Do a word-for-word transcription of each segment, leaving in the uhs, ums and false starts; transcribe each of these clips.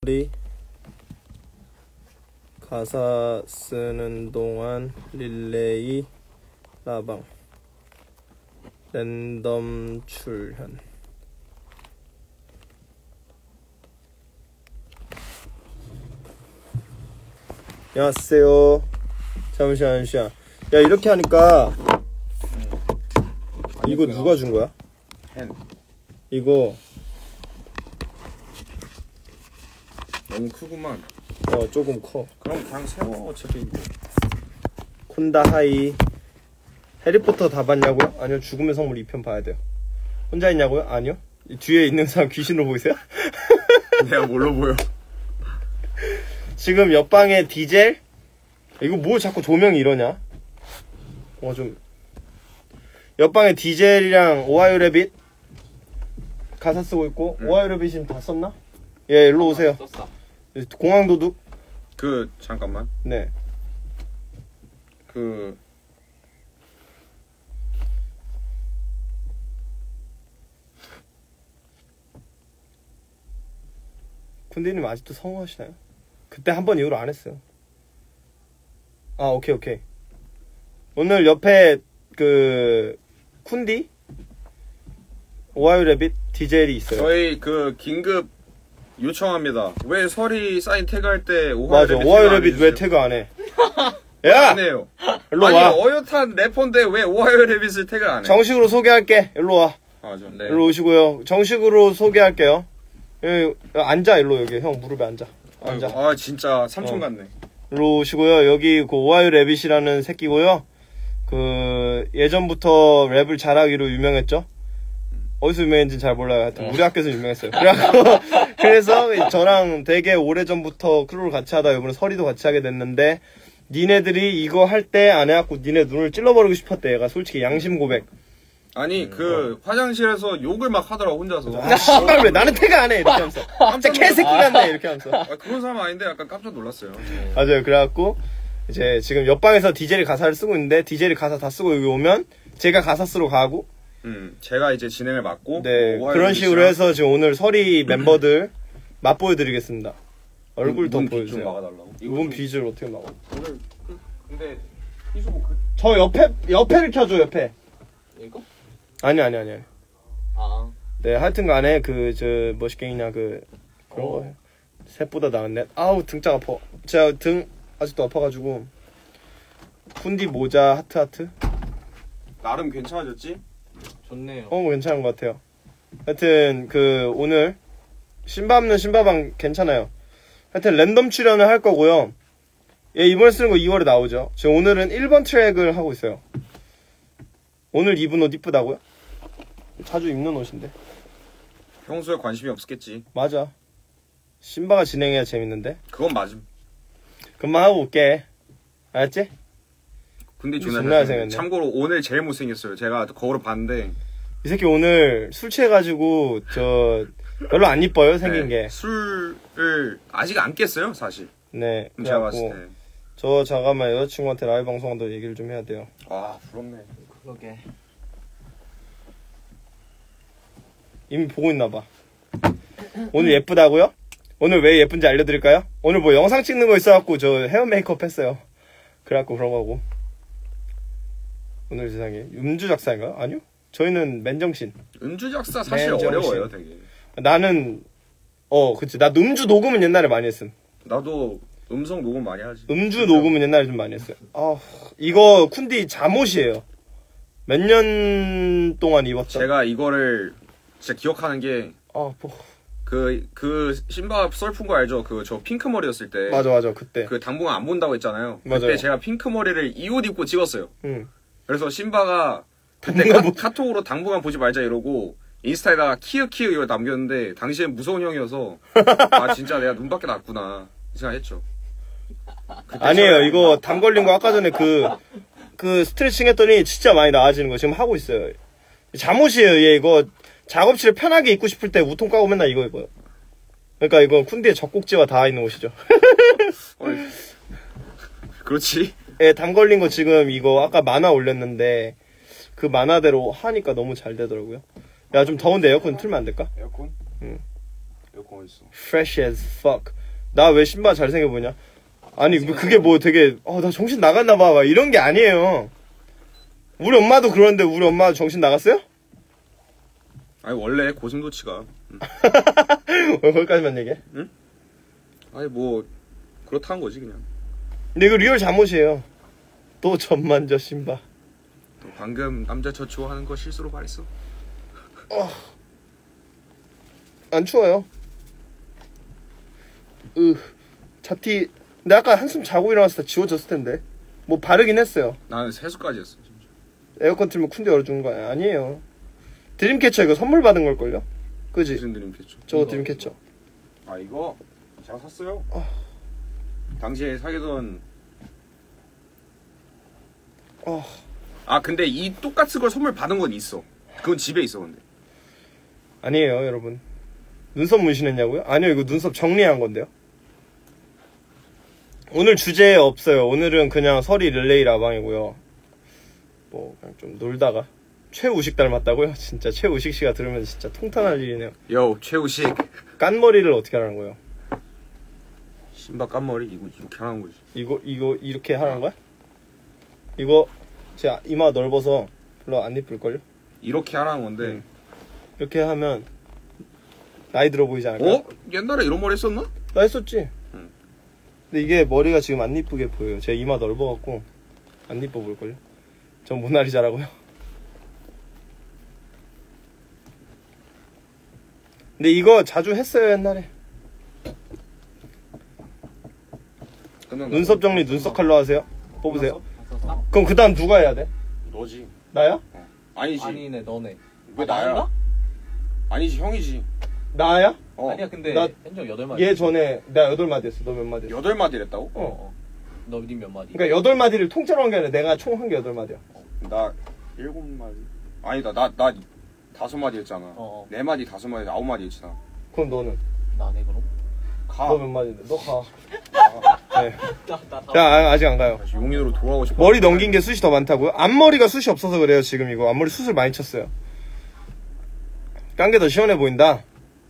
우리 가사 쓰는 동안 릴레이 라방 랜덤 출현. 안녕하세요. 잠시만 잠시만. 야, 이렇게 하니까 이거 누가 준 거야? 햄. 이거 너무 크구만. 어 조금 커. 그럼 그냥 세워 어차피. 콘다 하이. 해리포터 다 봤냐고요? 아니요. 죽음의 성물 이 편 봐야 돼요. 혼자 있냐고요? 아니요. 뒤에 있는 사람 귀신으로 보이세요? 내가 뭘로 보여? 지금 옆방에 디젤. 이거 뭐 자꾸 조명이 이러냐? 어 좀. 옆방에 디젤이랑 오하이오 래빗 가사 쓰고 있고. 응. 오하이오 래빗은 다 썼나? 예, 일로 오세요. 아, 썼어. 공항도둑. 그 잠깐만. 네. 그 군대님 아직도 성공하시나요? 그때 한 번 이후로 안 했어요. 아, 오케이 오케이. 오늘 옆에 그 쿤디 오하이오 래빗 디젤이 있어요. 저희 그 긴급 요청합니다. 왜 설이 사인 태그할 때 오하이오 맞아, 래빗 오하이오 래빗 왜 태그 안 해? 야! 안 해요. 일로 아니, 와. 어엿한 래퍼인데 왜 오하이오 래빗을 태그 안 해? 정식으로 소개할게. 일로 와. 아, 좀, 네. 일로 오시고요. 정식으로 소개할게요. 여기, 앉아. 일로 여기 형 무릎에 앉아. 앉아. 아이고, 아 진짜 삼촌 어. 같네. 일로 오시고요. 여기 그 오하이오 래빗이라는 새끼고요. 그 예전부터 랩을 잘하기로 유명했죠. 어디서 유명했는지 잘 몰라요. 하여튼 우리 학교에서 유명했어요. 그래갖고 그래서 저랑 되게 오래전부터 크루를 같이 하다 이번에 설이도 같이 하게 됐는데, 니네들이 이거 할 때 안 해갖고 니네 눈을 찔러버리고 싶었대. 얘가 솔직히 양심 고백. 아니 음, 그 어. 화장실에서 욕을 막 하더라고 혼자서. 아 씨발 왜 나는 태그 안 해 이렇게 하면서. 진짜 개새끼 같네 이렇게 하면서. 아, 그런 사람 아닌데 약간 깜짝 놀랐어요. 맞아요. 그래갖고 이제 지금 옆방에서 디젤이 가사를 쓰고 있는데, 디젤이 가사 다 쓰고 여기 오면 제가 가사 쓰러 가고, 음 제가 이제 진행을 맡고 네 뭐 그런 식으로 해서 지금 오늘 설이 멤버들 맛보여드리겠습니다. 얼굴 더 보여주세요. 막아달라고. 이분 비주얼 어떻게 막아? 오늘 그, 근데 희수고 그... 저 옆에 옆에를 켜줘. 옆에. 이거? 아니 아니 아니. 아. 네 하여튼간에 그 저 멋있게이냐 그 그런 어. 거 셋보다 나은데. 아우 등짝 아파. 제가 등 아직도 아파가지고. 쿤디 모자 하트 하트. 나름 괜찮아졌지? 좋네요. 어 괜찮은 것 같아요. 하여튼 그 오늘 신바없는 신바방 괜찮아요. 하여튼 랜덤 출연을 할 거고요. 예, 이번에 쓰는 거 이월에 나오죠. 지금 오늘은 일 번 트랙을 하고 있어요. 오늘 입은 옷 이쁘다고요? 자주 입는 옷인데. 평소에 관심이 없었겠지. 맞아. 신바가 진행해야 재밌는데. 그건 맞음. 금방 하고 올게. 알았지? 근데 존나 존나 잘생겼네. 참고로 오늘 제일 못생겼어요. 제가 거울을 봤는데 이 새끼 오늘 술 취해가지고 저 별로 안 이뻐요 생긴 네, 게. 술을 아직 안 깼어요 사실. 네. 제가 봤을 때. 저 잠깐만 여자친구한테 라이브 방송한다고 얘기를 좀 해야 돼요. 아 부럽네. 그러게. 이미 보고 있나봐. 오늘 예쁘다고요? 오늘 왜 예쁜지 알려드릴까요? 오늘 뭐 영상 찍는 거 있어갖고 저 헤어 메이크업 했어요. 그래갖고 그런 거고. 오늘 세상에 음주 작사인가요? 아니요. 저희는 맨정신. 음주 작사 사실 맨정신. 어려워요 되게. 나는 어 그치. 나 음주 녹음은 옛날에 많이 했음. 나도 음성 녹음 많이 하지. 음주 진짜. 녹음은 옛날에 좀 많이 했어요. 아 이거 쿤디 잠옷이에요. 몇 년 동안 입었죠? 제가 이거를 진짜 기억하는 게 아 뭐. 그, 그, 신바 썰픈 거 알죠? 그, 저 핑크 머리였을 때. 맞아, 맞아, 그때. 그, 당분간 안 본다고 했잖아요. 맞아요. 그때 제가 핑크 머리를 이 옷 입고 찍었어요. 응. 그래서 신바가 그때 카, 카톡으로 당분간 보지 말자 이러고, 인스타에다가 키읔키읔 이걸 남겼는데, 당시엔 무서운 형이어서, 아, 진짜 내가 눈밖에 났구나. 이 생각했죠. 아니에요. 이거 담 걸린 거 아까 전에 그, 그 스트레칭 했더니 진짜 많이 나아지는 거 지금 하고 있어요. 잠옷이에요. 얘 이거. 작업실에 편하게 입고 싶을 때 우통 까고 맨날 이거 입어요. 그러니까 이건 쿤디의 젖꼭지와 닿아 있는 옷이죠. 그렇지. 예, 담 걸린 거 지금 이거 아까 만화 올렸는데 그 만화대로 하니까 너무 잘 되더라고요. 야, 좀 더운데 에어컨 틀면 안 될까? 에어컨? 응. 에어컨 어딨어? fresh as fuck. 나 왜 신발 잘생겨 보이냐? 아니 그게 뭐 되게 어 나 정신 나갔나 봐. 막 이런 게 아니에요. 우리 엄마도 그러는데 우리 엄마 정신 나갔어요? 아니 원래 고슴도치가. 응. 왜 거기까지만 얘기해? 응? 아니 뭐 그렇다는 거지 그냥. 근데 이거 리얼 잠옷이에요. 또 전만저 신발. 또 방금 남자 저추워하는 거 실수로 말했어. 어. 안 추워요. 으 자티. 근데 아까 한숨 자고 일어났을 때 지워졌을 텐데. 뭐 바르긴 했어요. 나는 세수까지 했어. 진짜. 에어컨 틀면 쿤데 열어주는 거 아니야? 아니에요. 드림캐쳐 이거 선물 받은 걸걸요? 그지? 무슨 드림캐쳐? 저거 드림캐쳐. 아 이거 제가 샀어요. 어. 당시에 사귀던. 어. 아 근데 이 똑같은 걸 선물 받은 건 있어. 그건 집에 있어 근데. 아니에요 여러분. 눈썹 문신했냐고요? 아니요 이거 눈썹 정리한 건데요. 오늘 주제 없어요. 오늘은 그냥 설이 릴레이 라방이고요. 뭐 그냥 좀 놀다가 최우식 닮았다고요? 진짜 최우식 씨가 들으면 진짜 통탄할 일이네요. 요 최우식. 깐머리를 어떻게 하라는 거예요? 신발 깐머리 이거 이렇게 하는 거지. 이거 이거 이렇게 하라는 거야? 이거 제 이마 넓어서 별로 안 이쁠걸요? 이렇게 하라는 건데. 응. 이렇게 하면 나이 들어 보이지 않을까? 어? 옛날에 이런 머리 했었나? 나 했었지. 응. 근데 이게 머리가 지금 안 이쁘게 보여요. 제 이마 넓어갖고 안 이뻐 보일걸요? 전 모나리자라고요. 근데 이거 자주 했어요 옛날에. 눈썹 정리 눈썹 칼로 하세요. 뽑으세요. 그럼 그 다음 누가 해야 돼? 너지. 나야? 어. 아니지. 아니네 너네. 왜 아, 나야? 나인가? 아니지 형이지. 나야? 어. 아니야 근데 나- 현정 여덟 마디. 얘 전에 나 여덟 마디 했어. 너 몇 마디 했어? 여덟 마디를 했다고? 어. 어. 너님 몇 마디? 그러니까 여덟 마디를 통째로 한 게 아니라 내가 총 한 게 여덟 마디야. 나 일곱 마디. 아니다 나 나 다섯 마디 했잖아. 어, 어. 네 마디 다섯 마디 아홉 마디 했잖아. 그럼 너는? 나네 그럼. 가. 너 몇 마디인데? 너 가. 가. 네. 나나 자 아, 아직 안 가요. 다시 용인으로 돌아오고 싶어. 머리 넘긴 게 숱이 더 많다고요? 앞머리가 숱이 없어서 그래요 지금 이거. 앞머리 숱을 많이 쳤어요. 깐 게 더 시원해 보인다.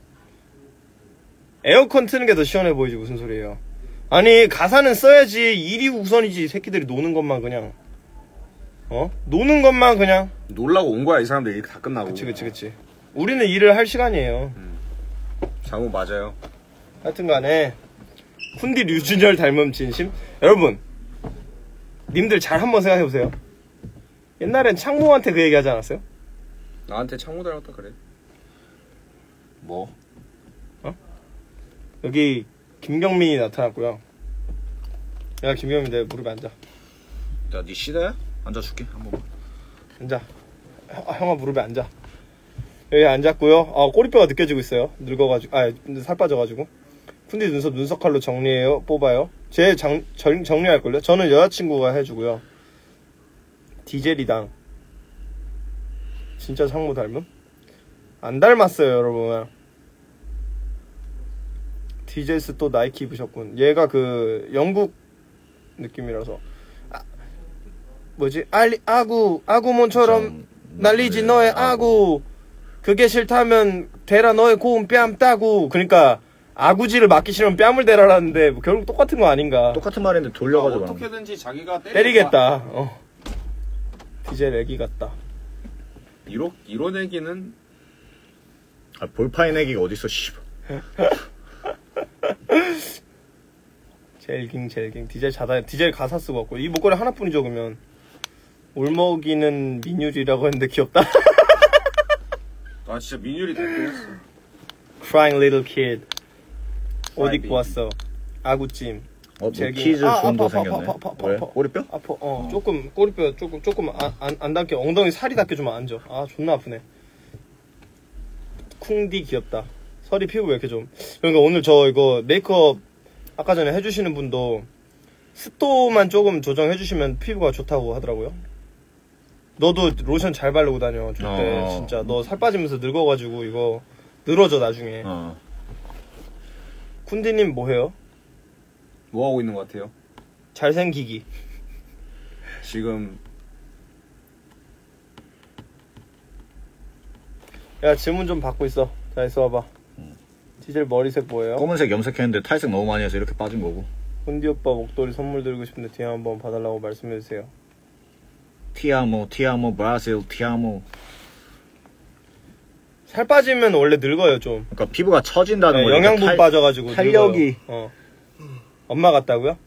에어컨 트는 게 더 시원해 보이지 무슨 소리예요. 아니 가사는 써야지. 일이 우선이지. 이 새끼들이 노는 것만 그냥 어? 노는 것만 그냥. 놀라고 온 거야 이 사람들 일 다 끝나고. 그치 그치 그치. 우리는 일을 할 시간이에요. 장우 맞아요. 하여튼간에 훈디 류준열 닮은 진심. 여러분 님들 잘 한번 생각해보세요. 옛날엔 창모한테 그 얘기 하지 않았어요? 나한테 창모 닮았다 그래. 뭐? 여기 김경민이 나타났고요. 야 김경민 내 무릎에 앉아. 야네 시대야? 앉아줄게 한 번만. 앉아. 형, 형아 무릎에 앉아. 여기 앉았고요. 아 꼬리뼈가 느껴지고 있어요. 늙어가지고 아 살 빠져가지고. 훈디 눈썹 눈썹 칼로 정리해요. 뽑아요. 제 장, 정, 정리할걸요. 저는 여자친구가 해주고요. 디젤이당 진짜 상무 닮음? 안 닮았어요 여러분. 디젤스 또 나이키 입으셨군. 얘가 그 영국 느낌이라서 아, 뭐지? 알리, 아구 아구몬처럼 날리지 너의 아구. 그게 싫다면 대라 너의 고운 뺨 따구. 그러니까 아구지를 맞기 싫으면 뺨을 대라라는데 뭐 결국 똑같은 거 아닌가. 똑같은 말인데 돌려가지고. 아, 어떻게든지 자기가 때리겠다. 때리겠다. 어. 디젤 애기 같다. 이런 이런 얘기는 아 볼파인 애기가 어딨어 씨발. 젤깅 젤깅 디젤 자다 디젤 가사 쓰고 왔고 이 목걸이 하나뿐이죠. 그러면 울먹이는 민율이라고 했는데 귀엽다. 나 진짜 민율이 닮았어. Crying little kid. 옷 Cry 입고 왔어. 아구찜. 어, 젤깅. 키즈 아, 존도 아파, 생겼네. 아파, 아파, 아파, 왜? 아파. 꼬리뼈? 아파. 어, 조금 꼬리뼈 조금 조금 안, 안, 안 닿게 엉덩이 살이 닿게 좀 앉아. 아 존나 아프네. 쿵디 귀엽다. 설이 피부 왜 이렇게 좀. 그러니까 오늘 저 이거 메이크업 아까 전에 해주시는 분도 습도만 조금 조정해주시면 피부가 좋다고 하더라고요. 너도 로션 잘 바르고 다녀. 줄 때 어. 진짜 너 살 빠지면서 늙어가지고 이거 늘어져 나중에. 어. 쿤디님 뭐해요? 뭐 하고 있는 것 같아요? 잘생기기. 지금 야 질문 좀 받고 있어. 자 있어 봐봐. 디젤 머리색 뭐예요? 검은색 염색했는데 탈색 너무 많이 해서 이렇게 빠진 거고. 훈디 오빠 목도리 선물 드리고 싶은데 뒤에 한번 봐달라고 말씀해주세요. 티아모, 티아모, 브라질, 티아모. 살 빠지면 원래 늙어요 좀. 그러니까 피부가 처진다는 네, 거예요. 영양분 탈- 빠져가지고 탄력이. 늙어요. 어. 엄마 같다고요?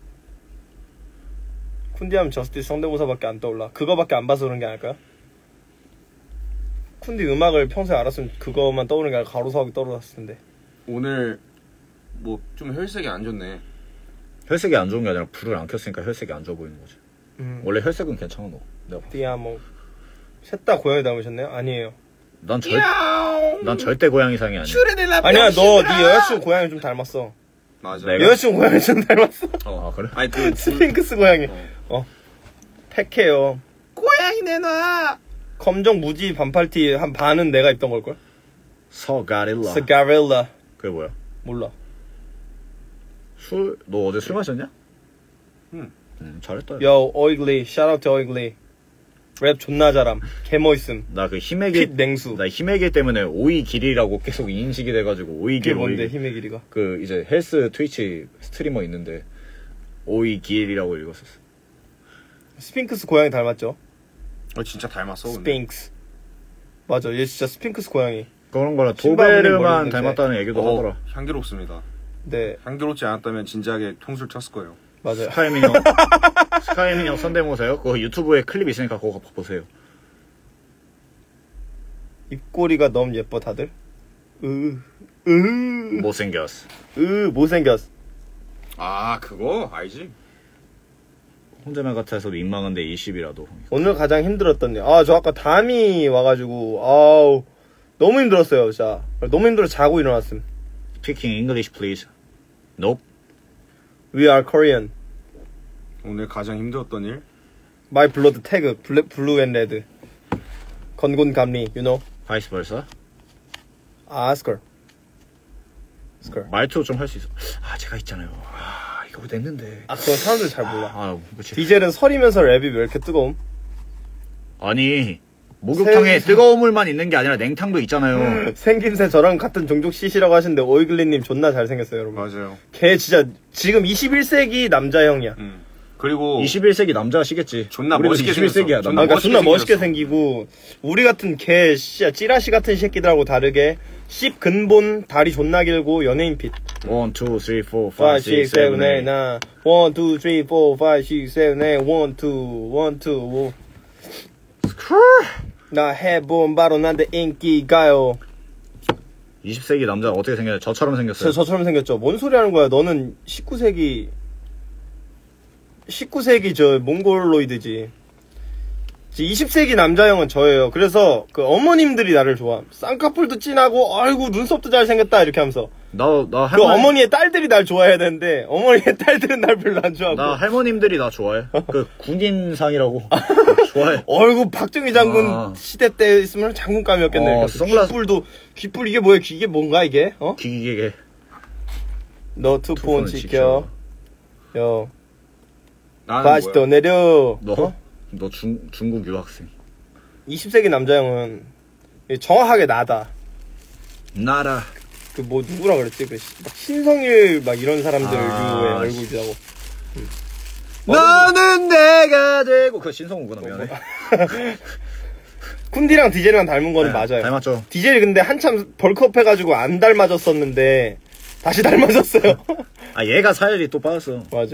쿤디 하면 저스티스 성대모사밖에 안 떠올라. 그거밖에 안 봐서 그런 게 아닐까요? 쿤디 음악을 평소에 알았으면 그거만 떠오르는 게 아니라 가로수하기 떠올랐을 텐데. 오늘 뭐 좀 혈색이 안 좋네. 혈색이 안 좋은 게 아니라 불을 안 켰으니까 혈색이 안 좋아 보이는 거지. 음. 원래 혈색은 괜찮아 너. 내가 봐. 띠야 뭐. 셋 다 고양이 닮으셨네요? 아니에요. 난 절, 난 절대 고양이상이 아니야. 아니야 너 네 여자친구 고양이 좀 닮았어. 맞아. 내가? 여자친구 고양이 좀 닮았어. 아 그래? 아니 그 스핑크스 고양이. 어. 어. 택해요. 고양이 내놔. 검정 무지 반팔티 한 반은 내가 입던 걸걸? 서가릴라. 스가릴라. 그게 뭐야? 몰라. 술? 너 어제 술 마셨냐? 응. 음, 잘했다. Yo, 오이글리. 샤라웃 to 오이글리. 랩 존나 잘함. 개멋있음. 나 그 힘의 핏 길, 냉수. 나 힘의 길 때문에 오이 길이라고 계속 인식이 돼가지고 오이 이게 길, 뭔데 오이 길. 힘의 길이가? 그 이제 헬스 트위치 스트리머 있는데 오이 길이라고 읽었었어. 스핑크스 고양이 닮았죠? 어 진짜 닮았어. 근데. 스핑크스. 맞아, 얘 진짜 스핑크스 고양이. 그런 거라 신발 보는 도베르만 머리인데. 닮았다는 얘기도 어, 하더라. 향기롭습니다. 네, 향기롭지 않았다면 진지하게 통수를 쳤을 거예요. 맞아요. 스카이민형 스카이민형 선대모사요? 그거 유튜브에 클립 있으니까 그거 보세요. 입꼬리가 너무 예뻐 다들. 으, 으, 못생겼어. 으, 못생겼어. 아 그거 알지? 혼자만 같아서 민망한데 이십이라도. 오늘 가장 힘들었던 일. 아, 저 아까 담이 와가지고 아우 너무 힘들었어요, 진짜. 너무 힘들어 자고 일어났음. Speaking English, please. Nope. We are Korean. 오늘 가장 힘들었던 일? My blood tag, 블루, 블루 앤 레드. 건곤 감리, you know? Vice versa. 아, 스컬. 스컬. 말투 좀 할 수 있어. 아, 제가 있잖아요. 아, 이거 냈는데. 아, 그건 사람들 잘 몰라. 아, 그치. 디젤은 설이면서 랩이 왜 이렇게 뜨거움? 아니, 목욕탕에 새- 뜨거운 물만 있는 게 아니라 냉탕도 있잖아요. 생김새 저랑 같은 종족 씨시라고 하시는데 오이글리님 존나 잘생겼어요, 여러분. 맞아요. 걔 진짜 지금 이십일 세기 남자형이야. 음. 그리고 이십일 세기 남자시겠지. 존나 우리도 멋있게 이십일 세기야. 생겼어. 아, 남... 그러니까 멋있게 존나 멋있게 생겼어. 생기고 우리 같은 걔 진짜 찌라시 같은 새끼들하고 다르게 씹 근본 다리 존나 길고 연예인 핏. 원, 투, 쓰리, 포, five, 파이브, six, 식스, seven, 세븐, eight, 에잇. nine. one, two, three, four, five, six, seven, eight. one, two, one, two. 나 해본 바로 난데 인기가요. 이십 세기 남자 어떻게 생겼냐? 저처럼 생겼어요. 저, 저처럼 생겼죠. 뭔 소리 하는 거야? 너는 십구 세기 십구 세기 저 몽골로이드지. 이십 세기 남자형은 저예요. 그래서 그 어머님들이 나를 좋아. 쌍꺼풀도 진하고 아이고 눈썹도 잘생겼다 이렇게 하면서 나, 나 그 할머니, 어머니의 딸들이 날 좋아해야 되는데 어머니의 딸들은 날 별로 안 좋아하고 나 할머님들이 나 좋아해. 그 군인상이라고 좋아해. 어이구 박정희 장군 아. 시대 때 있으면 장군감이었겠네. 어, 선글라스- 귓불도 귓불 이게 뭐야? 이게 뭔가 이게? 어? 기기계. 너 투폰 투폰을 지켜. 요. 나는 다시 또 뭐야? 내려. 너? 어? 너 중, 중국 유학생. 이십 세기 남자형은 정확하게 나다. 나라. 그 뭐 누구라 그랬지? 그 시- 막 신성일 막 이런 사람들 아, 류의 얼굴이라고. 너는 내가 되고. 그 신성우구나, 미안해. 쿤디랑 디젤이랑 닮은 거는 네, 맞아요. 닮았죠. 디젤이 근데 한참 벌크업 해가지고 안 닮아졌었는데 다시 닮아졌어요. 아, 얘가 살이 또 빠졌어. 맞아.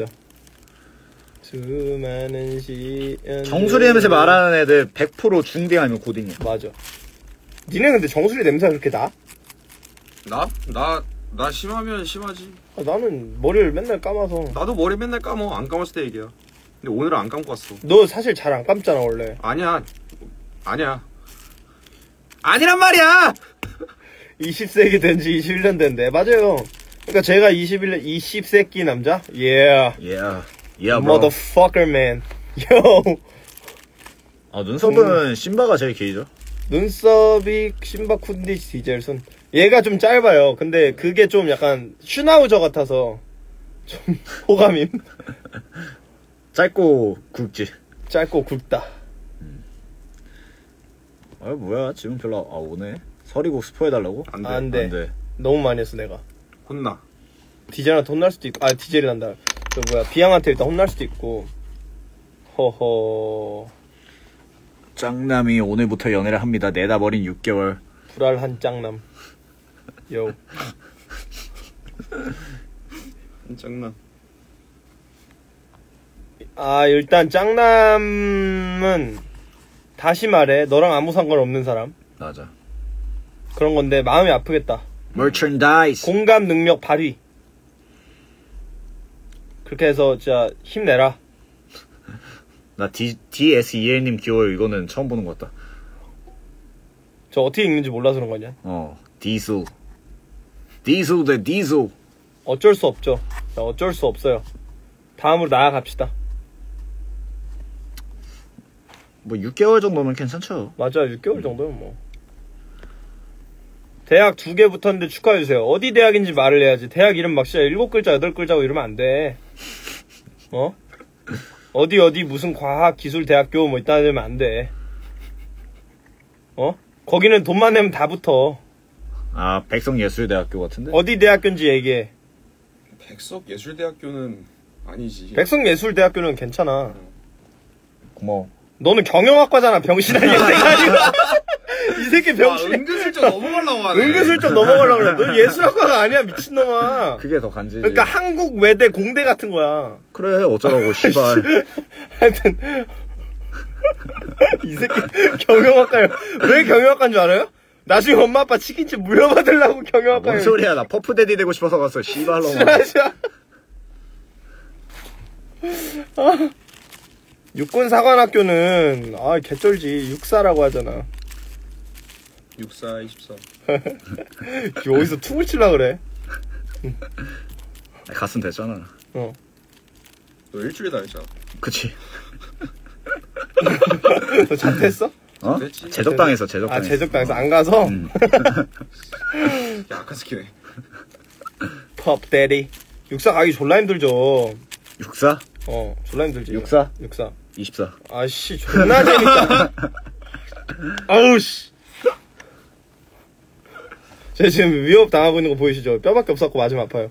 수많은 시연. 정수리 냄새 말하는 애들 백 퍼센트 중딩 아니면 고딩이야. 맞아. 니네 근데 정수리 냄새가 그렇게 나? 나? 나, 나 심하면 심하지. 아, 나는 머리를 맨날 감아서. 나도 머리 맨날 감어. 안 감았을 때 얘기야. 근데 오늘은 안 감고 왔어. 너 사실 잘 안 감잖아 원래. 아니야. 아니야. 아니란 말이야! 이십 세기 된 지 이십일 년 됐는데 맞아요. 그러니까 제가 이십일 년 이십 세기 남자? Yeah. Yeah. Yeah, bro. Motherfucker man. Yo. 아, 눈썹은 신바가 제일 길죠. 눈썹이 신바 쿤디 디젤슨. 얘가 좀 짧아요. 근데 그게 좀 약간 슈나우저 같아서 좀 호감임. 짧고 굵지. 짧고 굵다. 아, 뭐야. 지금 별로, 아, 오네. 설이고 스포해달라고? 안 돼. 안 돼. 안 돼. 너무 많이 했어 내가. 혼나. 디젤한테 혼날 수도 있고, 아 디젤이 난다. 그 뭐야 비양한테 일단 혼날 수도 있고. 허허. 짱남이 오늘부터 연애를 합니다. 내다버린 육 개월. 불알한 짱남. 요. 짱남. 아 일단 짱남은 다시 말해 너랑 아무 상관없는 사람 맞아. 그런 건데 마음이 아프겠다. 머천다이스. 공감 능력 발휘. 그렇게 해서 진짜 힘내라. 나 D, 디에스이엘님 귀여워요. 이거는 처음 보는 것 같다. 저 어떻게 읽는지 몰라서 그런 거 아니야? 어, 디수. 디수 대 디수. 어쩔 수 없죠. 자, 어쩔 수 없어요. 다음으로 나아갑시다. 뭐 육 개월 정도면 괜찮죠. 맞아, 육 개월 정도면 뭐. 대학 두 개 붙었는데 축하해주세요. 어디 대학인지 말을 해야지. 대학 이름 막 진짜 일곱 글자, 여덟 글자고 이러면 안 돼. 어? 어디 어디 무슨 과학 기술 대학교 뭐 있다 하면 안 돼. 어? 거기는 돈만 내면 다 붙어. 아, 백성예술대학교 같은데? 어디 대학교인지 얘기해. 백석예술대학교는 아니지. 백성예술대학교는 괜찮아. 고마워. 너는 경영학과잖아, 병신아. 이 새끼가. 이 새끼 아, 병신. 은근슬쩍 넘어가려고 하네. 은근슬쩍 넘어가려고 그래. 너 예술학과가 아니야, 미친놈아. 그게 더 간지지. 그러니까 한국 외대 공대 같은 거야. 그래, 어쩌라고, 씨발. 하여튼 이 새끼 경영학과요. 왜 경영학과인 줄 알아요? 나중에 엄마 아빠 치킨집 물려받으려고 경영학과에. 뭔 소리야, 나 퍼프데디 되고 싶어서 갔어, 씨발놈아. 아, 육군사관학교는 아 개쩔지. 육사라고 하잖아. 육사, 이십사. 어디서 퉁을 치려 그래? 갔으면 됐잖아. 어. 너 일주일에 다 했잖아. 그치. 너 자퇴했어? 어? 됐지. 제적당했어, 아 제적당했어. 제적당해서 안 가서? 음. 야, 아카스키네. 펍 데리. 육사 가기 졸라 힘들죠. 육사? 어 졸라 힘들지. 육사? 육사. 이십사. 아씨 존나 재밌다. 아우 씨. 제가 지금 위협 당하고 있는 거 보이시죠? 뼈밖에 없었고 맞으면 아파요.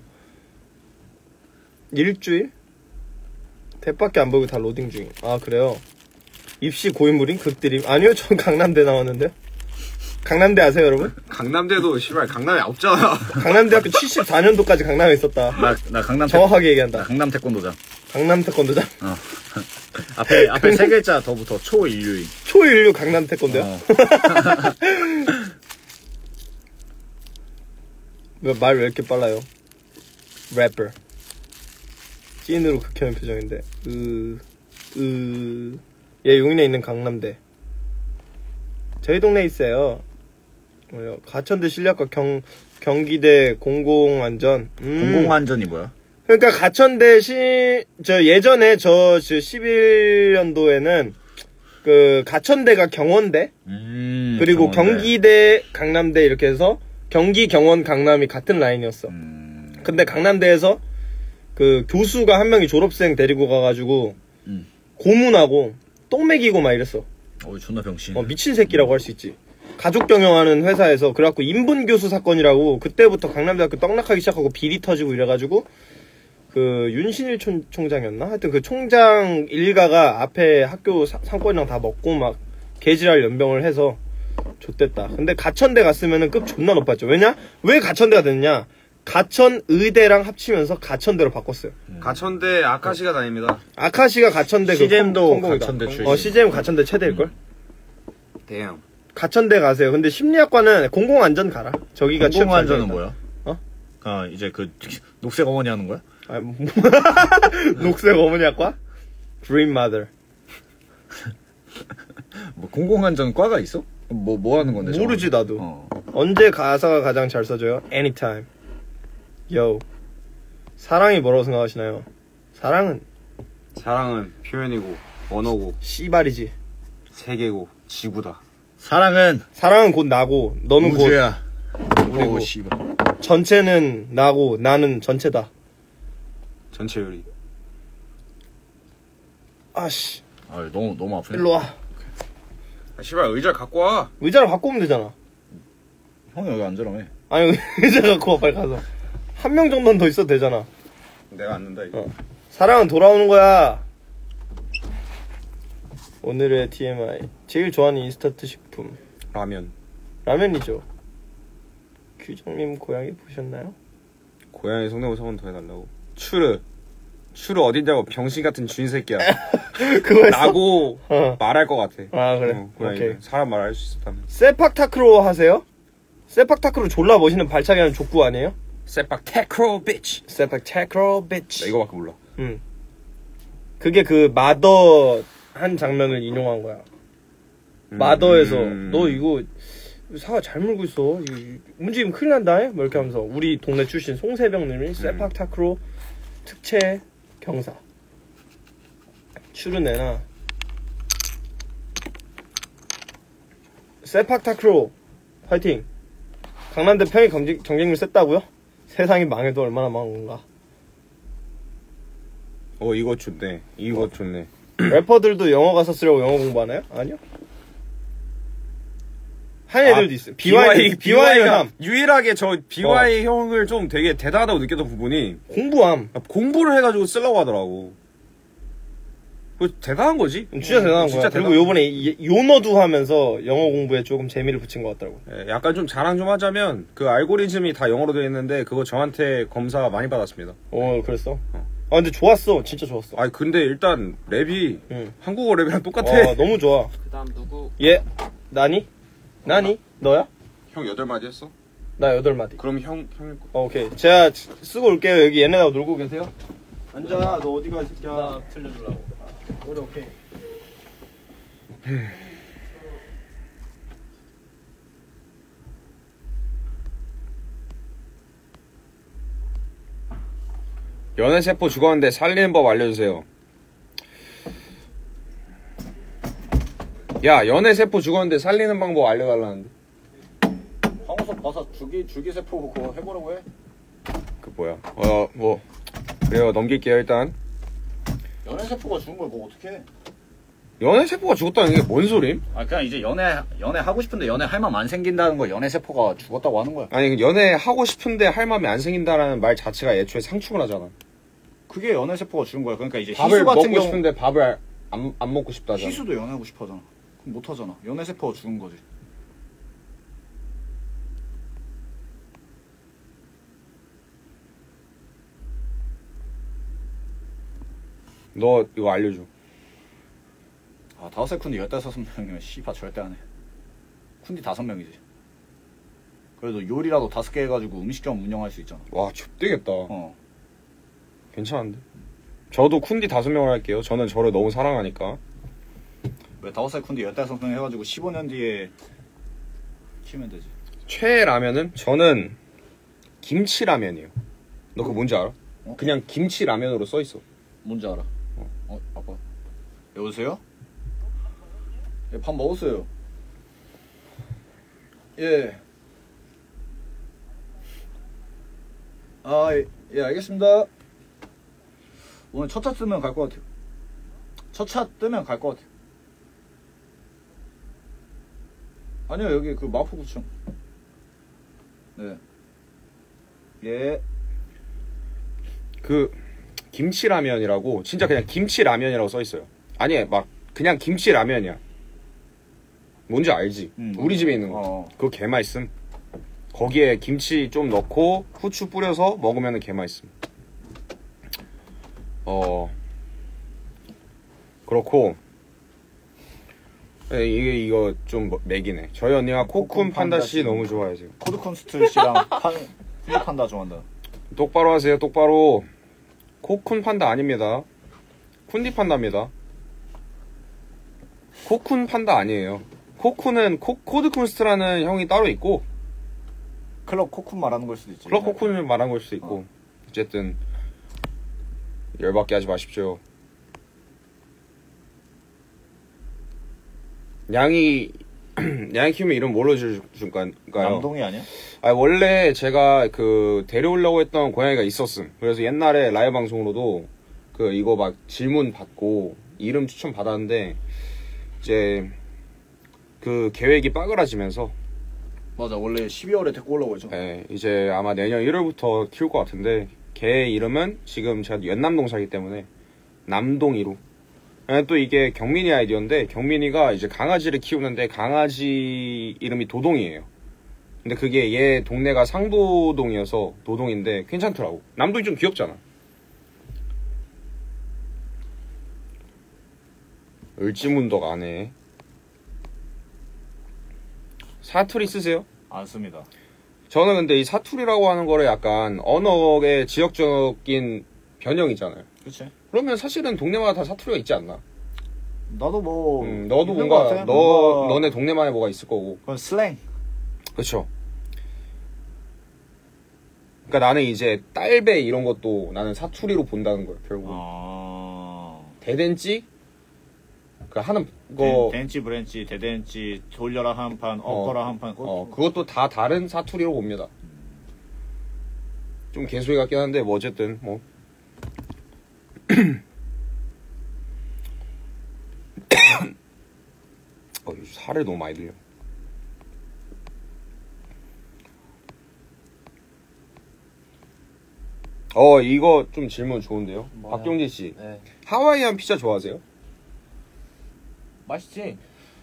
일주일? 대밖에 안 보이고 다 로딩 중임. 아 그래요? 입시 고인물인 극드림? 아니요, 전 강남대 나왔는데요. 강남대 아세요 여러분? 강남대도 씨발 강남에 없잖아. 강남대학교 칠십사 년도까지 강남에 있었다. 나, 나 강남 태, 정확하게 얘기한다. 나 강남 태권도장. 강남 태권도장? 어. 앞에, 앞에 세 글자 더 붙어. 초인류인. 초일류 강남 태권도요? 어. 말 왜 이렇게 빨라요? 래퍼. 찐으로 극혐한 표정인데. 으, 으. 얘 용인에 있는 강남대. 저희 동네에 있어요. 뭐요? 가천대 실력과 경, 경기대 공공안전. 음. 공공안전이 뭐야? 그러니까 가천대 시, 저 예전에 저, 저 십일 년도에는 그 가천대가 경원대, 음, 그리고 경원대. 경기대, 강남대 이렇게 해서 경기, 경원, 강남이 같은 라인이었어. 음. 근데 강남대에서 그 교수가 한 명이 졸업생 데리고 가가지고 음. 고문하고 똥 먹이고 막 이랬어. 어이, 존나 병신. 어, 미친 새끼라고 할 수 있지. 가족 경영하는 회사에서 그래갖고 인분 교수 사건이라고 그때부터 강남대학교 떡락하기 시작하고 비리 터지고 이래가지고 그 윤신일 총, 총장이었나? 하여튼 그 총장 일가가 앞에 학교 사, 상권이랑 다 먹고 막 개지랄 연병을 해서 좆됐다. 근데 가천대 갔으면은 급 존나 높았죠. 왜냐? 왜 가천대가 됐냐? 가천 의대랑 합치면서 가천대로 바꿨어요. 가천대 아카시가 다닙니다. 아카시가 가천대 그 시잼도 컴- 컴공이다. 가천대 출신. 어, 시잼 가천대 최대일걸? 대형. 가천대 가세요. 근데 심리학과는 공공안전 가라. 저기가 취업 잘 공공안전은 되겠다. 뭐야? 어? 아, 이제 그 녹색 어머니 하는 거야? 아, 뭐, 녹색 어머니학과? Dream Mother. 뭐 공공안전 과가 있어? 뭐 뭐 하는 건데? 모르지 저거? 나도. 어. 언제 가사가 가장 잘 써져요? Anytime. Yo. 사랑이 뭐라고 생각하시나요? 사랑은 사랑은 표현이고 언어고 씨발이지. 세계고 지구다. 사랑은 사랑은 곧 나고 너는 우주야. 우리고. 오, 씨발. 곧 전체는 나고 나는 전체다. 전체 요리. 아씨. 아, 너무 너무 아프네. 일로 와. 아, 씨발 의자 갖고 와. 의자를 갖고 오면 되잖아. 형이 여기 앉으라며. 아니 의자 갖고 와 빨리 가서. 한 명 정도는 더 있어도 되잖아. 내가 앉는다 이거. 어. 사랑은 돌아오는 거야. 오늘의 티엠아이. 제일 좋아하는 인스턴트 식품. 라면. 라면이죠. 규정님 고양이 보셨나요? 고양이 성대모사 한 번 더 해달라고. 추르. 추르 어딘냐고 병신 같은 주인 새끼야. 그거 했어? 나고 어. 말할 것 같아. 아 그래. 어, 고양이. 오케이. 사람 말할 수 있었다면. 세팍타크로 하세요? 세팍타크로 졸라 멋있는 발차기 하는 족구 아니에요? 세팍 테크로 비치. 세팍타크로 비치. 나 이거밖에 몰라. 응. 그게 그 마더 한 장면을 인용한 거야. 음, 마더에서 음. 너 이거 사과 잘 물고 있어. 이- 문제면 큰일 난다. 뭐 이렇게 하면서 우리 동네 출신 송세병님이 세팍타크로 특채 경사. 추르내나 세팍타크로 파이팅. 강남대 평일 경쟁, 경쟁률 셌다고요? 세상이 망해도 얼마나 망한 건가. 어 이거 좋네. 이거 좋네. 래퍼들도 영어 가사 쓰려고 영어 공부하나요? 아니요. 한 애들도 있어요. 비와이, 비와이가 함. 유일하게 저 비와이 형을 좀 되게 대단하다고 느꼈던 부분이 공부함. 공부를 해가지고 쓰려고 하더라고. 그 대단한 거지? 진짜 대단한 진짜 거야. 그리고 대단한 요번에 이- 요너도 하면서 영어 공부에 조금 재미를 붙인 것 같더라고. 예, 약간 좀 자랑 좀 하자면 그 알고리즘이 다 영어로 되어 있는데 그거 저한테 검사 많이 받았습니다. 어, 그랬어? 아, 근데 좋았어. 진짜 좋았어. 아 근데 일단 랩이 응. 한국어 랩이랑 똑같아. 어, 너무 좋아. 그 다음 누구? 얘, 나니? 나니? 너야? 형 여덟 마디 했어? 나 여덟 마디. 그럼 형 형일 거. 어, 오케이. 제가 쓰고 올게요. 여기 얘네하고 놀고 계세요. 앉아. 너 어디 가, 이 새끼야. 나 틀려주려고. 그래, 오케이. 연애 세포 죽었는데 살리는 법 알려주세요. 야 연애 세포 죽었는데 살리는 방법 알려달라는데. 황우석 버섯 줄기 줄기세포 그거 해보라고 해. 그 뭐야? 어 뭐 그래요 넘길게요 일단. 연애세포가 죽은 걸 뭐 어떻게 해? 연애 세포가 죽었다는 게 뭔 소림? 아 그냥 이제 연애 연애 하고 싶은데 연애 할 맘 안 생긴다는 거 연애세포가 죽었다고 하는 거야. 아니 연애 하고 싶은데 할 마음이 안 생긴다라는 말 자체가 애초에 상충을 하잖아. 그게 연애세포가 죽은 거야. 그러니까 이제 밥을 희수 먹고 같은 경우 싶은데 밥을 안, 안 먹고 싶다잖아. 희수도 연애하고 싶어하잖아. 그럼 못 하잖아. 연애세포가 죽은 거지. 너 이거 알려줘. 아 다섯 살 쿤디 열다섯 명이면 씨발 절대 안 해. 쿤디 다섯 명이지. 그래도 요리라도 다섯 개 해가지고 음식점 운영할 수 있잖아. 와 좁되겠다. 어. 괜찮은데? 저도 쿤디 다섯 명을 할게요. 저는 저를 너무 사랑하니까. 왜 다섯 살 쿤디 열다섯 명 해가지고 십오 년 뒤에 키우면 되지. 최애 라면은 저는 김치 라면이에요. 너 그거 뭔지 알아? 어? 그냥 김치 라면으로 써 있어. 뭔지 알아? 어, 어 아빠. 여보세요? 예, 밥 먹었어요. 예. 아, 예, 예, 알겠습니다. 오늘 첫 차 뜨면 갈 것 같아요. 첫 차 뜨면 갈 것 같아요. 아니요, 여기 그 마포구청. 네. 예. 그 김치 라면이라고 진짜 그냥 김치 라면이라고 써 있어요. 아니 막 그냥 김치 라면이야. 뭔지 알지? 음, 우리 집에 있는 거. 어. 그거 개 맛있음. 거기에 김치 좀 넣고 후추 뿌려서 먹으면 개 맛있음. 어 그렇고 예, 이게 이거 좀 맥이네. 저희 언니가 코쿤 판다 씨 너무 좋아해요. 코드콘스트 씨랑 판, 쿤디 판다 좋아한다. 똑바로 하세요. 똑바로. 코쿤 판다 아닙니다. 쿤디 판다입니다. 코쿤 판다 아니에요. 코쿤은 코, 코드콘스트라는 형이 따로 있고 클럽 코쿤 말하는 걸 수도 있지. 클럽 코쿤을 말한 걸 수도 있고 어쨌든 열받게 하지 마십시오. 양이 양이 키우면 이름 뭘로 줄까요? 남동이 아니야? 아 원래 제가 그 데려오려고 했던 고양이가 있었음. 그래서 옛날에 라이브 방송으로도 그 이거 막 질문 받고 이름 추천 받았는데 이제 그 계획이 빠그라지면서 맞아 원래 십이월에 데리고 오려고 했죠. 네, 이제 아마 내년 일월부터 키울 것 같은데 걔 이름은 지금 제가 연남동 살기 때문에 남동이로. 또 이게 경민이 아이디어인데 경민이가 이제 강아지를 키우는데 강아지 이름이 도동이에요. 근데 그게 얘 동네가 상도동이어서 도동인데 괜찮더라고. 남동이 좀 귀엽잖아. 을지문덕 안 해. 사투리 쓰세요? 안 씁니다. 저는 근데 이 사투리라고 하는 거를 약간 언어의 지역적인 변형이잖아요. 그치? 그러면 사실은 동네마다 다 사투리가 있지 않나? 나도 뭐 음, 너도 있는 것 뭔가 같아. 너 뭔가- 너네 동네만에 뭐가 있을 거고. 그건 슬랭. 그렇죠. 그러니까 나는 이제 딸배 이런 것도 나는 사투리로 본다는 거야 결국. 아. 대댄지 그 하는 거 덴치 브랜치 대덴치 돌려라 한판 어, 엎어라 한판. 어 그것도 다 다른 사투리로 봅니다. 좀 개소리 같긴 한데 뭐 어쨌든 뭐. 어, 살을 너무 많이 들려. 어 이거 좀 질문 좋은데요. 뭐요? 박경진 씨 네. 하와이안 피자 좋아하세요? 맛있지?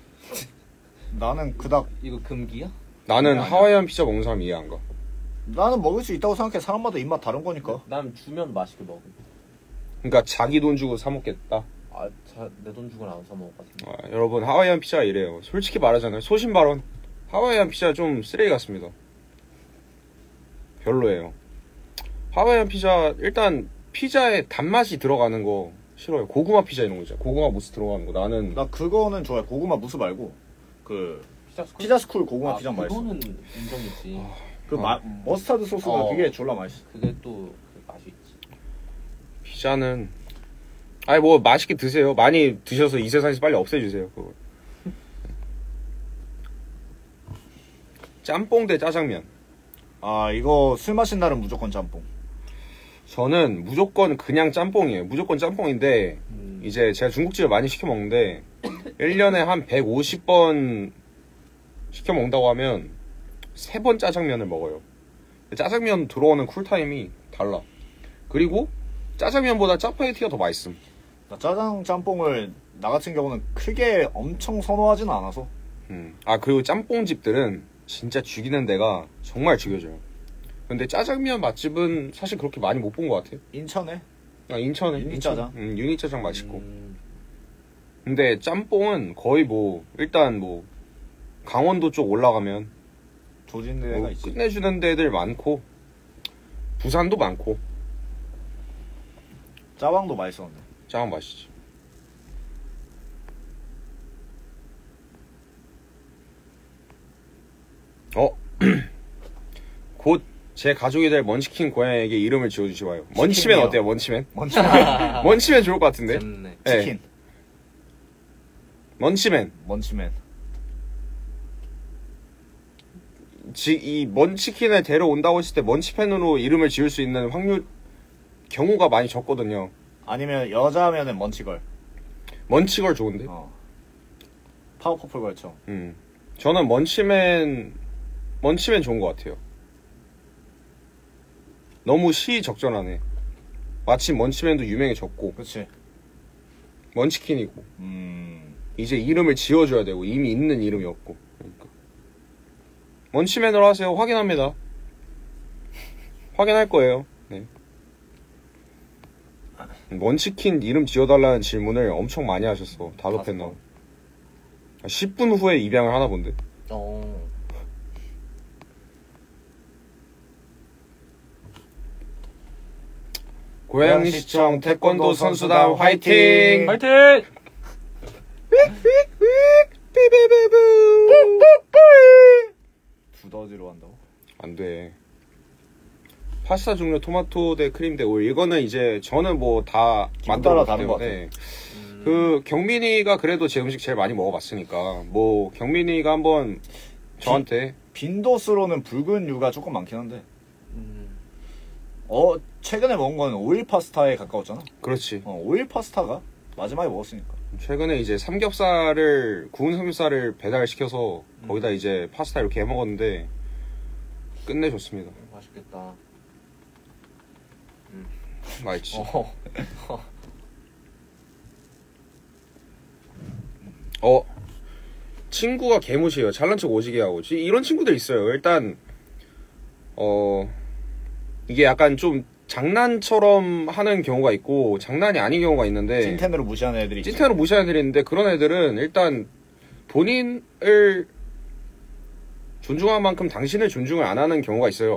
나는 그닥 이거 금기야? 나는 아니야. 하와이안 피자 먹는 사람 이해 안 가. 나는 먹을 수 있다고 생각해. 사람마다 입맛 다른 거니까. 난 주면 맛있게 먹어. 그러니까 자기 돈 주고 사 먹겠다. 아, 내 돈 주고는 안 사 먹을 것 같은데. 아, 여러분 하와이안 피자 이래요. 솔직히 말하잖아요. 소신 발언. 하와이안 피자 좀 쓰레기 같습니다. 별로예요. 하와이안 피자 일단 피자에 단맛이 들어가는 거 싫어요. 고구마 피자 이런 거 있잖아. 고구마 무스 들어가는 거 나는 나 그거는 좋아해. 고구마 무스 말고 그 피자 스쿨? 피자 스쿨 고구마 아, 피자 맛있어. 그거는 인정이지. 그 어. 마, 머스타드 소스가 어. 그게 졸라 맛있어. 그게 또 그 맛이 있지. 피자는 아니 뭐 맛있게 드세요. 많이 드셔서 이 세상에서 빨리 없애주세요. 그거. 짬뽕 대 짜장면. 아 이거 술 마신 날은 무조건 짬뽕. 저는 무조건 그냥 짬뽕이에요. 무조건 짬뽕인데 음. 이제 제가 중국집을 많이 시켜 먹는데 일 년에 한 백오십 번 시켜 먹는다고 하면 세 번 짜장면을 먹어요. 짜장면 들어오는 쿨타임이 달라. 그리고 짜장면보다 짜파게티가 더 맛있음. 나 짜장 짬뽕을 나 같은 경우는 크게 엄청 선호하지는 않아서. 음. 아 그리고 짬뽕집들은 진짜 죽이는 데가 정말 죽여줘요. 근데 짜장면 맛집은 사실 그렇게 많이 못 본 것 같아요. 인천에 아, 인천에 유니짜장. 인천. 음, 유니짜장 맛있고. 음, 근데 짬뽕은 거의 뭐 일단 뭐 강원도 쪽 올라가면 조진 데가 뭐 있지. 끝내주는 데들 많고 부산도 많고 짜왕도 맛있었는데. 짜장 맛있지. 어? 곧 제 가족이 될 먼치킨 고양이에게 이름을 지어주시와요. 먼치맨 치킨이요. 어때요? 먼치맨? 먼치맨. 먼치맨 좋을 것 같은데? 재밌네. 네. 치킨. 먼치맨. 먼치맨. 지, 이 먼치킨을 데려온다고 했을 때 먼치팬으로 이름을 지을 수 있는 확률 경우가 많이 적거든요. 아니면 여자면은 먼치걸. 먼치걸 좋은데? 어. 파워퍼플 걸쳐. 음. 저는 먼치맨 먼치맨 좋은 것 같아요. 너무 시적절하네. 마침 먼치맨도 유명해졌고 그치. 먼치킨이고 음. 이제 이름을 지어줘야 되고 이미 있는 이름이었고 그러니까. 먼치맨으로 하세요. 확인합니다. 확인할 거예요. 네. 먼치킨 이름 지어달라는 질문을 엄청 많이 하셨어. 다섯 팬너. 십 분 후에 입양을 하나 본데. 어. 고양시청 태권도 선수단 화이팅! 파이팅! 두더지로 한다고? 안 돼. 파스타 종류 토마토 대 크림 대 오일. 이거는 이제 저는 뭐 다 만들어 따라 봤기 다른 것 때문에 음, 그 경민이가 그래도 제 음식 제일 많이 먹어봤으니까 뭐 경민이가 한번 저한테 빈도수로는 붉은 유가 조금 많긴 한데. 음, 어 최근에 먹은 건 오일 파스타에 가까웠잖아. 그렇지. 어 오일 파스타가 마지막에 먹었으니까. 최근에 이제 삼겹살을 구운 삼겹살을 배달시켜서 음. 거기다 이제 파스타 이렇게 해 먹었는데 끝내줬습니다. 맛있겠다. 맛있지. 어. 어 친구가 개무시해요. 잘난 척 오지게 하고 지- 이런 친구들 있어요. 일단 어 이게 약간 좀 장난처럼 하는 경우가 있고 장난이 아닌 경우가 있는데 찐텐으로 무시하는 애들이 있죠. 찐텐으로 무시하는 애들이 있는데 그런 애들은 일단 본인을 존중한 만큼 당신을 존중을 안 하는 경우가 있어요.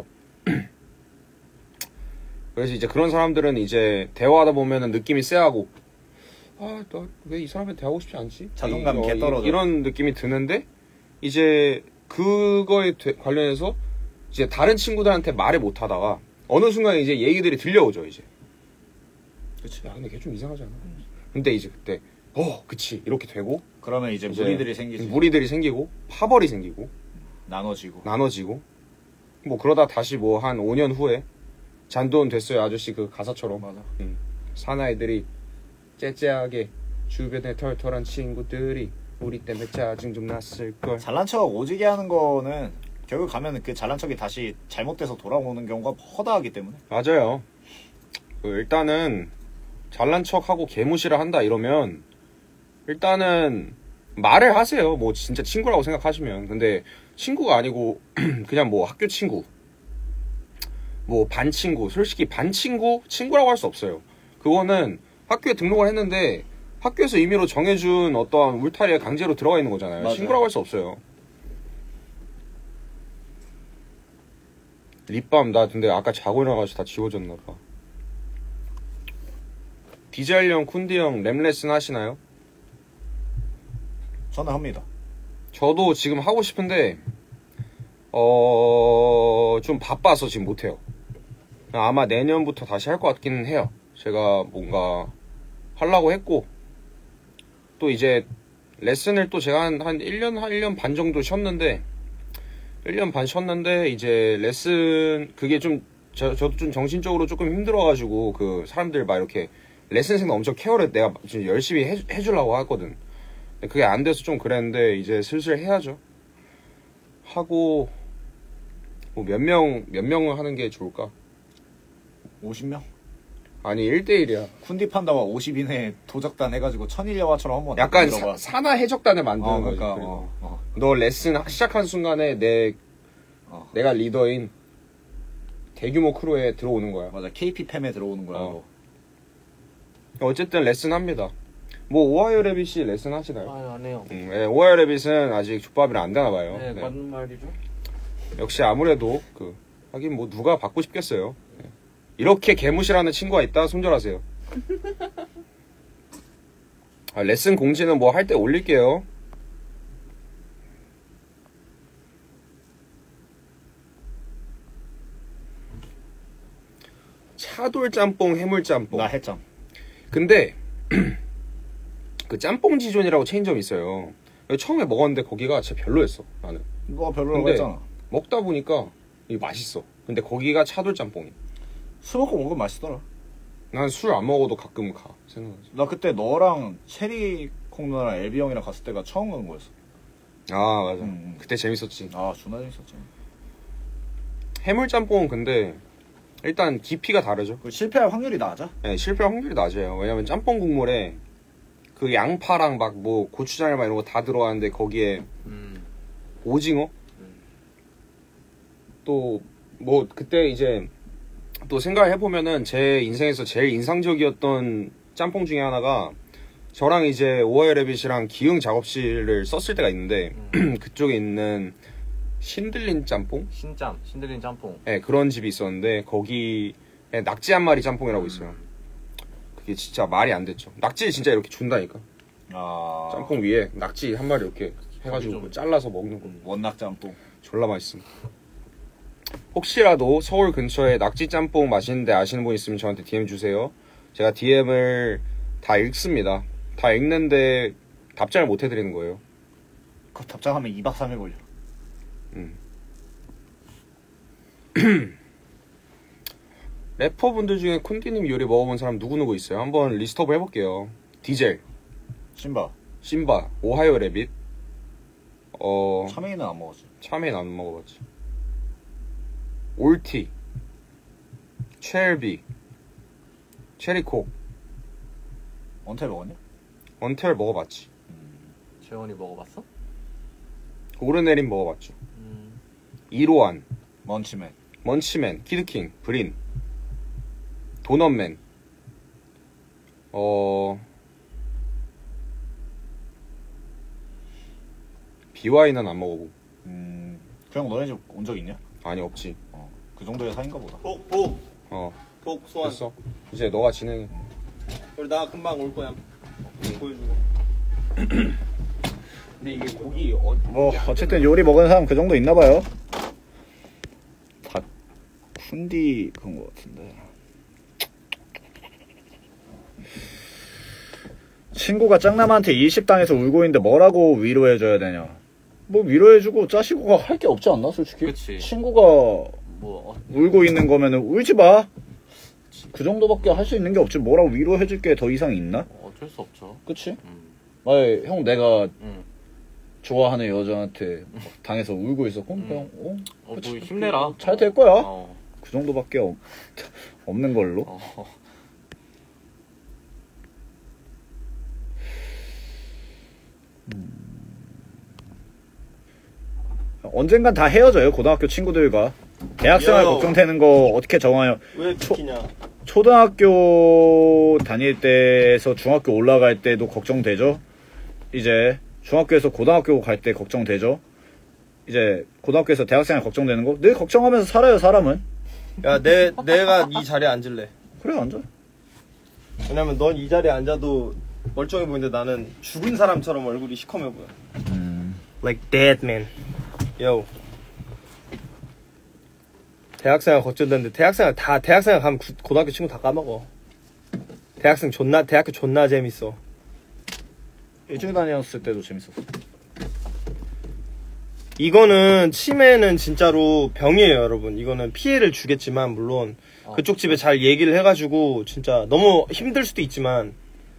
그래서 이제 그런 사람들은 이제 대화하다 보면은 느낌이 쎄하고 아, 나 왜 이 사람한테 대하고 싶지 않지? 자존감 이- 개 이- 떨어져. 이런 느낌이 드는데 이제 그거에 되- 관련해서 이제 다른 친구들한테 말을 못 하다가 어느 순간 이제 얘기들이 들려오죠, 이제. 그치. 야, 근데 걔 좀 이상하잖아. 근데 이제 그때 어, 그치 이렇게 되고 그러면 이제 이제 무리들이 생기지. 무리들이 생기고 파벌이 생기고 나눠지고. 나눠지고 뭐 그러다 다시 뭐 한 오 년 후에 잔돈 됐어요 아저씨 그 가사처럼 맞아. 사나이들이 째째하게 주변에 털털한 친구들이 우리 때문에 짜증 좀 났을걸. 잘난 척 오지게 하는 거는 결국 가면 그 잘난 척이 다시 잘못돼서 돌아오는 경우가 허다하기 때문에. 맞아요. 그 일단은 잘난 척하고 개무시를 한다 이러면 일단은 말을 하세요. 뭐 진짜 친구라고 생각하시면. 근데 친구가 아니고 그냥 뭐 학교 친구, 뭐 반 친구, 솔직히 반 친구 친구라고 할 수 없어요. 그거는 학교에 등록을 했는데 학교에서 임의로 정해준 어떠한 울타리에 강제로 들어가 있는 거잖아요. 맞아요. 친구라고 할 수 없어요. 립밤 나 근데 아까 자고 일어나가지고 다 지워졌나봐. 디젤 형, 쿤디 형 랩 레슨 하시나요? 저는 합니다. 저도 지금 하고 싶은데 어... 좀 바빠서 지금 못해요. 아마 내년부터 다시 할 것 같기는 해요. 제가 뭔가 하려고 했고 또 이제 레슨을 또 제가 한, 한 일 년, 한 일 년 반 정도 쉬었는데 일 년 반 쉬었는데 이제 레슨 그게 좀 저, 저도 좀 정신적으로 조금 힘들어가지고 그 사람들 막 이렇게 레슨생 엄청 케어를 내가 지금 열심히 해, 해주려고 하거든. 근데 그게 안 돼서 좀 그랬는데 이제 슬슬 해야죠. 하고 뭐 몇 명, 몇 명을 하는 게 좋을까? 오십 명? 아니 일 대일이야. 쿤디 판다와 오십 인의 도적단 해가지고 천일여화처럼 한번 약간 들어봐. 사, 산하 해적단을 만드는 어, 거지. 그러니까 그리고 어, 어. 너 레슨 시작한 순간에 내 어. 내가 리더인 대규모 크루에 들어오는 거야. 맞아. 케이피 팸에 들어오는 거야. 어. 어쨌든 레슨 합니다. 뭐 오하이오 레빗이 레슨 하시나요? 아, 안 해요. 음, 예, 오하이오 레빗은 아직 족밥이라 안 되나 봐요. 네, 네. 맞는 말이죠. 역시 아무래도 그 하긴 뭐 누가 받고 싶겠어요. 네. 이렇게 개무시라는 친구가 있다 손절하세요. 아, 레슨 공지는 뭐 할 때 올릴게요. 차돌 짬뽕, 해물 짬뽕. 나 해점. 근데 그 짬뽕 지존이라고 체인점이 있어요. 처음에 먹었는데 거기가 진짜 별로였어. 나는 너가 별로라고 근데- 했잖아. 먹다 보니까 이게 맛있어. 근데 거기가 차돌 짬뽕이. 술 먹고 먹으면 맛있더라. 난 술 안 먹어도 가끔 가. 생각나서. 나 그때 너랑 체리 콩 누나랑 엘비 형이랑 갔을 때가 처음 가는 거였어. 아 맞아. 음, 음. 그때 재밌었지. 아 존나 재밌었지. 해물 짬뽕은 근데 일단 깊이가 다르죠. 그 실패할 확률이 낮아. 네, 실패 확률이 낮아요. 왜냐면 짬뽕 국물에 그 양파랑 막 뭐 고추장이랑 막 이런 거 다 들어가는데 거기에 음. 오징어 또 뭐 그때 이제 또 생각을 해보면은 제 인생에서 제일 인상적이었던 짬뽕 중에 하나가 저랑 이제 오하이오 레빗이랑 기흥 작업실을 썼을 때가 있는데 그쪽에 있는 신들린 짬뽕? 신짬, 신들린 짬뽕. 네, 그런 집이 있었는데 거기에 낙지 한 마리 짬뽕이라고 있어요. 그게 진짜 말이 안 됐죠. 낙지 진짜 이렇게 준다니까. 아 짬뽕 위에 낙지 한 마리 이렇게 해가지고 좀- 잘라서 먹는 거 원낙 짬뽕. 졸라 맛있습니다. 혹시라도 서울 근처에 낙지 짬뽕 맛있는데 아시는 분 있으면 저한테 디엠 주세요. 제가 디엠을 다 읽습니다. 다 읽는데 답장을 못 해드리는 거예요. 그 답장하면 이 박 삼 일 걸려. 래퍼분들 중에 쿤디님 요리 먹어본 사람 누구누구 있어요? 한번 리스트업 해볼게요. 디젤, 신바. 심바, 오하이오 레빗. 어, 참외는 안 먹었지. 참외는 안 먹어봤지. 올티, 첼비, 체리콕, 언텔 먹었냐? 언텔 먹어봤지. 재원이 먹어봤어? 오르내린 먹어봤죠. 음. 이로안, 먼치맨. 먼치맨, 키드킹, 브린, 도넛맨, 어, 비와이는 안 먹어보고. 음, 그냥 너네 집 온 적 있냐? 아니, 없지. 어, 그 정도의 사이인가 보다. 복, 복, 어, 복, 소환. 됐어. 이제 너가 진행해. 우리 나 금방 올 거야. 보여주고. 근데 이게 고기 어, 뭐 어쨌든 요리 먹은 사람 그 정도 있나 봐요. 다 쿤디 그런 거 같은데. 친구가 짱남한테 이십당해서 울고 있는데 뭐라고 위로해줘야 되냐? 뭐 위로해주고 짜시고가 할 게 없지 않나 솔직히? 그치. 친구가 뭐 어, 울고 있는 거면은 울지 마. 그 정도밖에 할 수 있는 게 없지. 뭐라고 위로해줄 게 더 이상 있나? 어쩔 수 없죠. 그치? 음. 아니 형 내가 음. 좋아하는 여자한테 막 당해서 울고 있어. 그럼 음. 그냥 어? 어, 그치. 뭐 힘내라. 잘 될 거야. 어. 그 정도밖에 없, 없는 걸로. 어. 언젠간 다 헤어져요. 고등학교 친구들과. 대학생활 요. 걱정되는 거 어떻게 정하요? 왜 비키냐? 초등학교 다닐 때에서 중학교 올라갈 때도 걱정되죠. 이제 중학교에서 고등학교 갈 때 걱정되죠. 이제 고등학교에서 대학생활 걱정되는 거 늘 걱정하면서 살아요. 사람은. 야, 내 내가 이 자리에 앉을래. 그래 앉아. 왜냐면 넌 이 자리에 앉아도 멀쩡해 보이는데 나는 죽은 사람처럼 얼굴이 시커매 보여. Like dead man. Yo. 대학생활 걱정되는데 대학생활 다 대학생활 가면 구, 고등학교 친구 다 까먹어. 대학생 존나 대학교 존나 재밌어. 일주일 다녔을 때도 재밌었어. 이거는 치매는 진짜로 병이에요, 여러분. 이거는 피해를 주겠지만 물론 어. 그쪽 집에 잘 얘기를 해가지고 진짜 너무 힘들 수도 있지만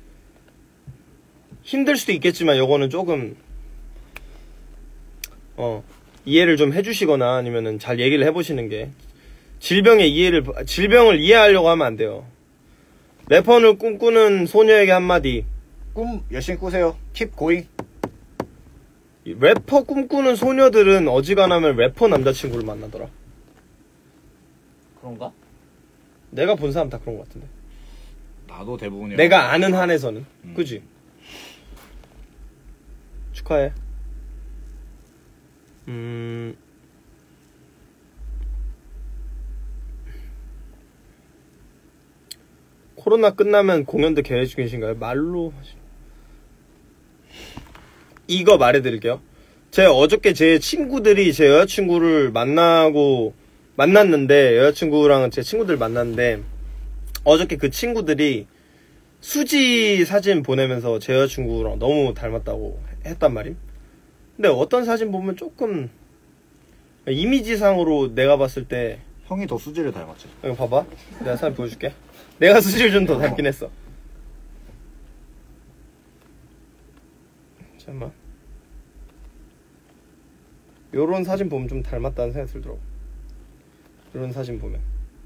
힘들 수도 있겠지만 요거는 조금 어 이해를 좀 해주시거나 아니면은 잘 얘기를 해보시는 게 질병의 이해를 질병을 이해하려고 하면 안 돼요. 래퍼를 꿈꾸는 소녀에게 한마디. 꿈 열심히 꾸세요. Keep going. 이 래퍼 꿈꾸는 소녀들은 어지간하면 래퍼 남자친구를 만나더라. 그런가? 내가 본 사람 다 그런 것 같은데. 나도 대부분이. 내가 아는 한에서는. 음. 그지? 축하해. 음. 코로나 끝나면 공연도 계획 중이신가요? 말로. 이거 말해드릴게요. 제 어저께 제 친구들이 제 여자친구를 만나고, 만났는데, 여자친구랑은 제 친구들 만났는데, 어저께 그 친구들이 수지 사진 보내면서 제 여자친구랑 너무 닮았다고 했단 말임. 근데 어떤 사진 보면 조금, 이미지상으로 내가 봤을 때, 형이 더 수지를 닮았지. 이거 봐봐. 내가 사진 보여줄게. 내가 수지를 좀 더 닮긴 했어. 잠깐만. 요런 사진 보면 좀 닮았다는 생각이 들더라고. 요런 사진 보면.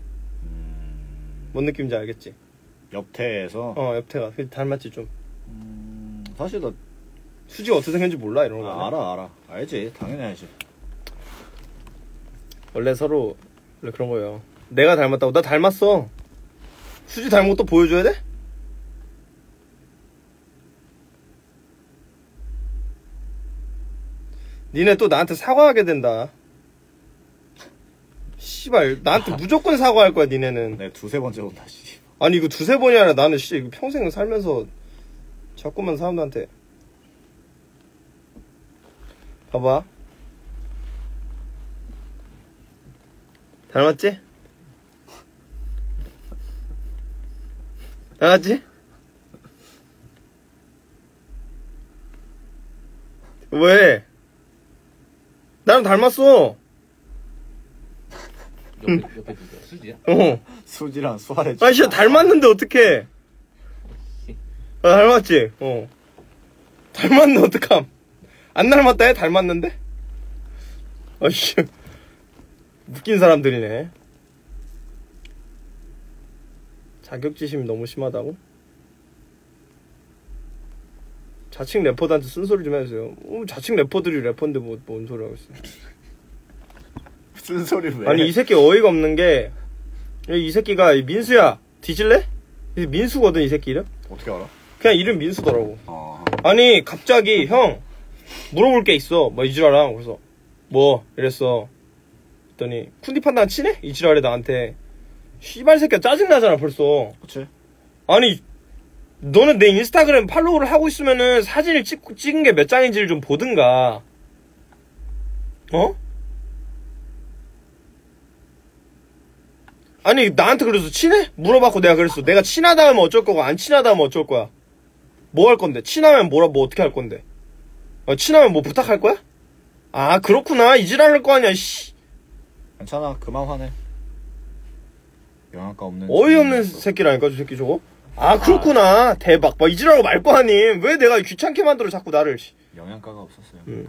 뭔 느낌인지 알겠지? 옆태에서. 어, 옆태가. 닮았지, 좀. 음, 사실 나 수지가 어떻게 생겼는지 몰라, 이런 거. 아, 알아 알아. 알지. 당연히 알지. 원래 서로, 원래 그런 거예요. 내가 닮았다고. 나 닮았어. 수지 닮은 것도 보여줘야 돼? 니네 또 나한테 사과하게 된다. 씨발, 나한테 무조건 사과할 거야, 니네는. 내가 두세 번째 온다. 씨. 아니, 이거 두세 번이 아니라 나는 씨, 이거 평생 살면서 자꾸만 사람들한테. 봐봐. 닮았지? 닮았지? 왜? 나랑 닮았어. 옆에 옆에 누구야? 수지야? 어. 수지랑 수아레. 아니, 진짜 닮았는데, 어떡해. 아, 닮았지? 어. 닮았네 어떡함. 안 닮았다 해? 닮았는데? 아이씨 웃긴 사람들이네. 자격지심이 너무 심하다고? 자칭 래퍼들한테 쓴소리 좀 해주세요. 어, 자칭 래퍼들이 래퍼인데 뭐, 뭔 소리 하고 있어. 쓴소리를 왜 아니 이 새끼 어이가 없는 게 이 새끼가 민수야 뒤질래? 민수거든 이 새끼 이름? 어떻게 알아? 그냥 이름 민수더라고. 아 아니 갑자기 형 물어볼 게 있어 뭐 이지라랑. 그래서 뭐 이랬어. 그랬더니 쿤디 판단 치네? 이지라래 나한테. 씨발 새끼야 짜증나잖아 벌써. 그치. 아니 너는 내 인스타그램 팔로우를 하고 있으면은 사진을 찍, 찍은 게 몇 장인지를 좀 보든가. 어? 아니 나한테 그래서 친해? 물어봤고 내가 그랬어. 내가 친하다 하면 어쩔 거고 안 친하다 하면 어쩔 거야. 뭐 할 건데? 친하면 뭐라 뭐 어떻게 할 건데? 어, 친하면 뭐 부탁할 거야? 아 그렇구나 이지랄할 거 아니야. 씨. 괜찮아 그만 화내. 영양가 없는 어이없는 새끼라니까 저 새끼 저거. 아 그렇구나 대박 막 이지랄하고 말 거 아님. 왜 내가 귀찮게 만들어 자꾸 나를. 영양가가 없었어요. 음.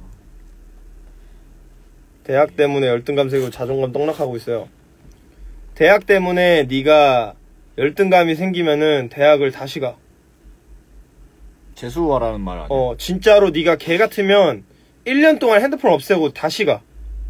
대학 때문에 열등감 생기고 자존감 떡락하고 있어요. 대학 때문에 네가 열등감이 생기면은 대학을 다시 가. 재수하라는 말 아니야? 어 진짜로 네가 개 같으면 일 년 동안 핸드폰 없애고 다시 가.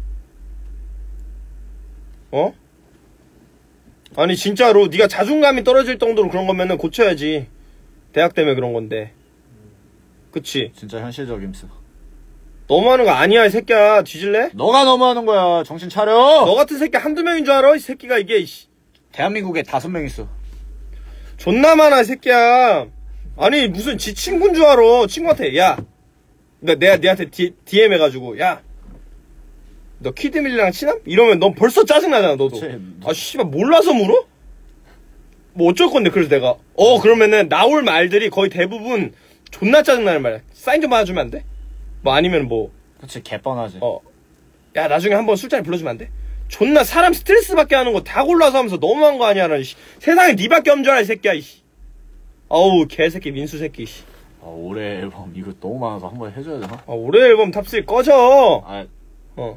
어? 아니 진짜로 네가 자존감이 떨어질 정도로 그런 거면은 고쳐야지. 대학 때문에 그런 건데. 그치? 진짜 현실적임스. 너무하는 거 아니야 이 새끼야. 뒤질래? 너가 너무하는 거야. 정신 차려. 너 같은 새끼 한두 명인 줄 알아? 이 새끼가 이게 이씨. 대한민국에 다섯 명 있어. 존나 많아 이 새끼야. 아니 무슨 지 친구인 줄 알아. 친구한테 야 나 내가 내한테 디, 디엠 해가지고 야 너 키드밀리랑 친함? 이러면 넌 벌써 짜증나잖아 너도. 그치. 아 씨발 몰라서 물어? 뭐 어쩔 건데. 그래서 내가 어 그러면은 나올 말들이 거의 대부분 존나 짜증나는 말이야. 사인 좀 받아주면 안 돼? 뭐 아니면 뭐 그치 개뻔하지. 어 야 나중에 한번 술자리 불러주면 안 돼? 존나 사람 스트레스 받게 하는 거 다 골라서 하면서 너무한 거 아니야. 씨. 세상에 니밖에 없는 줄 알아 이 새끼야. 이씨. 어우 개새끼 민수 새끼. 씨. 아, 올해 앨범 이거 너무 많아서 한번 해줘야 되나? 아 올해 앨범 탑쓰리 꺼져. 아 어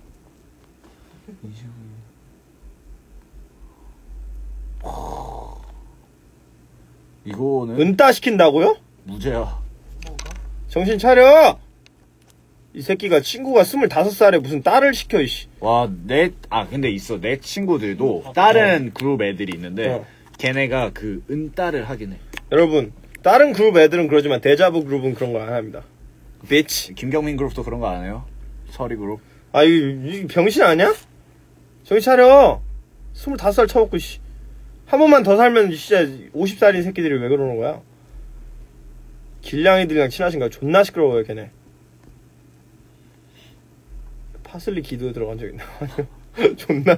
이거는 은따 시킨다고요? 무죄야. 정신 차려. 이 새끼가 친구가 스물다섯 살에 무슨 딸을 시켜 이씨. 와, 내, 아, 근데 있어. 내 친구들도 다른 그룹 애들이 있는데, 어. 걔네가 그 은따를 하긴 해. 여러분 다른 그룹 애들은 그러지만 데자부 그룹은 그런 거 안 합니다. 비치. 김경민 그룹도 그런 거 안 해요? 서리 그룹. 아 이, 이 병신 아니야? 정신 차려. 스물다섯 살 처먹고 씨. 한 번만 더 살면 진짜 오십 살인 새끼들이 왜 그러는 거야? 길냥이들이랑 친하신가요? 존나 시끄러워요 걔네. 파슬리 기도에 들어간 적 있나? 아니요. 존나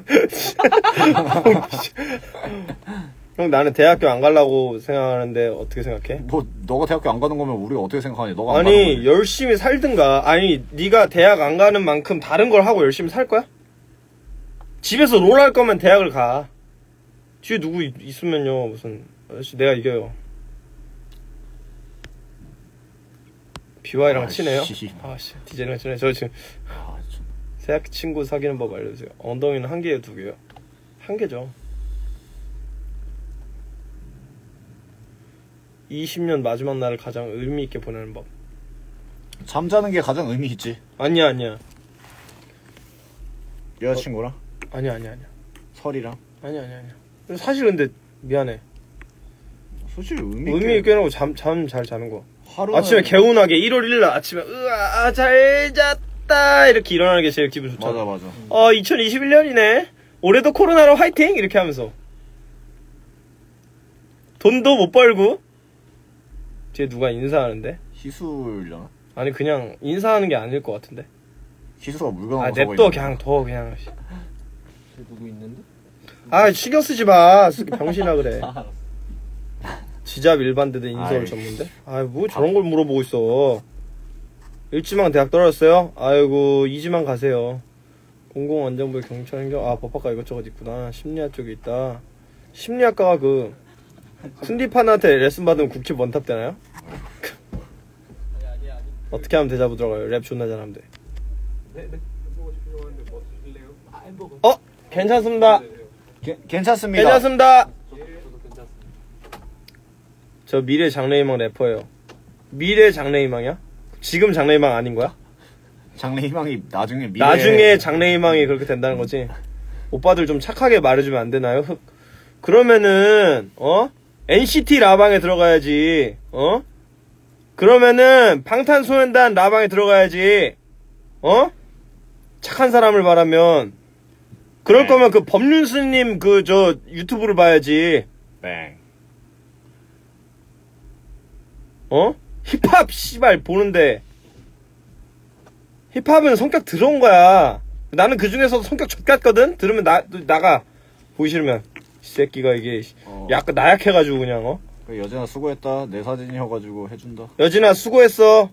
형 나는 대학교 안 가려고 생각하는데 어떻게 생각해? 뭐, 너가 대학교 안 가는 거면 우리가 어떻게 생각하니? 너가 안 가는 아니 거지. 열심히 살든가. 아니 네가 대학 안 가는 만큼 다른 걸 하고 열심히 살 거야? 집에서 롤 할 거면 대학을 가. 뒤에 누구 있, 있으면요 무슨 아저씨 내가 이겨요. 비와이랑 아이씨. 친해요? 아씨 디제이랑 친해. 저 지금 아, 좀. 대학 친구 사귀는 법 알려주세요. 엉덩이는 한 개예요 두 개요? 한 개죠. 이십 년 마지막 날을 가장 의미 있게 보내는 법. 잠자는 게 가장 의미 있지. 아니야 아니야 여자친구랑? 아니야 아니야 아니야 설이랑? 아니야 아니야 아니야. 사실 근데 미안해. 솔직히 의미 있게. 의미 있게 해놓고 잠 잠 잘 자는 거. 하루는 아침에 개운하게 일월 일일 아침에 으아 잘 잤다 이렇게 일어나는 게 제일 기분 좋잖아. 맞아, 맞아. 어 이천이십일 년이네. 올해도 코로나로 화이팅 이렇게 하면서 돈도 못 벌고. 뒤에 누가 인사하는데? 희수려나? 아니 그냥 인사하는 게 아닐 것 같은데. 희수가 물건 아 냅둬 그냥 더 그냥. 쟤 누구 있는데? 아 신경 쓰지 마. 쓰기 병신아 그래. 아, 알았어. 지잡 일반대대 인서울 아이. 전문대? 아뭐 저런 걸 물어보고 있어. 일지망 대학 떨어졌어요? 아이고 이지망 가세요. 공공안전부 경찰 행정. 아 법학과 이것저것 있구나. 심리학 쪽에 있다. 심리학과가 그 순디판한테 레슨 받으면 국힙 원탑 되나요? 어떻게 하면 대자보 들어가요? 랩 존나 잘하면 돼. 네, 네. 햄버거 시키려고 하는데 뭐 드실래요? 아, 햄버거. 어? 괜찮습니다. 게, 괜찮습니다. 괜찮습니다. 저도, 저도 괜찮습니다. 저 미래 장래희망 래퍼예요. 미래 장래희망이야? 지금 장래희망 아닌 거야? 장래 희망이 나중에 미래 나중에 장래희망이 그렇게 된다는 거지. 오빠들 좀 착하게 말해주면 안 되나요? 흑. 그러면은 어? 엔시티 라방에 들어가야지. 어? 그러면은 방탄소년단 라방에 들어가야지. 어? 착한 사람을 말하면. 그럴 네. 거면 그 법륜스님 그 저 유튜브를 봐야지. 뱅. 어? 힙합 씨발 보는데 힙합은 성격 들어온 거야. 나는 그 중에서도 성격 족같거든. 들으면 나 나가. 보기 싫으면 이 새끼가 이게 어. 약간 나약해가지고 그냥 어. 그 여진아 수고했다. 내 사진이어가지고 해준다. 여진아 수고했어.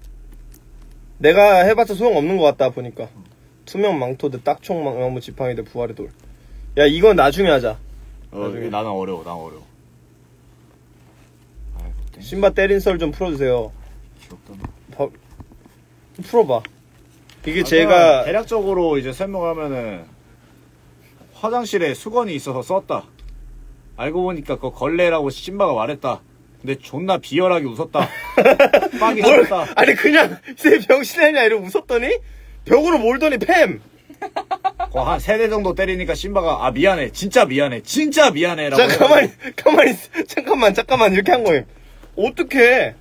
내가 해봤자 소용 없는 것 같다 보니까. 투명 망토 대 딱총 망무 지팡이 대 부활의 돌. 야 이건 나중에 하자. 어, 나중에. 나는 어려워. 난 어려워. 아이고, 땡. 신바 때린 썰 좀 풀어주세요. 귀엽다. 바, 풀어봐. 이게 아, 제가 대략적으로 이제 설명하면은 화장실에 수건이 있어서 썼다. 알고 보니까 그 걸레라고 신바가 말했다. 근데 존나 비열하게 웃었다. 빡이 뭘, 쳤다. 아니 그냥 쟤 병신이냐 이러고 웃었더니 벽으로 몰더니 팸. 한 세 대 정도 때리니까 신바가 아 미안해. 진짜 미안해. 진짜 미안해. 라고 자 가만히 가만히 있어. 잠깐만 잠깐만 이렇게 한 거임. 어떡해.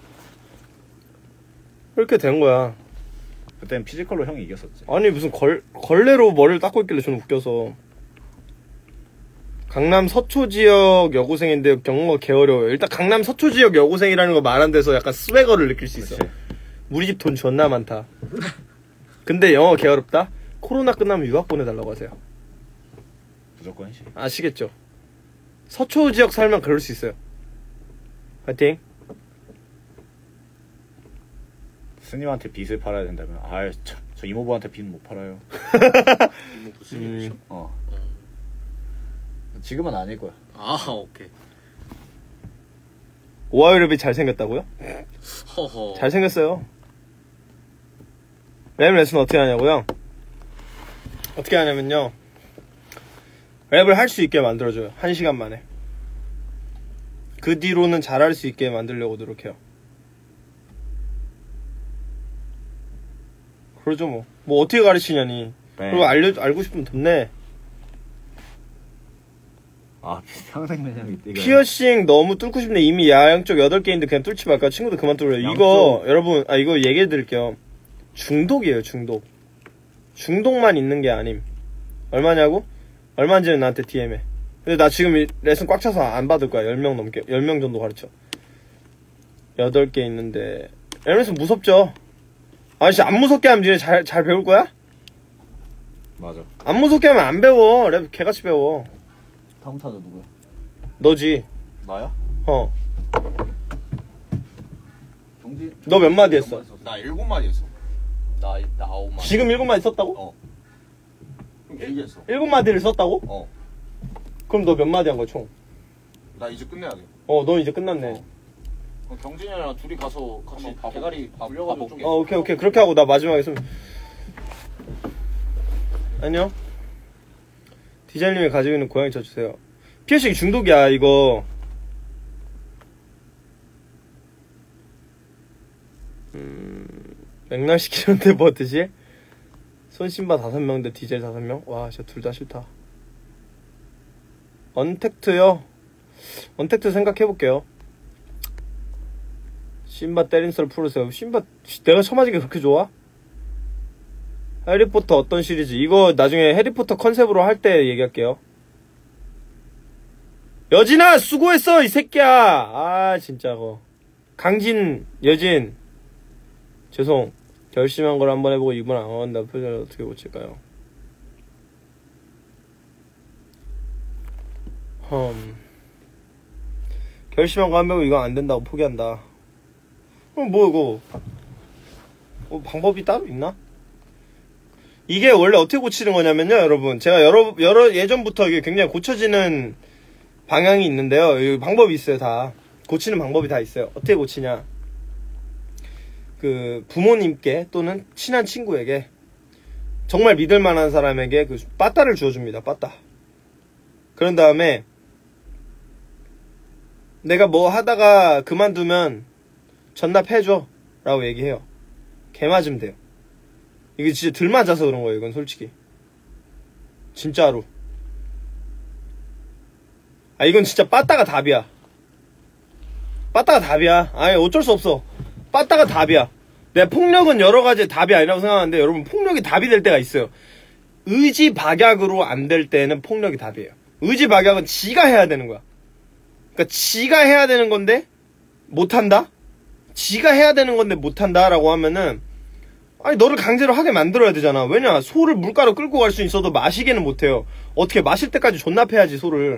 이렇게 된 거야. 그땐 피지컬로 형이 이겼었지. 아니 무슨 걸, 걸레로 머리를 닦고 있길래 저는 웃겨서. 강남 서초 지역 여고생인데 경어가 개어려워요. 일단 강남 서초 지역 여고생이라는 거 말한 데서 약간 스웨거를 느낄 수 있어. 그치. 우리 집 돈 존나 많다. 근데 영어 개어렵다? 코로나 끝나면 유학 보내달라고 하세요. 무조건이지. 아시겠죠? 서초 지역 살면 그럴 수 있어요. 파이팅. 스님한테 빚을 팔아야 된다면 아, 저, 저 이모부한테 빚 못 팔아요. 이모 무슨 음. 일이죠? 어. 지금은 아닐 거야. 아, 오케이. 오하이랩이 잘생겼다고요? 허허. 잘생겼어요. 랩 레슨 어떻게 하냐고요? 어떻게 하냐면요. 랩을 할 수 있게 만들어줘요. 한 시간 만에. 그 뒤로는 잘할 수 있게 만들려고 노력해요. 그러죠 뭐. 뭐 어떻게 가르치냐니. 네. 그리고 알려 알고 싶으면 돈 내. 아 평생매장이 이거. 피어싱 너무 뚫고 싶네. 이미 양쪽 여덟 개인데 그냥 뚫지 말까? 친구들 그만 뚫어요. 이거 양쪽. 여러분 아 이거 얘기해 드릴게요. 중독이에요 중독. 중독만 있는 게 아님. 얼마냐고? 얼마인지는 나한테 디엠해. 근데 나 지금 이 레슨 꽉 차서 안 받을 거야. 열 명 넘게. 열 명 정도 가르쳐. 여덟 개 있는데 이러면서 무섭죠? 아니 진짜 안 무섭게 하면 니네 잘, 잘 배울 거야? 맞아. 안 무섭게 하면 안 배워. 랩 개같이 배워. 다음 타자 누구야? 너지. 나야? 어. 경진. 너 몇 마디 했어? 나 일곱 마디 했어. 나, 나 아홉 만. 지금 일곱 마디 썼다고? 어. 좀 길게 했어. 일곱 마디를 썼다고? 어. 그럼 너 몇 마디 한 거야 총? 나 이제 끝내야 돼. 어, 너 이제 끝났네. 그럼 경진이랑 둘이 가서 같이 한번 봐보- 대가리 봐- 불려가지고 봐볼게. 좀. 어, 오케이, 오케이. 그렇게 하고 나 마지막에 좀. 안녕. 디자인님이 가지고 있는 고양이 쳐주세요. 피어싱 중독이야, 이거. 음, 맥락 시키는데 뭐 드지? 손신바 다섯 명 대 디젤 다섯 명? 와, 진짜 둘 다 싫다. 언택트요? 언택트 생각해볼게요. 신바 때린 썰 풀으세요. 신바 내가 처맞은 게 그렇게 좋아? 해리포터 어떤 시리즈? 이거 나중에 해리포터 컨셉으로 할 때 얘기할게요. 여진아 수고했어 이 새끼야. 아 진짜 거. 강진 여진 죄송. 결심한 걸 한번 해보고 이번 안 한다 표정을 어떻게 고칠까요? 흠. 결심한 거 한 번 해보고 이거 안 된다고 포기한다. 그럼 뭐 이거 뭐 방법이 따로 있나? 이게 원래 어떻게 고치는 거냐면요, 여러분. 제가 여러 여러 예전부터 이게 굉장히 고쳐지는 방향이 있는데요. 이 방법이 있어요, 다. 고치는 방법이 다 있어요. 어떻게 고치냐? 그 부모님께 또는 친한 친구에게 정말 믿을 만한 사람에게 그 빠따를 주어줍니다. 빠따. 그런 다음에 내가 뭐 하다가 그만두면 전납해줘 라고 얘기해요. 개 맞으면 돼요. 이게 진짜 들 맞아서 그런 거예요. 이건 솔직히 진짜로. 아 이건 진짜 빠따가 답이야. 빠따가 답이야. 아니 어쩔 수 없어. 빠따가 답이야. 내가 폭력은 여러 가지 답이 아니라고 생각하는데 여러분 폭력이 답이 될 때가 있어요. 의지 박약으로 안 될 때는 폭력이 답이에요. 의지 박약은 지가 해야 되는 거야. 그러니까 지가 해야 되는 건데 못한다? 지가 해야 되는 건데 못한다 라고 하면은 아니 너를 강제로 하게 만들어야 되잖아. 왜냐 소를 물가로 끌고 갈 수 있어도 마시게는 못해요. 어떻게 마실 때까지 존납해야지 소를.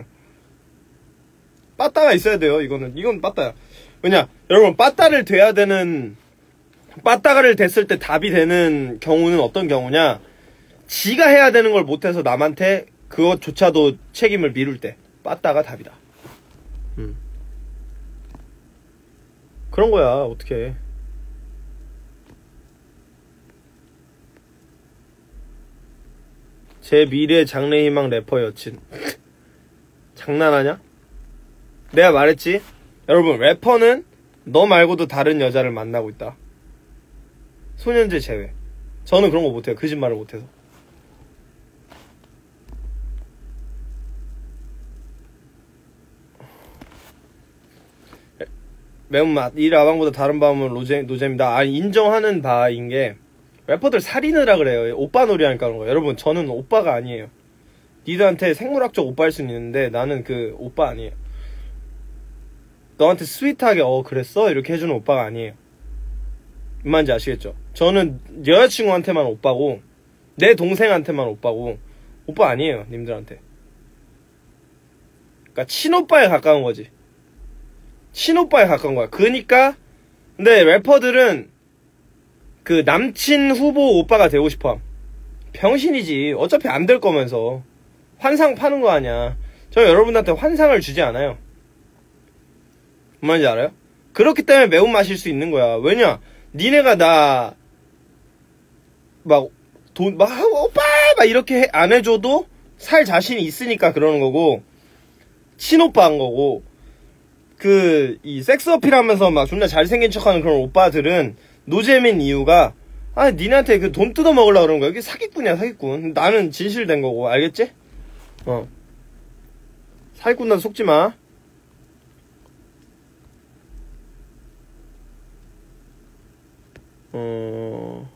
빠따가 있어야 돼요. 이거는 이건 빠따야. 왜냐 여러분 빠따를 돼야 되는 빠따가를 됐을 때 답이 되는 경우는 어떤 경우냐, 지가 해야 되는 걸 못해서 남한테 그것조차도 책임을 미룰 때 빠따가 답이다. 음. 그런 거야. 어떡해. 제 미래 장래희망 래퍼 여친. 장난하냐? 내가 말했지? 여러분 래퍼는 너 말고도 다른 여자를 만나고 있다. 소년제 제외. 저는 그런 거 못해요. 거짓말을 못해서. 매운맛. 이 라방보다 다른 밤은 노잼, 노잼이다. 아, 인정하는 바인 게 래퍼들 살이느라 그래요. 오빠 놀이 하니까 그런 거예요. 여러분 저는 오빠가 아니에요. 니들한테 생물학적 오빠일 수는 있는데 나는 그 오빠 아니에요. 너한테 스윗하게 어 그랬어? 이렇게 해주는 오빠가 아니에요. 뭔지 아시겠죠? 저는 여자친구한테만 오빠고 내 동생한테만 오빠고 오빠 아니에요. 님들한테. 그러니까 친오빠에 가까운 거지. 친오빠에 가까운 거야. 그니까 근데 래퍼들은 그 남친 후보 오빠가 되고 싶어. 병신이지. 어차피 안 될 거면서 환상 파는 거 아니야. 저 여러분한테 환상을 주지 않아요. 뭔지 알아요? 그렇기 때문에 매운맛일 수 있는 거야. 왜냐 니네가 나 막 돈 막 오빠 막 이렇게 해, 안 해줘도 살 자신이 있으니까 그러는 거고, 친오빠인 거고, 그 이 섹스 어필하면서 막 존나 잘생긴 척하는 그런 오빠들은 노잼인 이유가 아 니네한테 그 돈 뜯어 먹으려고 그러는 거야. 이게 사기꾼이야 사기꾼. 나는 진실된 거고. 알겠지? 어 사기꾼 나도 속지 마. 어...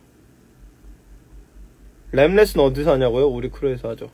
랩레슨 어디서 하냐고요? 우리 크루에서 하죠.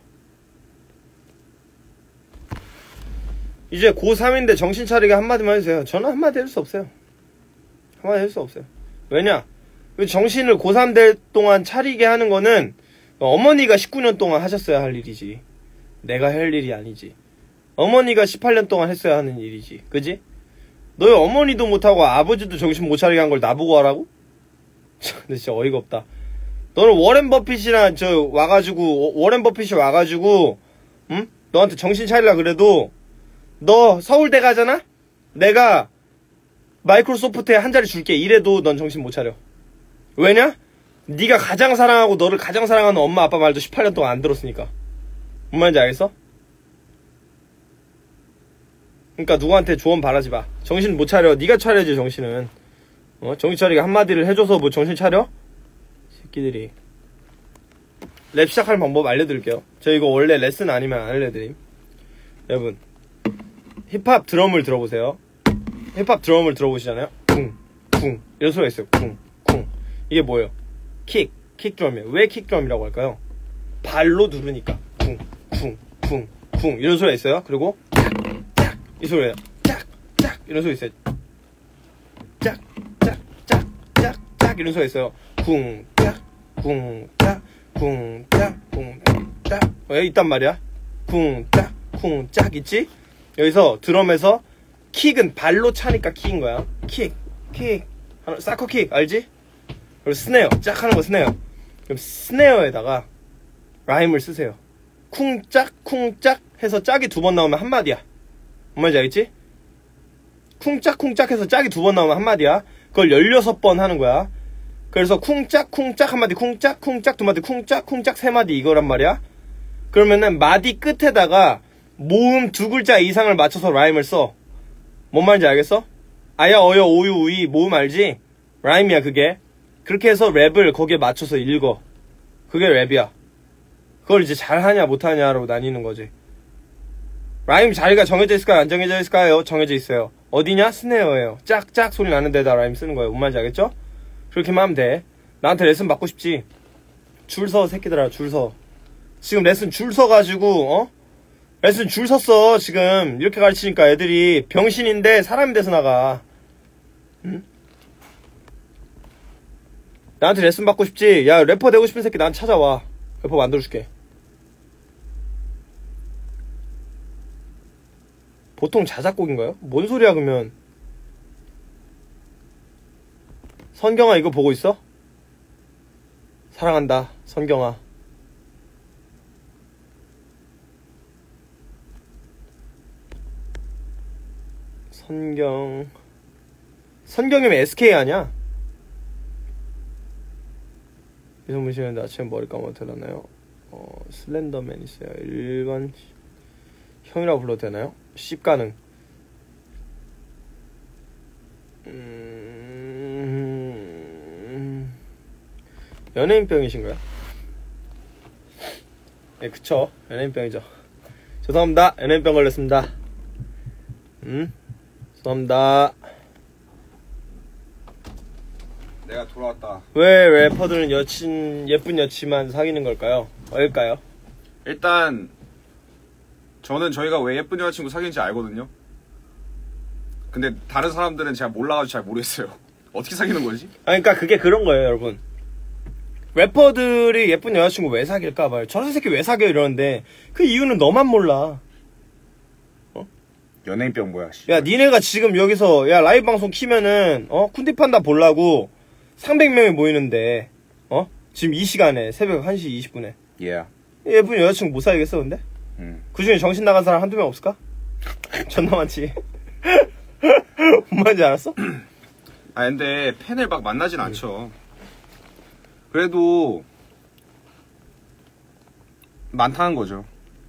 이제 고삼인데 정신 차리게 한마디만 해주세요. 저는 한마디 할 수 없어요. 한마디 할 수 없어요. 왜냐? 정신을 고삼 될 동안 차리게 하는 거는 어머니가 십구 년 동안 하셨어야 할 일이지. 내가 할 일이 아니지. 어머니가 십팔 년 동안 했어야 하는 일이지. 그지? 너희 어머니도 못하고 아버지도 정신 못 차리게 한 걸 나보고 하라고? 근데 진짜 어이가 없다. 너는 워렌 버핏이나 저 와가지고 워렌 버핏이 와가지고 응? 너한테 정신 차리라 그래도 너 서울대 가잖아? 내가 마이크로소프트에 한 자리 줄게 이래도 넌 정신 못 차려. 왜냐? 네가 가장 사랑하고 너를 가장 사랑하는 엄마 아빠 말도 십팔 년 동안 안 들었으니까. 뭔 말인지 알겠어? 그러니까 누구한테 조언 바라지 마. 정신 못 차려. 네가 차려야지 정신은. 어? 정신 차리게 한마디를 해줘서 뭐 정신 차려? 새끼들이. 랩 시작할 방법 알려드릴게요. 저 이거 원래 레슨 아니면 안 알려드림. 여러분 힙합 드럼을 들어보세요. 힙합 드럼을 들어보시잖아요. 쿵, 쿵 이런 소리가 있어요. 쿵, 쿵. 이게 뭐예요? 킥, 킥 드럼이에요. 왜 킥 드럼이라고 할까요? 발로 누르니까 쿵, 쿵, 쿵, 쿵 이런 소리가 있어요. 그리고 짝, 짝 이 소리예요. 짝, 짝 이런 소리 있어요. 짝, 짝, 짝, 짝, 짝 이런 소리가 있어요. 쿵, 짝, 쿵, 짝, 쿵, 짝, 쿵, 짝. 여기 있단 말이야. 쿵, 짝, 쿵, 짝 있지? 여기서 드럼에서 킥은 발로 차니까 킥인 거야. 킥, 킥, 사커 킥 알지? 그리고 스네어, 짝 하는 거 스네어. 그럼 스네어에다가 라임을 쓰세요. 쿵짝, 쿵짝 해서 짝이 두 번 나오면 한마디야. 뭔 말인지 알겠지? 쿵짝, 쿵짝 해서 짝이 두 번 나오면 한마디야. 그걸 열여섯 번 하는 거야. 그래서 쿵짝 쿵짝 한 마디 쿵짝 쿵짝 두 마디 쿵짝 쿵짝 세 마디 이거란 말이야. 그러면은 마디 끝에다가 모음 두 글자 이상을 맞춰서 라임을 써. 뭔 말인지 알겠어? 아야 어여 오유 우이 모음 알지? 라임이야 그게. 그렇게 해서 랩을 거기에 맞춰서 읽어. 그게 랩이야. 그걸 이제 잘하냐 못하냐로 나뉘는 거지. 라임 자리가 정해져 있을까요? 안 정해져 있을까요? 정해져 있어요. 어디냐? 스네어예요. 짝짝 소리 나는 데다 라임 쓰는 거예요. 뭔 말인지 알겠죠? 그렇게만 하면 돼. 나한테 레슨 받고 싶지? 줄 서 새끼들아 줄 서. 지금 레슨 줄 서가지고 어? 레슨 줄 섰어 지금. 이렇게 가르치니까 애들이 병신인데 사람이 돼서 나가. 응? 나한테 레슨 받고 싶지? 야 래퍼 되고 싶은 새끼 나한테 찾아와. 래퍼 만들어줄게. 보통 자작곡인가요? 뭔 소리야 그러면. 선경아 이거 보고 있어? 사랑한다 선경아. 선경 선경이면 에스케이 아니야? 이성문 씨는 아침에 머리 감아도 되나요? 어, 슬렌더맨 있어요. 일반 형이라고 불러도 되나요? 씹가능. 음... 연예인병이신가요? 예, 그쵸. 연예인병이죠. 죄송합니다. 연예인병 걸렸습니다. 음? 죄송합니다. 내가 돌아왔다. 왜 래퍼들은 여친, 예쁜 여친만 사귀는 걸까요? 왜일까요? 일단 저는 저희가 왜 예쁜 여자친구 사귀는지 알거든요. 근데 다른 사람들은 제가 몰라가지고 잘 모르겠어요. 어떻게 사귀는 거지? 아, 그러니까 그게 그런 거예요, 여러분. 래퍼들이 예쁜 여자친구 왜 사귈까 봐요. 저런 새끼 왜 사겨 이러는데 그 이유는 너만 몰라. 연예인병 뭐야? 씨. 야, 니네가 지금 여기서 야 라이브 방송 키면은 어 쿤디 판다 보려고 삼백 명이 모이는데 어 지금 이 시간에 새벽 한 시 이십 분에 예. 예쁜 여자친구 못 사귀겠어 근데? 음. 그 중에 정신 나간 사람 한두 명 없을까? 존나 많지. 뭔 말인지 알았어? 아 근데 팬을 막 만나진 않죠. 그래도 많다는 거죠.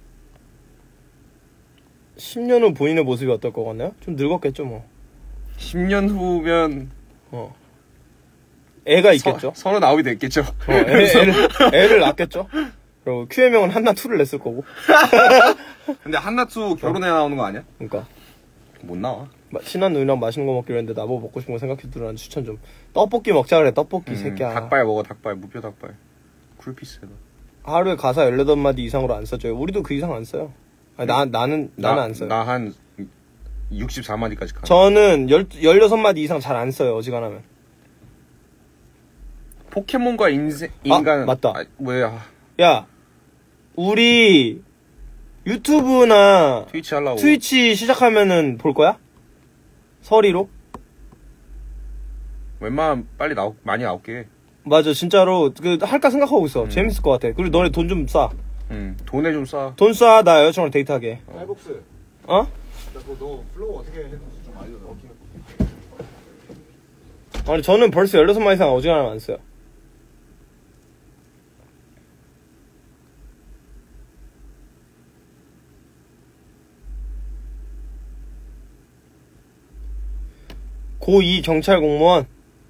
십 년 후 본인의 모습이 어떨 것 같나요? 좀 늙었겠죠 뭐. 십 년 후면 어. 애가 있겠죠. 서, 서른아홉이 됐겠죠. 어, 애, 애를, 애를 낳겠죠. 그리고 큐엠형은 한나투를 냈을 거고. 근데 한나투 결혼해 나오는 거 아니야? 그러니까 못 나와. 마- 친한 누이랑 맛있는 거 먹기로 했는데 나보고 먹고 싶은 거 생각해 두라는 추천 좀. 떡볶이 먹자 그래. 떡볶이 음, 새끼야. 닭발 먹어 닭발 무뼈 닭발. 쿨피스에다. 하루에 가사 열여덟 마디 이상으로 안 써줘요. 우리도 그 이상 안 써요. 아니, 나, 나는 나는 안 써요. 나 한 육십사 마디까지 가. 저는 열, 열여섯 마디 이상 잘 안 써요. 어지간하면. 포켓몬과 인생 인간. 아, 맞다. 아, 뭐야? 야, 우리 유튜브나 트위치 하려고. 트위치 시작하면은 볼 거야? 서리로? 웬만하면 빨리 나오 많이 나올게. 맞아, 진짜로 그 할까 생각하고 있어. 재밌을 것 같아. 그리고 너네 돈 좀 싸. 응. 돈에 좀 싸. 돈 쏴. 나 여자친구랑 데이트하게. 알복스. 어? 나 그거 너 플로우 어떻게 했는지 좀 알려줘. 아니 저는 벌써 열여섯 마디 이상 어지간하면 안 써요. 고이 경찰 공무원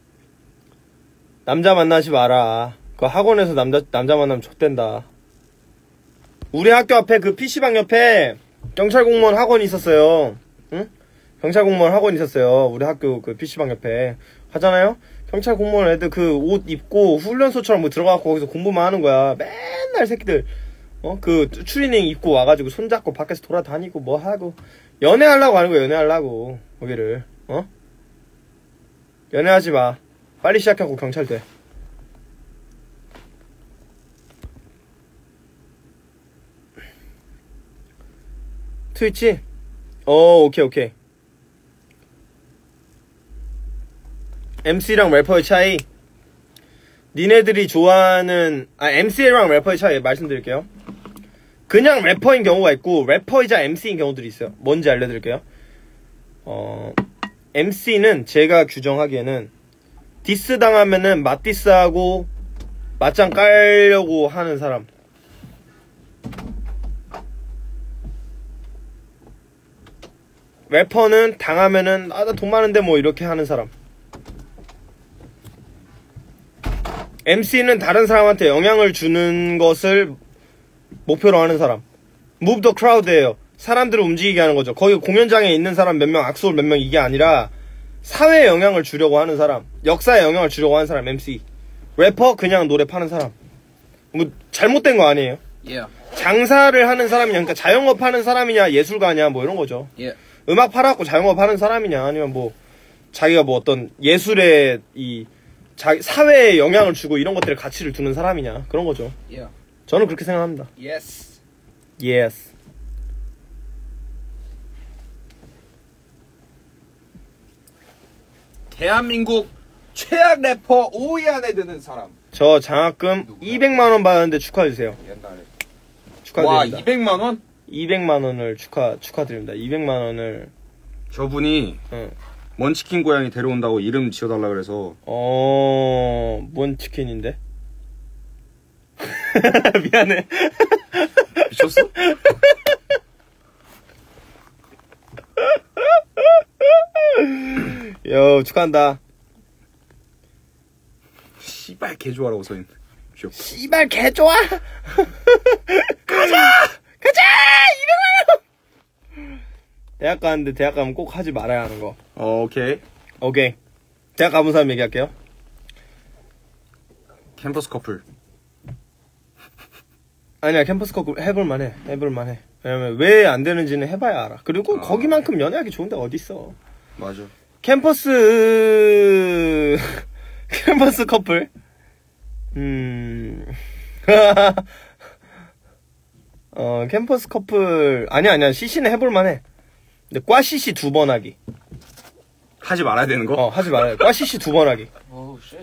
남자 만나지 마라. 그 학원에서 남자 남자 만나면 좆된다. 우리 학교 앞에 그 피시방 옆에 경찰 공무원 학원이 있었어요. 응? 경찰 공무원 학원이 있었어요. 우리 학교 그 피시방 옆에. 하잖아요? 경찰 공무원 애들 그 옷 입고 훈련소처럼 뭐 들어가고 거기서 공부만 하는 거야. 맨날 새끼들 어? 그 추리닝 입고 와가지고 손잡고 밖에서 돌아다니고 뭐 하고 연애하려고 하는 거야. 연애하려고 거기를. 어? 연애하지 마. 빨리 시작하고 경찰 돼. 트위치? 어, 오케이, 오케이. 엠씨랑 래퍼의 차이. 니네들이 좋아하는, 아, 엠씨랑 래퍼의 차이 말씀드릴게요. 그냥 래퍼인 경우가 있고, 래퍼이자 엠씨인 경우들이 있어요. 뭔지 알려드릴게요. 어, 엠씨는 제가 규정하기에는 디스 당하면은 맞디스하고 맞짱 깔려고 하는 사람. 래퍼는 당하면은 아 나 돈 많은데 뭐 이렇게 하는 사람. 엠씨는 다른 사람한테 영향을 주는 것을 목표로 하는 사람. Move the crowd예요. 사람들을 움직이게 하는 거죠. 거기 공연장에 있는 사람 몇 명, 악수올 몇 명 이게 아니라 사회에 영향을 주려고 하는 사람, 역사에 영향을 주려고 하는 사람. 엠씨. 래퍼 그냥 노래 파는 사람. 뭐 잘못된 거 아니에요. Yeah. 장사를 하는 사람이냐, 그러니까 자영업 하는 사람이냐, 예술가냐, 뭐 이런 거죠. Yeah. 음악 팔아갖고 자영업 하는 사람이냐, 아니면 뭐 자기가 뭐 어떤 예술에 이 자기 사회에 영향을 주고 이런 것들에 가치를 두는 사람이냐, 그런 거죠. Yeah. 저는 그렇게 생각합니다. Yes. Yes. 대한민국 최악 래퍼 오 위 안에 드는 사람. 저 장학금 이백만 원 받았는데 축하해주세요. 옛날에. 축하드립니다. 와, 이백만 원? 이백만 원을 축하, 축하드립니다. 이백만 원을. 저분이 응. 먼치킨 고양이 데려온다고 이름 지어달라 그래서. 어, 뭔 치킨인데? 미안해. 미쳤어? 요, 축하한다. 씨발 개 좋아라고 써있네. 귀엽다. 씨발 개 좋아. 가자, 가자. 이백만 원. 대학 가는데 대학 가면 꼭 하지 말아야 하는 거. 어, 오케이. 오케이. 대학 가본 사람 얘기할게요. 캠퍼스 커플. 아니야, 캠퍼스 커플 해볼만해. 해볼만해. 왜냐면 왜 안 되는지는 해봐야 알아. 그리고 아. 거기만큼 연애하기 좋은 데가 어딨어. 맞아. 캠퍼스 캠퍼스 커플. 음. 어, 캠퍼스 커플 아니야 아니야. 씨씨는 해볼만해. 근데 과 씨씨 두 번 하기. 하지 말아야 되는 거? 어, 하지 말아요. 과 씨씨 두 번 하기. 오우 쉣.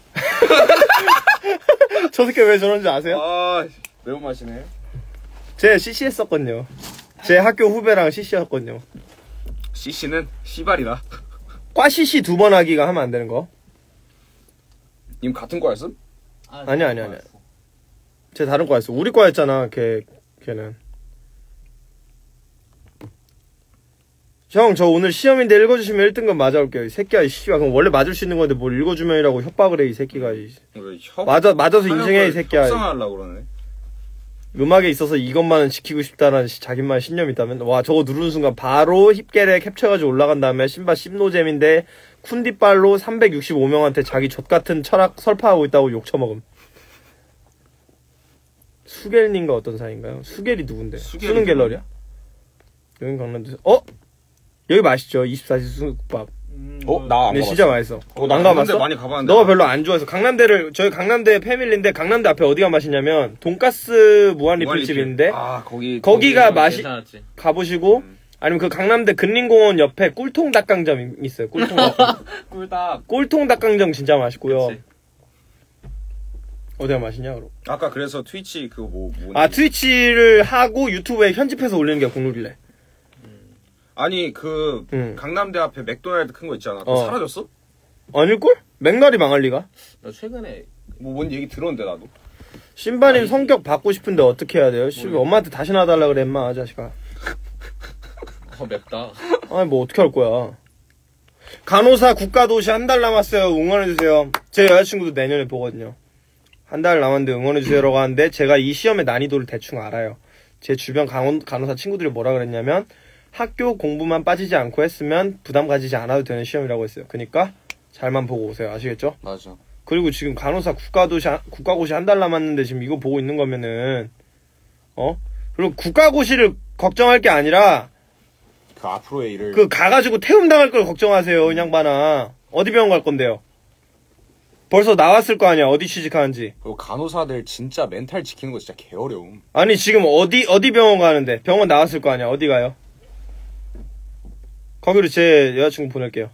저 새끼 왜 저런지 아세요? 아, 매운맛이네. 제 씨씨 했었거든요. 제 학교 후배랑 씨씨 했거든요. 씨씨는 씨발이다. 과 씨씨 두 번 하기가 하면 안 되는 거. 님 같은 거였음? 아니야, 아니야, 아니야. 제 다른 과였어. 우리 과였잖아, 걔, 걔는. 형, 저 오늘 시험인데 읽어주시면 일 등급 맞아올게요. 이 새끼야, 이 씨발. 그럼 원래 맞을 수 있는 건데 뭘 읽어주면이라고 협박을 해, 이 새끼가. 이. 왜 협... 맞아, 맞아서 인증해, 이 새끼야. 협상하려고 그러네. 음악에 있어서 이것만은 지키고 싶다라는 시- 자기만의 신념이 있다면? 와, 저거 누르는 순간 바로 힙겔에 캡처해가지고 올라간 다음에 신바 씹노잼인데 쿤디빨로 삼백육십오 명한테 자기 족같은 철학 설파하고 있다고 욕 처먹음. 수겔님과 어떤 사이인가요? 수겔이 누군데? 수겔이 수능 갤러리야? 여긴 강남도 어? 여기 맛있죠. 이십사 시 수국밥. 어? 나 안 근데 가봤어. 진짜 맛있어. 어, 안 나 가봤어? 강남대 많이 가봤는데. 너가 별로 안 좋아해서 강남대를 저희 강남대 패밀리인데 강남대 앞에 어디가 맛있냐면 돈가스 무한리필집인데 아, 거기. 거기가 맛이 괜찮았지. 가보시고 음. 아니면 그 강남대 근린공원 옆에 꿀통 닭강정 있어요. 꿀통 닭강. 꿀딱. 꿀통 닭강정 진짜 맛있고요. 그치. 어디가 맛있냐 그럼? 아까 그래서 트위치 그거 뭐, 뭐. 아 트위치를 하고 유튜브에 편집해서 올리는 게 국룰이래. 아니, 그, 응. 강남대 앞에 맥도날드 큰 거 있잖아. 그거 어. 사라졌어? 아닐걸? 맥날이 망할 리가? 나 최근에 뭐, 뭔 얘기 들었는데, 나도. 신바님 성격 바꾸고 싶은데 어떻게 해야 돼요? 씨, 엄마한테 다시 놔달라 그래 임마 아자식아. 어 맵다. 아니 뭐 어떻게 할 거야. 간호사 국가도시 한 달 남았어요. 응원해주세요. 제 여자친구도 내년에 보거든요. 한 달 남았는데 응원해주세요라고 하는데 제가 이 시험의 난이도를 대충 알아요. 제 주변 간호, 간호사 친구들이 뭐라 그랬냐면 학교 공부만 빠지지 않고 했으면 부담 가지지 않아도 되는 시험이라고 했어요. 그러니까 잘만 보고 오세요. 아시겠죠? 맞아. 그리고 지금 간호사 국가도시 한- 국가고시 한 달 남았는데 지금 이거 보고 있는 거면은 어? 그리고 국가고시를 걱정할 게 아니라 그 앞으로의 일을 그 가가지고 태움 당할 걸 걱정하세요. 이 양반아. 어디 병원 갈 건데요? 벌써 나왔을 거 아니야. 어디 취직하는지. 그리고 간호사들 진짜 멘탈 지키는 거 진짜 개어려움. 아니 지금 어디 어디 병원 가는데? 병원 나왔을 거 아니야. 어디 가요? 거기로 제 여자친구 보낼게요.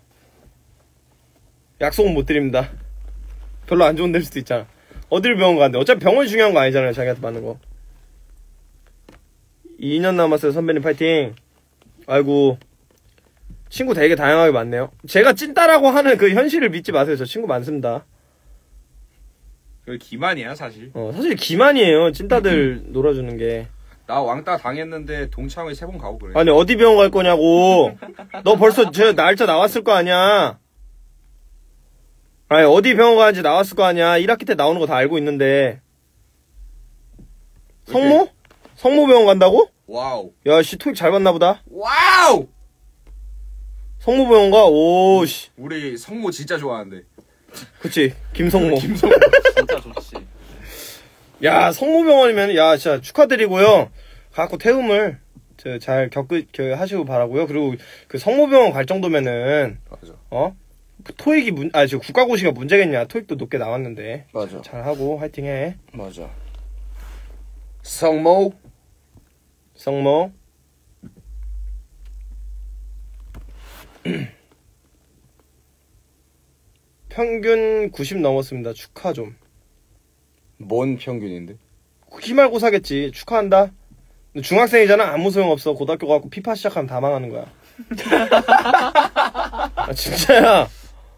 약속은 못 드립니다. 별로 안 좋은 데일 수도 있잖아. 어딜 병원 가는데? 어차피 병원이 중요한 거 아니잖아요. 자기한테 맞는 거. 이 년 남았어요. 선배님 파이팅. 아이고 친구 되게 다양하게 많네요. 제가 찐따라고 하는 그 현실을 믿지 마세요. 저 친구 많습니다. 그 기만이야 사실. 어, 사실 기만이에요. 찐따들 놀아주는 게. 나 왕따 당했는데 동창회 세 번 가고 그래. 아니 어디 병원 갈 거냐고. 너 벌써 저 날짜 나왔을 거 아니야. 아니 어디 병원 가는지 나왔을 거 아니야. 일 학기 때 나오는 거 다 알고 있는데. 성모? 성모 병원 간다고? 와우. 야, 씨 토익 잘 봤나 보다. 와우. 성모 병원 가. 오, 씨. 우리 성모 진짜 좋아하는데. 그치. 김성모. 진짜 좋지. 야, 성모 병원이면 야, 진짜 축하드리고요. 갖고 태움을 저 잘 겪으 그, 하시고 바라고요. 그리고 그 성모 병원 갈 정도면은 맞아. 어? 토익이 문, 아, 저 국가고시가 문제겠냐. 토익도 높게 나왔는데. 맞아. 잘 하고 화이팅 해. 맞아. 성모. 성모. 평균 구십 넘었습니다. 축하 좀. 뭔 평균인데? 기말고사겠지. 축하한다. 중학생이잖아. 아무 소용없어. 고등학교 가고 피파 시작하면 다 망하는 거야. 아, 진짜야.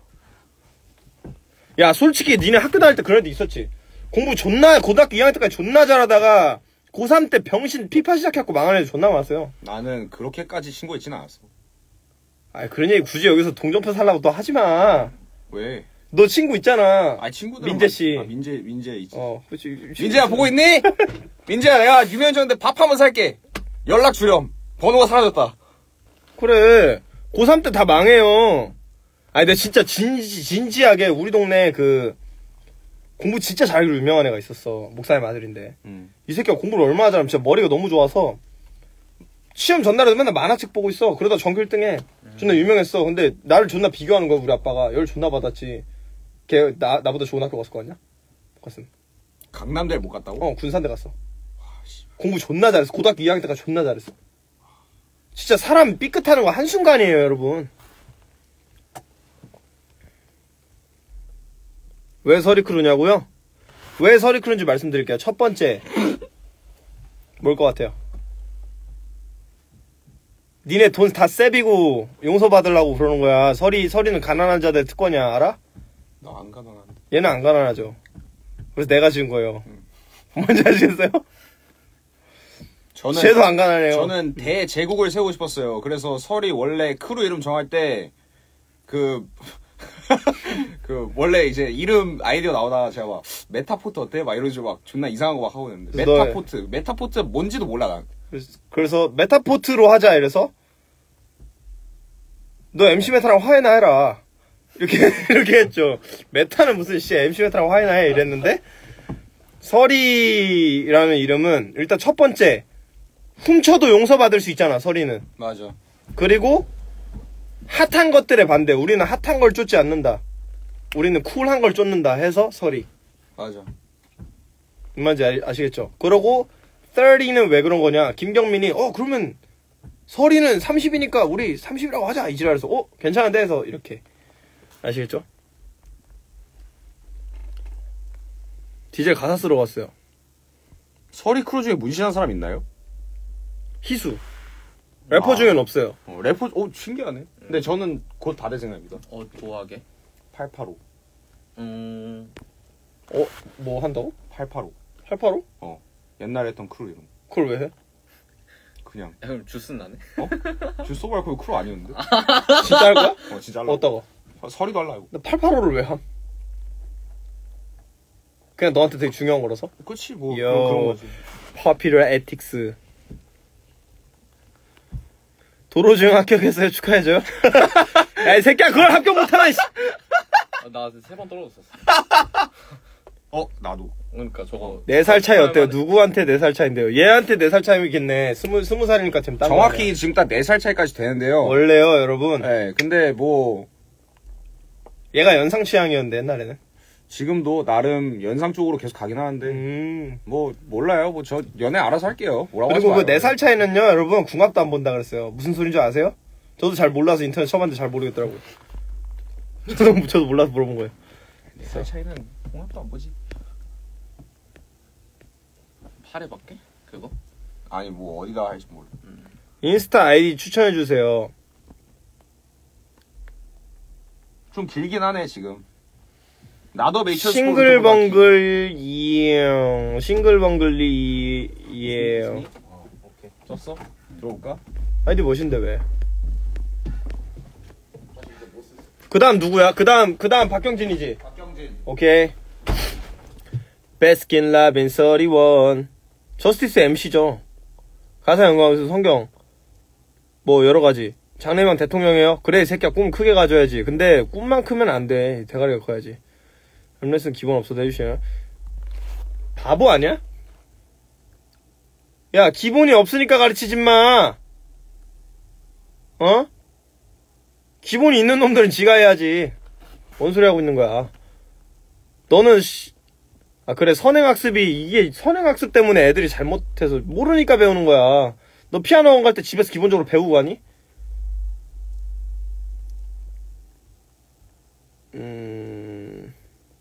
야, 솔직히 니네 학교 다닐 때 그런 애도 있었지. 공부 존나 고등학교 이 학년 때까지 존나 잘하다가 고삼 때 병신 피파 시작해갖고 망하는 애도 존나 많았어요. 나는 그렇게까지 신고했진 않았어. 아, 그런 얘기 굳이 여기서 동정표 살라고 또 하지 마. 왜? 너 친구 있잖아. 아 친구들. 민재 씨. 아, 민재 민재 있지. 어, 그렇지. 민재야 보고 있니? 민재야 내가 유명 줬는데 밥 한번 살게. 연락 주렴. 번호가 사라졌다. 그래. 고삼 때 다 망해요. 아니, 근데 진짜 진지, 진지하게 우리 동네 그 공부 진짜 잘하기로 유명한 애가 있었어. 목사님 아들인데. 음. 이 새끼가 공부를 얼마나 잘하면 진짜 머리가 너무 좋아서 시험 전날에도 맨날 만화책 보고 있어. 그러다 전교 일 등 해. 존나 유명했어. 근데 나를 존나 비교하는 거야, 우리 아빠가. 열 존나 받았지. 걔, 나, 나보다 좋은 학교 갔을 거 아니야? 못 갔음. 강남대를 못 갔다고? 어, 군산대 갔어. 공부 존나 잘했어. 고등학교 이 학년 때까지 존나 잘했어. 진짜 사람 삐끗하는 거 한순간이에요, 여러분. 왜 서리크루냐고요? 왜 서리크루인지 말씀드릴게요. 첫 번째, 뭘 것 같아요? 니네 돈 다 세비고 용서받으려고 그러는 거야. 서리, 서리는 가난한 자들 특권이야. 알아? 나 안 가난한데. 얘는 안 가난하죠. 그래서 내가 지은 거예요. 뭔지 아시겠어요? 저는 쟤도 안 가난해요. 저는 대제국을 세우고 싶었어요. 그래서 설이 원래 크루 이름 정할 때 그 그 원래 이제 이름 아이디어 나오다가 제가 막 메타포트 어때? 막 이러지 막 존나 이상한 거 막 하고 있는데 메타포트 메타포트 뭔지도 몰라 난. 그래서, 그래서 메타포트로 하자 이래서 너 엠씨 메타랑 화해나 해라 이렇게 이렇게 했죠. 메타는 무슨 씨 엠씨 메타랑 화해나 해 이랬는데 설이라는 이름은 일단 첫 번째 훔쳐도 용서받을 수 있잖아. 설이는. 맞아. 그리고 핫한 것들에 반대. 우리는 핫한 걸 쫓지 않는다. 우리는 쿨한 걸 쫓는다 해서 설이. 맞아. 뭔지 아시겠죠? 그러고 삼십는 왜 그런 거냐? 김경민이 어 그러면 설이는 삼십이니까 우리 삼십이라고 하자 이지랄해서 어 괜찮은데 해서 이렇게. 아시겠죠? 디젤 가사 쓰러 갔어요. 설이 크루 중에 문신한 사람 있나요? 희수. 래퍼 아. 중엔 없어요. 어, 래퍼 오 신기하네. 근데 저는 곧 받을 생각입니다. 어, 좋아하게. 팔팔오. 음. 어? 뭐 한다고? 팔팔오. 팔팔오? 어. 옛날에 했던 크루 이름. 그걸 왜 해? 그냥. 야, 그럼 주스 나네? 어? 주소 말고 크루 아니었는데? 진짜 할 거야? 어 진짜 할라. 어따가? 설이도 할라 이거. 나 팔팔오를 왜 함? 그냥 너한테 되게 중요한 거라서? 그치 뭐 요. 그런, 그런 거지. Popular Ethics. 도로중 합격했어요. 축하해줘요. 야, 이 새끼야, 그걸 합격 못하나, 씨. 아, 나 세 번 떨어졌었어. 어 나도. 그러니까 저거. 네 살 차이 어때요? 누구한테 네 살 차이인데요? 얘한테 네 살 차이겠네. 스무, 스무 살이니까 지금 딴 정확히 거네. 지금 딱 네 살 차이까지 되는데요. 원래요, 여러분. 네, 근데 뭐 얘가 연상 취향이었는데, 옛날에는. 지금도 나름 연상 쪽으로 계속 가긴 하는데 음. 뭐 몰라요. 뭐 저 연애 알아서 할게요. 뭐라고 하지 그리고 그 마요. 네 살 차이는요, 여러분, 궁합도 안 본다 그랬어요. 무슨 소린지 아세요? 저도 잘 몰라서 인터넷 쳐봤는데 잘 모르겠더라고요. 저도, 저도 몰라서 물어본 거예요. 네 살 차이는 홍합도 안 보지. 팔에 밖에? 그거? 아니 뭐 어디다 할지 몰라. 인스타 아이디 추천해주세요. 좀 길긴 하네 지금. 나도 메이처 싱글벙글 이에요. 싱글벙글리 이에요. 어, 오케이. 썼어? 들어볼까? 아이디 멋인데 왜? 그 다음 누구야? 그 다음 그 다음 박경진이지? 박경진. 오케이. 베스킨 라빈 삼십일. 저스티스 엠씨죠. 가사 연구하면서 성경 뭐 여러가지. 장래희망 대통령이에요? 그래 이 새끼야 꿈 크게 가져야지. 근데 꿈만 크면 안돼. 대가리가 커야지. 엠레슨 기본 없어도 해주시나요? 바보 아니야? 야 기본이 없으니까 가르치지 마. 어? 기본이 있는 놈들은 지가 해야지. 뭔 소리 하고 있는 거야. 너는 씨... 아 그래 선행학습이 이게 선행학습 때문에 애들이 잘못해서 모르니까 배우는 거야. 너 피아노 학원 갈 때 집에서 기본적으로 배우고 가니? 음...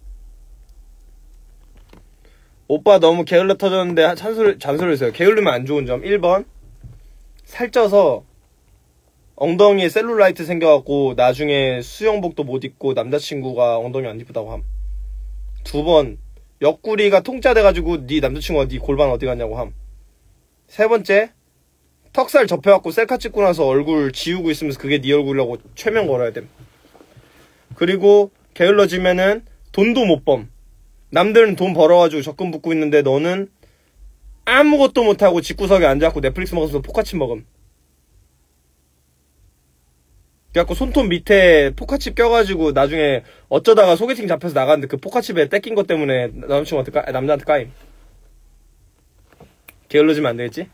오빠 너무 게을러 터졌는데 잔소리, 잔소리 했어요. 게을르면 안 좋은 점 일 번 살쪄서 엉덩이에 셀룰라이트 생겨갖고 나중에 수영복도 못 입고 남자친구가 엉덩이 안 이쁘다고 함. 두 번 옆구리가 통짜 돼가지고 네 남자친구가 네 골반 어디 갔냐고 함. 세 번째 턱살 접혀갖고 셀카 찍고 나서 얼굴 지우고 있으면서 그게 네 얼굴이라고 최면 걸어야 됨. 그리고 게을러지면은 돈도 못 범. 남들은 돈 벌어가지고 적금 붓고 있는데 너는 아무것도 못하고 집구석에 앉아갖고 넷플릭스 먹으면서 포카칩 먹음. 그래갖고 손톱 밑에 포카칩 껴가지고 나중에 어쩌다가 소개팅 잡혀서 나갔는데 그 포카칩에 떼낀 것 때문에 남자친구한테 까, 남자한테 까임. 게을러지면 안 되겠지?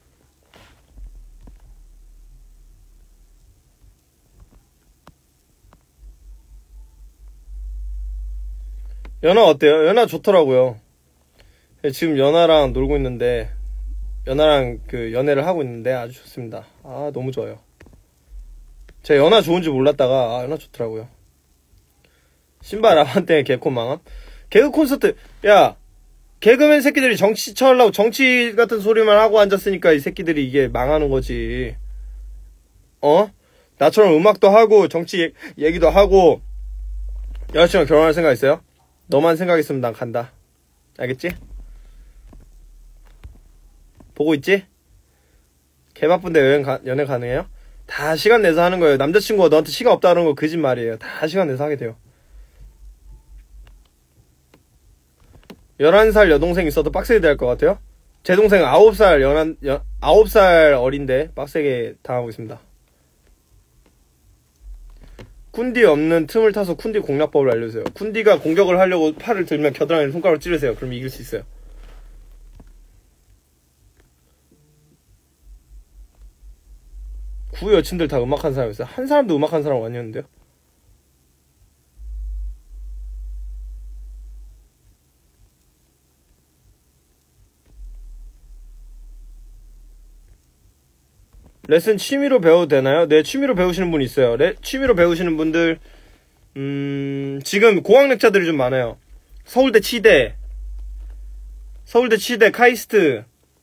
연하 어때요? 연하 좋더라고요. 지금 연하랑 놀고 있는데 연하랑 그 연애를 하고 있는데 아주 좋습니다. 아 너무 좋아요. 제가 연하 좋은지 몰랐다가 아 연하 좋더라고요. 신발 아반떼 개콘 망함? 개그 콘서트 야 개그맨 새끼들이 정치 쳐하려고 정치 같은 소리만 하고 앉았으니까 이 새끼들이 이게 망하는 거지. 어? 나처럼 음악도 하고 정치 얘기도 하고 여자친구랑 결혼할 생각 있어요? 너만 생각했으면 난 간다. 알겠지? 보고 있지? 개 바쁜데 여행 가, 연애 가능해요? 다 시간 내서 하는 거예요. 남자친구가 너한테 시간 없다는 거 거짓말이에요. 다 시간 내서 하게 돼요. 열한 살 여동생 있어도 빡세게 대할 것 같아요? 제 동생 아홉 살 연한, 연, 아홉 살 어린데 빡세게 당하고 있습니다. 쿤디 없는 틈을 타서 쿤디 공략법을 알려주세요. 쿤디가 공격을 하려고 팔을 들면 겨드랑이를 손가락으로 찌르세요. 그럼 이길 수 있어요. 구 여친들 다 음악하는 사람이었어요. 한 사람도 음악하는 사람 아니었는데요. 레슨 취미로 배워도 되나요? 네, 취미로 배우시는 분 있어요. 레, 취미로 배우시는 분들 음... 지금 고학력자들이 좀 많아요. 서울대 치대 서울대 치대 카이스트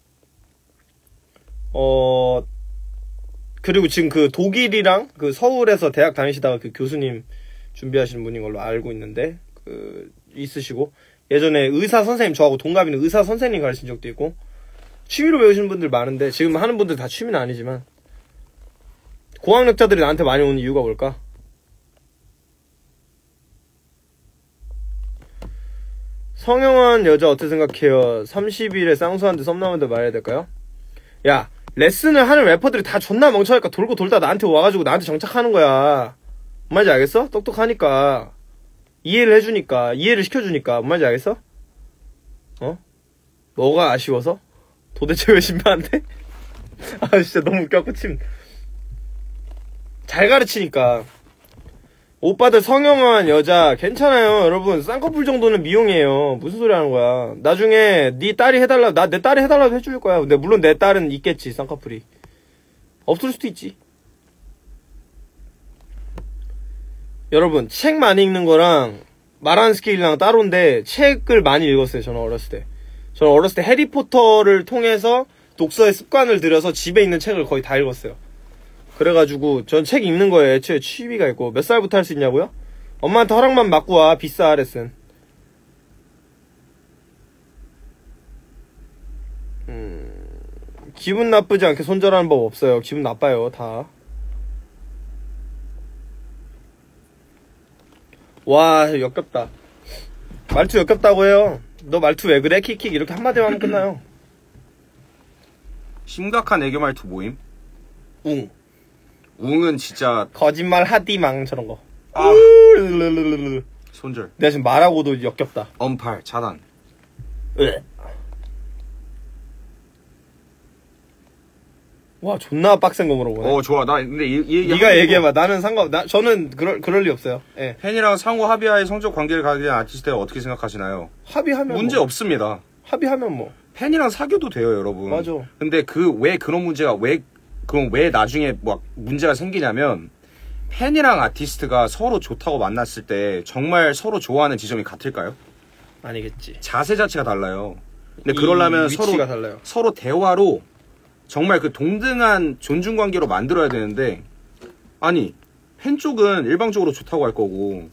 어... 그리고 지금 그 독일이랑 그 서울에서 대학 다니시다가 그 교수님 준비하시는 분인 걸로 알고 있는데 그 있으시고 예전에 의사 선생님 저하고 동갑인 의사 선생님 가르친 적도 있고 취미로 배우시는 분들 많은데 지금 하는 분들 다 취미는 아니지만 고학력자들이 나한테 많이 오는 이유가 뭘까? 성형한 여자 어떻게 생각해요? 삼십 일에 쌍수한테 썸남한테 말해야 될까요? 야 레슨을 하는 래퍼들이 다 존나 멍청하니까 돌고 돌다 나한테 와가지고 나한테 정착하는 거야. 뭔 말인지 알겠어? 똑똑하니까 이해를 해주니까 이해를 시켜주니까 뭔 말인지 알겠어? 어? 뭐가 아쉬워서? 도대체 왜 신발한테? 아 진짜 너무 웃겨갖고 침. 잘 가르치니까. 오빠들 성형한 여자 괜찮아요 여러분. 쌍꺼풀 정도는 미용이에요. 무슨 소리 하는 거야. 나중에 네 딸이 해달라 나 내 딸이 해달라도 해줄 거야. 근데 물론 내 딸은 있겠지. 쌍꺼풀이 없을 수도 있지. 여러분 책 많이 읽는 거랑 말하는 스킬이랑 따로인데 책을 많이 읽었어요. 저는 어렸을 때 저는 어렸을 때 해리포터를 통해서 독서의 습관을 들여서 집에 있는 책을 거의 다 읽었어요. 그래가지고 전 책 읽는 거에 애초에 취미가 있고. 몇 살부터 할 수 있냐고요? 엄마한테 허락만 받고 와. 비싸 레슨. 음, 기분 나쁘지 않게 손절하는 법 없어요. 기분 나빠요 다. 와 역겹다. 말투 역겹다고 해요. 너 말투 왜 그래? 킥킥 이렇게 한마디만 하면 끝나요. 심각한 애교 말투 모임? 웅. 웅은 진짜 거짓말 하디망 저런 거. 아. 으르르르르르. 손절. 내가 지금 말하고도 역겹다. 언팔 차단. 으. 와 존나 빡센 거 물어보네. 어 좋아. 나 근데 이, 이 얘기 네가 하고 얘기해봐. 나는 상관. 나 저는 그럴 그럴 리 없어요. 예. 팬이랑 상호 합의하에 성적 관계를 가지는 아티스트에 어떻게 생각하시나요? 합의하면 문제 뭐. 없습니다. 합의하면 뭐. 팬이랑 사귀어도 돼요, 여러분. 맞아. 근데 그 왜 그런 문제가 왜 그럼 왜 나중에 막 문제가 생기냐면 팬이랑 아티스트가 서로 좋다고 만났을 때 정말 서로 좋아하는 지점이 같을까요? 아니겠지. 자세 자체가 달라요. 근데 이 그러려면 위치가 서로 달라요. 서로 대화로 정말 그 동등한 존중 관계로 만들어야 되는데 아니 팬 쪽은 일방적으로 좋다고 할 거고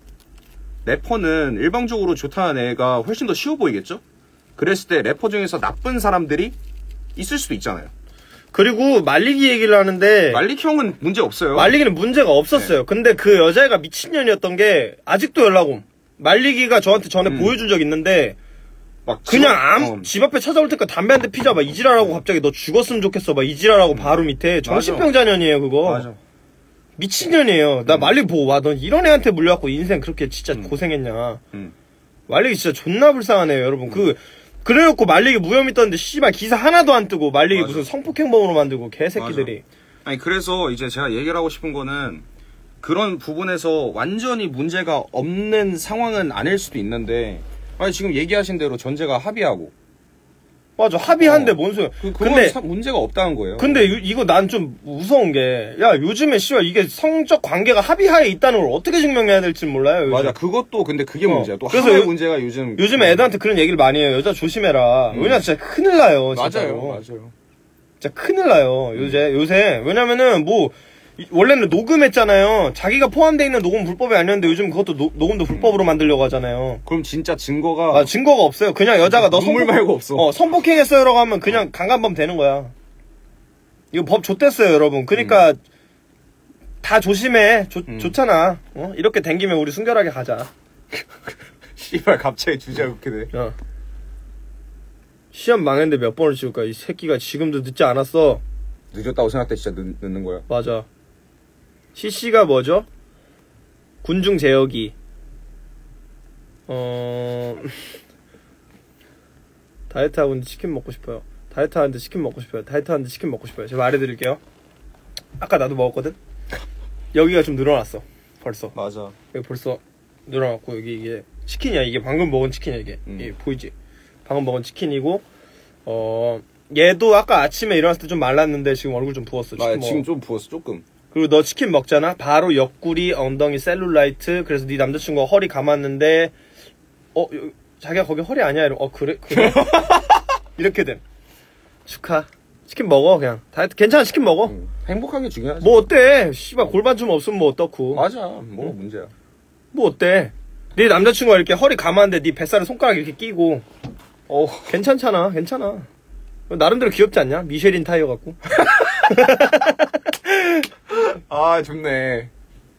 래퍼는 일방적으로 좋다는 애가 훨씬 더 쉬워 보이겠죠? 그랬을 때 래퍼 중에서 나쁜 사람들이 있을 수도 있잖아요. 그리고 말리기 얘기를 하는데 말릭 형은 문제 없어요. 말리기는 문제가 없었어요. 근데 그 여자애가 미친년이었던 게 아직도 연락 옴. 말리기가 저한테 전에 음. 보여준 적 있는데 막 그냥 집- 암, 어. 집 앞에 찾아올 테니까 담배 한 대 피자 막 이지랄하고 갑자기 너 죽었으면 좋겠어 막 이지랄하고 바로 밑에 정신병자년이에요 그거. 맞아. 미친년이에요. 나 말리기 보고 와 넌 이런 애한테 물려갖고 인생 그렇게 진짜 음. 고생했냐. 음. 말리기 진짜 존나 불쌍하네요 여러분. 그 그래놓고 말리기 무혐의 떴는데 씨발 기사 하나도 안 뜨고 말리기 맞아. 무슨 성폭행범으로 만들고 개새끼들이. 아니 그래서 이제 제가 얘기를 하고 싶은 거는 그런 부분에서 완전히 문제가 없는 상황은 아닐 수도 있는데 아니 지금 얘기하신 대로 전제가 합의하고 맞아 합의한데 어. 뭔 소리야. 그, 그건 근데 사- 문제가 없다는 거예요. 근데 유- 이거 난 좀 무서운 게, 야, 요즘에 씨발 이게 성적 관계가 합의하에 있다는 걸 어떻게 증명해야 될지 몰라요. 요즘. 맞아 그것도 근데 그게 어. 문제야. 또 그래서 하나의 요- 문제가 요즘 요즘 애들한테 그런 얘기를 많이 해요. 여자 조심해라. 음. 왜냐면 진짜 큰일 나요. 맞아요 진짜로. 맞아요. 진짜 큰일 나요. 요새, 요새. 왜냐면은 뭐, 이- 원래는 녹음했잖아요. 자기가 포함되어 있는 녹음 불법이 아니었는데 요즘 그것도 노- 녹음도 불법으로 만들려고 하잖아요. 그럼 진짜 증거가 아, 증거가 없어요. 그냥 여자가 너 눈물 성폭- 말고 없어. 어, 성폭행했어요라고 하면 그냥 강간범 되는 거야. 이거 법 좆됐어요, 여러분. 그러니까 다 조심해. 좋, 음. 좋잖아. 어? 이렇게 댕기면 우리 순결하게 가자. 씨발 갑자기 주제가 그렇게 돼. 어. 시험 망했는데 몇 번을 찍을까? 이 새끼가 지금도 늦지 않았어. 늦었다고 생각할 때 진짜 늦, 늦는 거야. 맞아. 씨씨가 뭐죠? 군중 제어기. 어... 다이어트 하고 있는데 치킨 먹고 싶어요. 다이어트 하는데 치킨 먹고 싶어요. 다이어트 하는데 치킨 먹고 싶어요. 제가 말해드릴게요. 아까 나도 먹었거든? 여기가 좀 늘어났어. 벌써. 맞아. 여기 벌써 늘어났고, 여기 이게 치킨이야. 이게 방금 먹은 치킨이야, 이게. 음. 이게 보이지? 방금 먹은 치킨이고, 어, 얘도 아까 아침에 일어났을 때 좀 말랐는데 지금 얼굴 좀 부었어. 치킨 아, 먹어. 지금 좀 부었어 조금. 그리고 너 치킨 먹잖아? 바로 옆구리, 엉덩이, 셀룰라이트. 그래서 네 남자친구가 허리 감았는데, 어, 요- 자기가 거기 허리 아니야? 이러 어, 그래? 그래? 이렇게 됨. 축하. 치킨 먹어, 그냥. 다이어트, 괜찮아, 치킨 먹어. 응. 행복하게 중요하지. 뭐 어때? 씨발, 골반 좀 없으면 뭐 어떻고. 맞아. 뭐 문제야. 뭐 어때? 네 남자친구가 이렇게 허리 감았는데 네 뱃살에 손가락 이렇게 끼고. 어, 괜찮잖아, 괜찮아. 나름대로 귀엽지 않냐? 미쉐린 타이어 갖고. 아 좋네.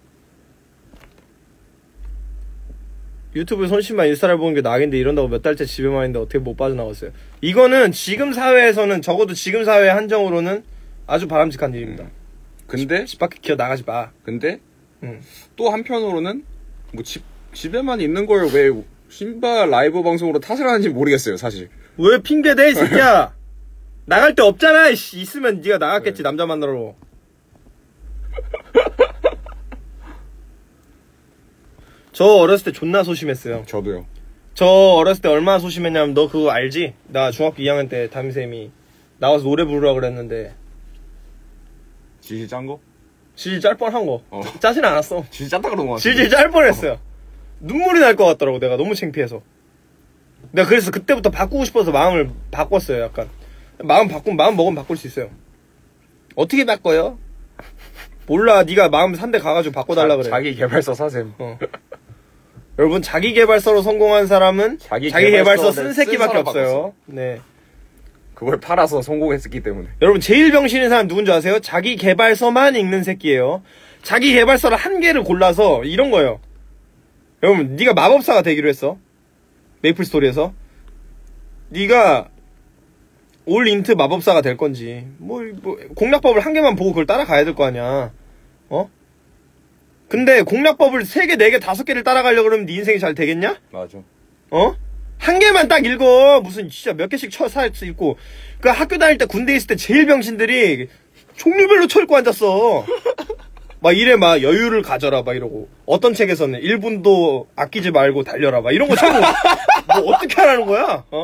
유튜브 손심만 인스타를 보는 게 낙인데 이런다고 몇 달째 집에만 있는데 어떻게 못 빠져나왔어요. 이거는 지금 사회에서는 적어도 지금 사회 한정으로는 아주 바람직한 일입니다. 근데 집 밖에 기어 나가지 마. 근데 응. 또 한편으로는 뭐 집 집에만 있는 걸 왜 신바 라이브 방송으로 탓을 하는지 모르겠어요 사실. 왜 핑계대 이 새끼야. 나갈 데 없잖아. 이씨. 있으면 네가 나갔겠지. 남자 만나러. 저 어렸을 때 존나 소심했어요. 저도요. 저 어렸을 때 얼마나 소심했냐면 너 그거 알지? 나 중학교 이 학년 때 담임쌤이 나와서 노래 부르라 그랬는데 지시 짠 거? 질질 짤 뻔한 거. 어. 짜진 않았어. 지시 짰다 그런 거 같아. 질질 짤 뻔했어요. 눈물이 날 것 같더라고. 내가 너무 창피해서. 내가 그래서 그때부터 바꾸고 싶어서 마음을 바꿨어요. 약간 마음 바꾸면 마음 먹으면 바꿀 수 있어요. 어떻게 바꿔요? 몰라. 네가 마음 산 데 가가지고 바꿔달라 그래. 자기 개발서 사셈. 어. 여러분 자기 개발서로 성공한 사람은 자기 자기 개발서 개발서를 쓴 새끼밖에 쓴 사람 없어요. 네. 그걸 팔아서 성공했기 때문에. 여러분 제일 병신인 사람 누군지 아세요? 자기 개발서만 읽는 새끼예요. 자기 개발서를 한 개를 골라서 이런 거예요. 여러분 네가 마법사가 되기로 했어. 메이플 스토리에서 네가 올 인트 마법사가 될 건지 뭐, 뭐 공략법을 한 개만 보고 그걸 따라가야 될 거 아니야. 어? 근데 공략법을 세 개, 네 개, 다섯 개를 따라가려고 그러면 네 인생이 잘 되겠냐? 맞아. 어? 한 개만 딱 읽어. 무슨 진짜 몇 개씩 쳐 살 수 있고. 그 학교 다닐 때 군대 있을 때 제일 병신들이 종류별로 쳐 읽고 앉았어. 막 이래 막 여유를 가져라 막 이러고. 어떤 책에서는 일 분도 아끼지 말고 달려라 막 이런 거 참 뭐 어떻게 하라는 거야? 어?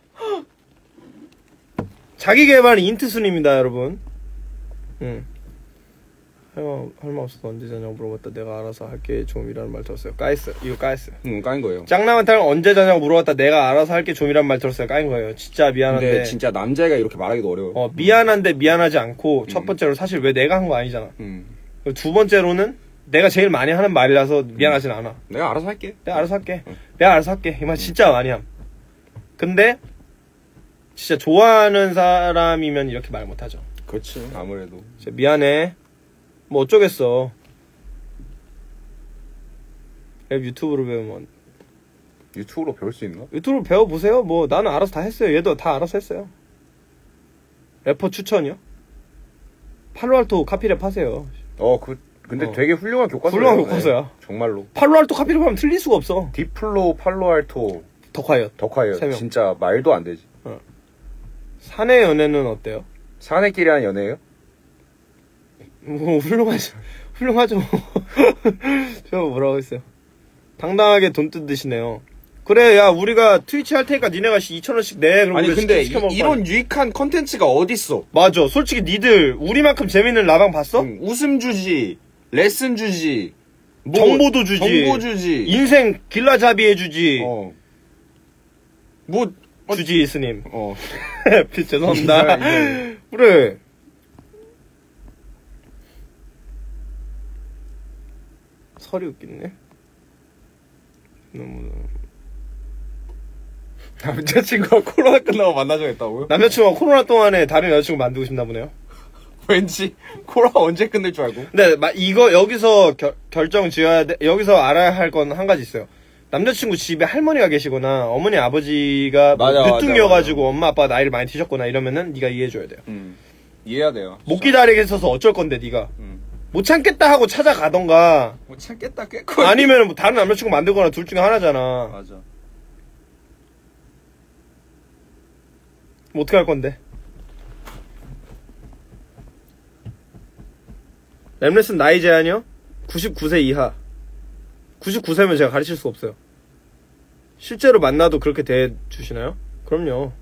자기 개발은 인트순입니다, 여러분. 응. 할말 할말 없어서 언제 자냐고 물어봤다. 내가 알아서 할게 좀이라는 말 들었어요. 까이스. 이거 까이스. 응, 까인 거예요. 짱남한테는 언제 자냐고 물어봤다. 내가 알아서 할게 좀이라는 말 들었어요. 까인 거예요. 진짜 미안한데. 근데 진짜 남자애가 이렇게 말하기도 어려워. 어 미안한데 미안하지 않고 음. 첫 번째로 사실 왜 내가 한 거 아니잖아. 음. 그리고 두 번째로는 내가 제일 많이 하는 말이라서 미안하진 않아. 내가 알아서 할게. 내가 알아서 할게. 응. 내가 알아서 할게. 이 말 진짜 많이 함. 근데 진짜 좋아하는 사람이면 이렇게 말 못하죠. 그렇지. 아무래도. 진짜 미안해. 뭐 어쩌겠어. 랩 유튜브로 배우면 유튜브로 배울 수 있나? 유튜브로 배워보세요. 뭐 나는 알아서 다 했어요. 얘도 다 알아서 했어요. 래퍼 추천이요? 팔로알토 카피랩 하세요. 어, 그 근데 어. 되게 훌륭한 교과서야. 훌륭한 교과서야. 정말로. 팔로알토 카피랩 하면 틀릴 수가 없어. 디플로, 팔로알토, 덕화이엇. 덕화이엇. 세 명. 진짜 말도 안 되지. 사내 연애는 어때요? 사내끼리 하는 연애예요? 뭐 훌륭하죠. 훌륭하죠. 저 뭐라고 했어요. 당당하게 돈 뜯으시네요. 그래 야 우리가 트위치 할 테니까 니네가 이천 원씩 내. 그럼 아니 우리가 근데 시켜 먹을 이, 거 아니야. 이런 유익한 컨텐츠가 어딨어? 맞아. 솔직히 니들 우리만큼 재밌는 라방 봤어? 응, 웃음 주지, 레슨 주지, 뭐, 정보도 주지. 정보 주지. 인생 길라잡이 해주지. 어. 뭐 주지 스님. 어. 죄송합니다. 인정, 그래. 설이 웃기네. 너무 남자친구가 코로나 끝나고 만나자 했다고요? 남자친구가 코로나 동안에 다른 여자친구 만들고 싶나 보네요. 왠지 코로나 언제 끝낼 줄 알고. 근데 마- 이거 여기서 결, 결정 지어야 돼. 여기서 알아야 할 건 한 가지 있어요. 남자친구 집에 할머니가 계시거나 어머니 아버지가 뭐 맞아, 맞아, 늦둥이어가지고 엄마 아빠가 나이를 많이 드셨거나 이러면은 네가 이해해줘야 돼요. 음. 이해해야 돼요. 못 기다리게 있어서 어쩔 건데 네가 음. 못 참겠다 하고 찾아가던가 뭐 참겠다 꾀코. 아니면 뭐 다른 남자친구 만들거나 둘 중에 하나잖아. 맞아. 뭐 어떻게 할 건데? 램레슨 나이 제한이요? 구십구 세 이하. 구십구 세면 제가 가르칠 수가 없어요. 실제로 만나도 그렇게 대해주시나요? 그럼요.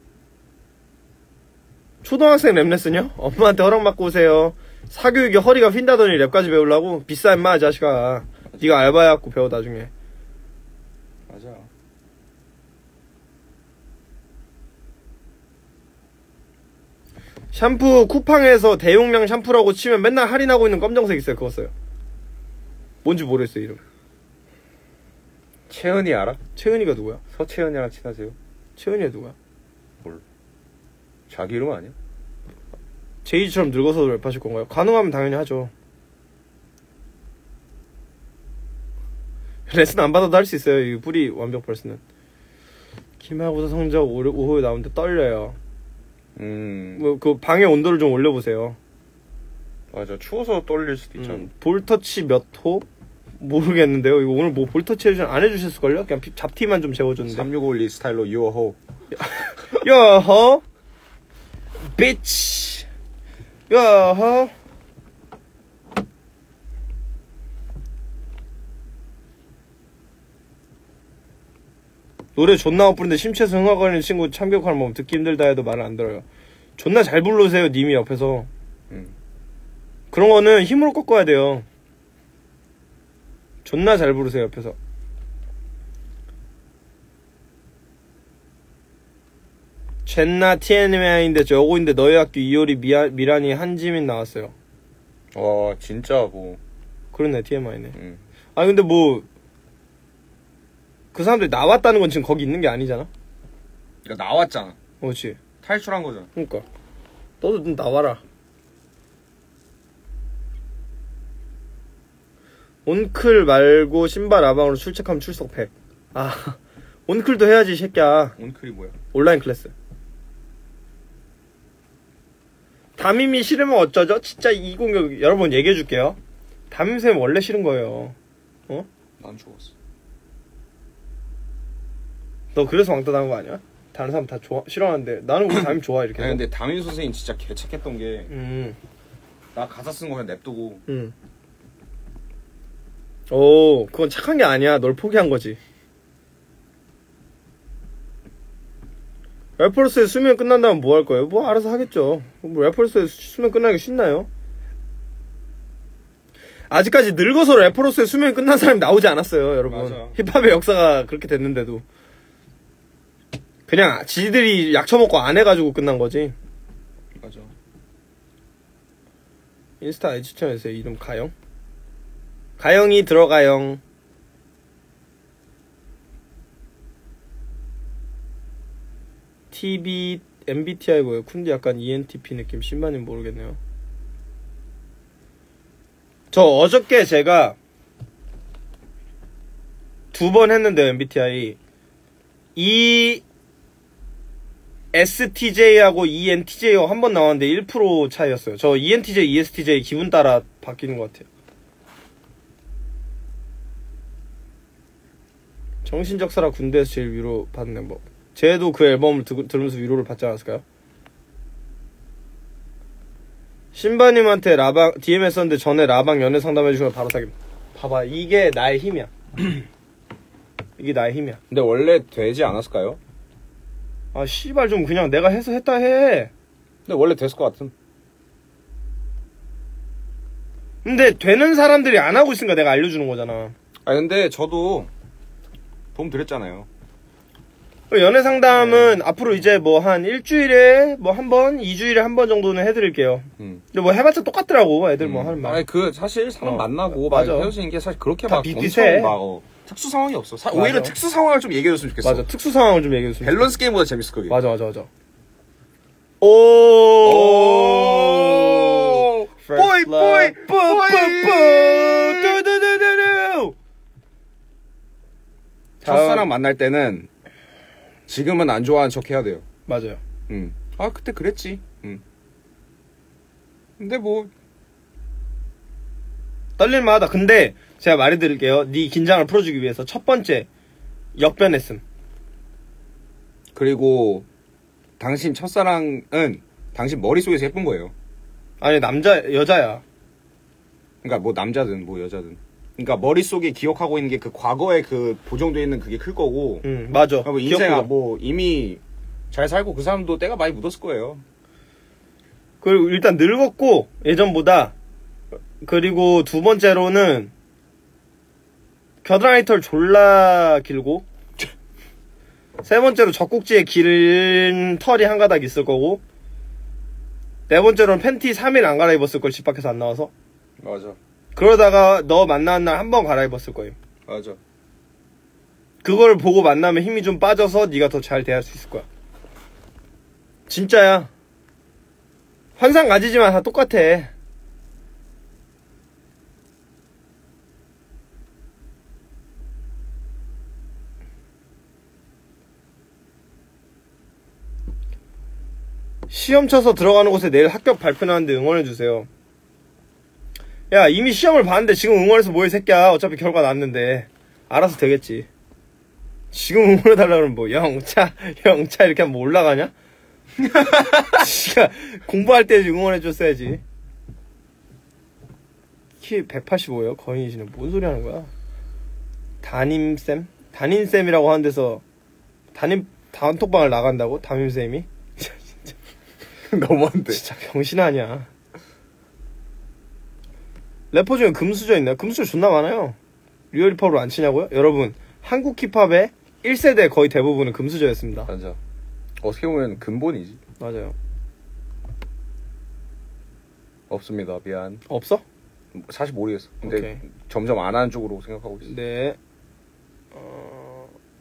초등학생 랩레슨요? 엄마한테 허락받고 오세요. 사교육에 허리가 휜다더니 랩까지 배우려고? 비싸 임마 자식아. 네가 알바해갖고 배워 나중에. 맞아. 샴푸 쿠팡에서 대용량 샴푸라고 치면 맨날 할인하고 있는 검정색 있어요. 그거 써요. 뭔지 모르겠어요 이름. 채은이 알아? 채은이가 누구야? 서채은이랑 친하세요? 채은이가 누구야? 자기 이름 아니야? 제이지처럼 늙어서 랩하실 건가요? 가능하면 당연히 하죠. 레슨 안 받아도 할 수 있어요. 이 뿌리 완벽 벌스는. 기말고사 성적 오후에 나오는데 떨려요. 음. 뭐 그 방의 온도를 좀 올려보세요. 맞아. 추워서 떨릴 수도 있잖아. 음, 볼터치 몇 호? 모르겠는데요. 이거 오늘 뭐 볼터치 해주신 안 해주셨을걸요? 그냥 피- 잡티만 좀 재워줬는데. 삼육오일 스타일로 유어호. 여허 비치 여허 노래 존나 못 부르는데 심취해서 흥얼거리는 친구 참교육하는 법 듣기 힘들다 해도 말을 안 들어요. 존나 잘 부르세요 님이 옆에서. 음. 그런 거는 힘으로 꺾어야 돼요. 존나 잘 부르세요 옆에서. 젠나 티엔엠아이인데 저거인데 너희 학교 이효리 미아, 미란이 한지민 나왔어요. 와 진짜 뭐. 그러네 티엠아이네. 음. 아 근데 뭐 그 사람들이 나왔다는 건 지금 거기 있는 게 아니잖아. 그러니까 나왔잖아. 그렇지. 탈출한 거잖아. 그러니까 너도 좀 나와라. 온클 말고 신발 라방으로 출첵하면 출석 백. 아 온클도 해야지 이 새끼야. 온클이 뭐야? 온라인 클래스. 담임이 싫으면 어쩌죠? 진짜 이 공격 여러분 얘기해줄게요. 담임쌤 원래 싫은 거예요. 어? 난 죽었어. 너 그래서 왕따 당한 거 아니야? 다른 사람 다 좋아 싫어하는데 나는 우리 담임 좋아 이렇게. 아니, 근데 담임 선생님 진짜 개착했던 게 나 음, 가사 쓴 거 그냥 냅두고 음. 오, 그건 착한 게 아니야. 널 포기한 거지. 래퍼로서의 수명 끝난다면 뭐 할 거예요? 뭐 알아서 하겠죠. 뭐 래퍼로서의 수명 끝나기 쉽나요? 아직까지 늙어서 래퍼로서의 수명이 끝난 사람이 나오지 않았어요, 여러분. 맞아. 힙합의 역사가 그렇게 됐는데도. 그냥 지들이 약 처먹고 안 해가지고 끝난 거지. 맞아. 인스타 아이디 추천해주세요. 이름 가영? 가영이 들어가영. 티비 엠비티아이 뭐예요? 쿤디 약간 이엔티피 느낌. 신마님 모르겠네요. 저 어저께 제가 두 번 했는데 엠비티아이 이 에스티제이하고 이엔티제이하고 한 번 나왔는데 일 퍼센트 차이였어요. 저 이엔티제이, 이에스티제이 기분 따라 바뀌는 것 같아요. 정신적 사라 군대에서 제일 위로 받는 멤버. 쟤도 그 앨범을 드, 들으면서 위로를 받지 않았을까요? 신바님한테 라방 디엠 했었는데 전에 라방 연애 상담해주시면 바로 사귀. 봐봐, 이게 나의 힘이야. 이게 나의 힘이야. 근데 원래 되지 않았을까요? 아 씨발 좀 그냥 내가 해서 했다 해. 근데 원래 됐을 것 같은. 근데 되는 사람들이 안 하고 있으니까 내가 알려주는 거잖아. 아 근데 저도 도움 드렸잖아요. 연애 상담은 음. 앞으로 이제 뭐 한 일주일에 뭐 한 번, 이주일에 한 번 정도는 해드릴게요. 음. 근데 뭐 해봤자 똑같더라고 애들 뭐 음. 하는 말. 아니 그 사실 사람 어. 만나고 막 맞아. 헤어지는 게 사실 그렇게 다 막 비슷비슷해. 엄청 막 어, 특수 상황이 없어. 사, 맞아. 오히려 특수 상황을 좀 얘기해줬으면 좋겠어. 맞아, 특수 상황을 좀 얘기해줬으면. 밸런스 게임보다 재밌을 거기. 맞아, 맞아, 맞아. 오, 오, 보이, 보이, 뽀뽀뽀, 두두두두두. 첫사랑 만날 때는 지금은 안 좋아하는 척 해야 돼요. 맞아요. 음. 아 그때 그랬지. 음. 근데 뭐 떨릴만하다. 근데 제가 말해드릴게요. 네 긴장을 풀어주기 위해서 첫 번째 역변했음. 그리고 당신 첫사랑은 당신 머릿속에서 예쁜 거예요. 아니 남자 여자야. 그러니까 뭐 남자든 뭐 여자든. 그러니까 머릿속에 기억하고 있는 게 그 과거에 그 보정되어 있는 그게 클 거고. 응 맞아. 뭐 인생 기억보다. 뭐 이미 잘 살고 그 사람도 때가 많이 묻었을 거예요. 그리고 일단 늙었고 예전보다. 그리고 두 번째로는 겨드랑이 털 졸라 길고. 세 번째로 젖꼭지에 긴 털이 한 가닥 있을 거고. 네 번째로는 팬티 삼 일 안 갈아입었을 걸 집 밖에서 안 나와서. 맞아. 그러다가 너 만나는 날 한 번 갈아입었을 거예요. 맞아. 그걸 보고 만나면 힘이 좀 빠져서 네가 더 잘 대할 수 있을 거야. 진짜야. 환상 가지지만 다 똑같아. 시험 쳐서 들어가는 곳에 내일 합격 발표 나는데 응원해주세요. 야 이미 시험을 봤는데 지금 응원해서 뭐해 새끼야. 어차피 결과 났는데 알아서 되겠지. 지금 응원해달라 그러면 뭐 영차 영차 이렇게 하면 뭐 올라가냐? 지가 공부할 때 응원해줬어야지. 키 백팔십오예요 거인이시네. 뭔 소리 하는 거야? 담임쌤? 담임쌤이라고 하는 데서 담임 단톡방을 나간다고? 담임쌤이? 너무한데. 진짜 병신 아니야. 래퍼 중에 금수저 있나요? 금수저 존나 많아요. 리얼 힙합으로 안 치냐고요? 여러분 한국 힙합의 일 세대 거의 대부분은 금수저였습니다. 맞아. 어떻게 보면 근본이지. 맞아요. 없습니다. 미안. 없어? 사실 모르겠어. 근데 오케이. 점점 안 하는 쪽으로 생각하고 있어. 네. 어...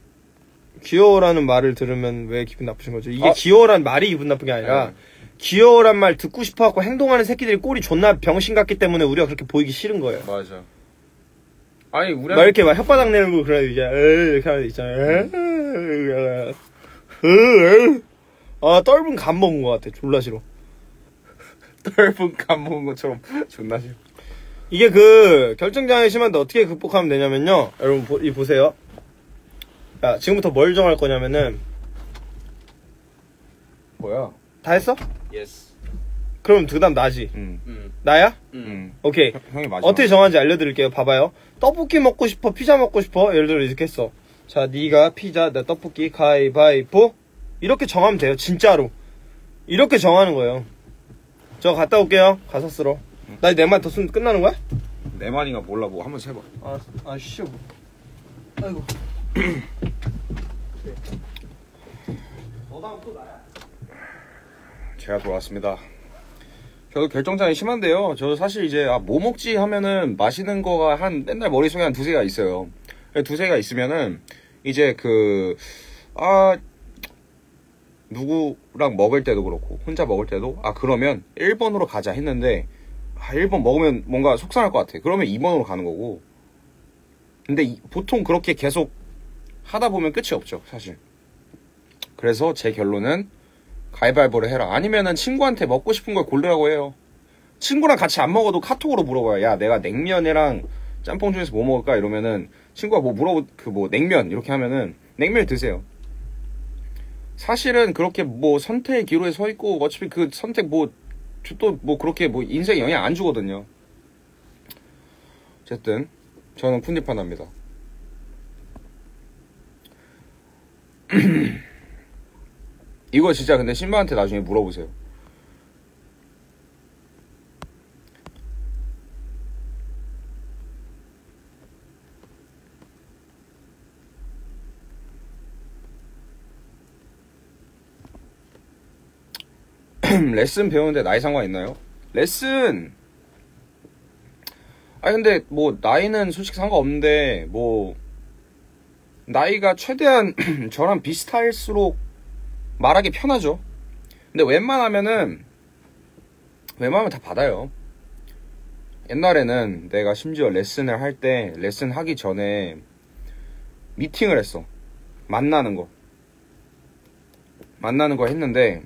귀여워라는 말을 들으면 왜 기분 나쁘신 거죠? 이게 아. 귀여워란 말이 기분 나쁜 게 아니라 네. 귀여워란 말 듣고 싶어갖고 행동하는 새끼들이 꼴이 존나 병신 같기 때문에 우리가 그렇게 보이기 싫은 거예요. 맞아. 아니 우리 막 이렇게 막 혓바닥 내고 그래 이제 에이 이렇게 하면 있잖아요. 아 떫은 감 먹은 것 같아. 졸라 싫어. 떫은 감 먹은 것처럼 존나 싫어. 이게 그 결정장애 심한데 어떻게 극복하면 되냐면요. 여러분 보, 이 보세요. 야 지금부터 뭘 정할 거냐면은 뭐야? 다 했어? 예스. 그럼 그 다음 나지. 응. 음. 나야? 응. 오케이. 형- 형이 맞아. 어떻게 정하는지 알려드릴게요. 봐봐요. 떡볶이 먹고 싶어? 피자 먹고 싶어? 예를 들어 이렇게 했어. 자, 네가 피자, 나 떡볶이, 가위바위보. 이렇게 정하면 돼요. 진짜로. 이렇게 정하는 거예요. 저 갔다 올게요. 가서 쓸어. 나 내 말 더 쓰면 끝나는 거야? 내 말인가 몰라. 뭐 한번 해봐. 아, 아, 씨. 아이고. 너 다음 또 나야? 제가 돌아왔습니다. 저도 결정장애 심한데요. 저 사실 이제 아, 뭐 먹지 하면은 맛있는 거가 한 맨날 머릿속에 한 두세 개가 있어요. 두세 개가 있으면은 이제 그 아 누구랑 먹을 때도 그렇고 혼자 먹을 때도 아 그러면 일 번으로 가자 했는데 아 일 번 먹으면 뭔가 속상할 것 같아. 그러면 이 번으로 가는 거고. 근데 이, 보통 그렇게 계속 하다 보면 끝이 없죠, 사실. 그래서 제 결론은 가위바위보를 해라. 아니면은 친구한테 먹고 싶은 걸 고르라고 해요. 친구랑 같이 안 먹어도 카톡으로 물어봐요. 야, 내가 냉면이랑 짬뽕 중에서 뭐 먹을까? 이러면은 친구가 뭐 물어보 그 뭐 냉면 이렇게 하면은 냉면 드세요. 사실은 그렇게 뭐 선택의 기로에 서 있고 어차피 그 선택 뭐 또 뭐 그렇게 뭐 인생에 영향 안 주거든요. 어쨌든 저는 푼디판답니다. 이거 진짜 근데 신바한테 나중에 물어보세요. 레슨 배우는데 나이 상관 있나요? 레슨 아니 근데 뭐 나이는 솔직히 상관없는데 뭐 나이가 최대한 저랑 비슷할수록 말하기 편하죠. 근데 웬만하면은 웬만하면 다 받아요. 옛날에는 내가 심지어 레슨을 할 때 레슨 하기 전에 미팅을 했어. 만나는 거 만나는 거 했는데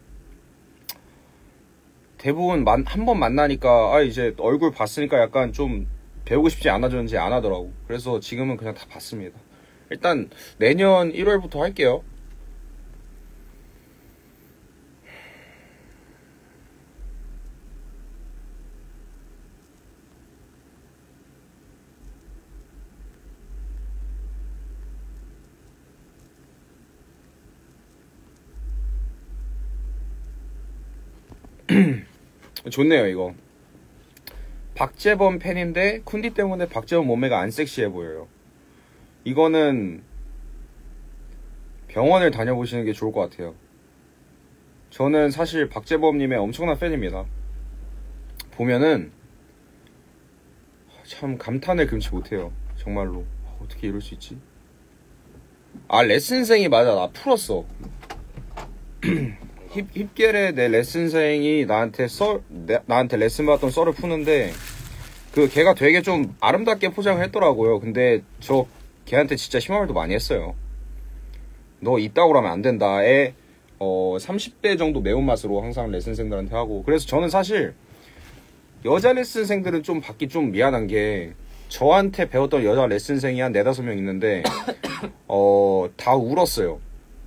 대부분 한 번 만나니까 아 이제 얼굴 봤으니까 약간 좀 배우고 싶지 않아졌는지 안 하더라고. 그래서 지금은 그냥 다 받습니다. 일단 내년 일월부터 할게요. 좋네요 이거. 박재범 팬인데 쿤디 때문에 박재범 몸매가 안 섹시해 보여요. 이거는 병원을 다녀보시는 게 좋을 것 같아요. 저는 사실 박재범님의 엄청난 팬입니다. 보면은 참 감탄을 금치 못해요. 정말로 어떻게 이럴 수 있지? 아 레슨생이 맞아. 나 풀었어. 힙, 힙겔의 내 레슨생이 나한테 썰, 내, 나한테 레슨 받았던 썰을 푸는데, 그, 걔가 되게 좀 아름답게 포장을 했더라고요. 근데, 저, 걔한테 진짜 심한 말도 많이 했어요. 너 이따구로 하면 안 된다에, 어, 삼십 배 정도 매운맛으로 항상 레슨생들한테 하고. 그래서 저는 사실, 여자 레슨생들은 좀 받기 좀 미안한 게, 저한테 배웠던 여자 레슨생이 한 네다섯 명 있는데, 어, 다 울었어요.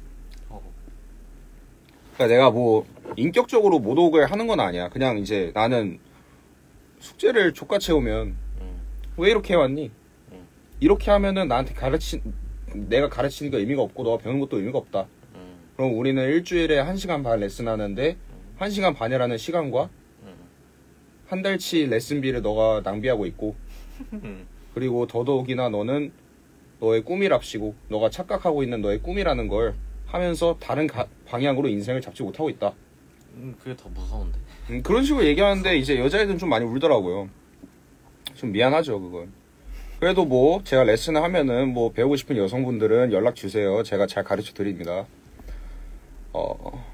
그러니까 내가 뭐 인격적으로 모독을 하는 건 아니야. 그냥 이제 나는 숙제를 족같 채우면 음. 왜 이렇게 해왔니? 음. 이렇게 하면은 나한테 가르치 내가 가르치니까 의미가 없고 너가 배우는 것도 의미가 없다. 음. 그럼 우리는 일주일에 한 시간 반 레슨 하는데 음. 한 시간 반이라는 시간과 음. 한 달치 레슨비를 너가 낭비하고 있고 그리고 더더욱이나 너는 너의 꿈이랍시고 너가 착각하고 있는 너의 꿈이라는 걸 하면서 다른 가, 방향으로 인생을 잡지 못하고 있다. 음, 그게 더 무서운데. 음, 그런 식으로 얘기하는데 이제 여자애들은 좀 많이 울더라고요. 좀 미안하죠 그건. 그래도 뭐 제가 레슨을 하면은 뭐 배우고 싶은 여성분들은 연락 주세요. 제가 잘 가르쳐 드립니다. 어.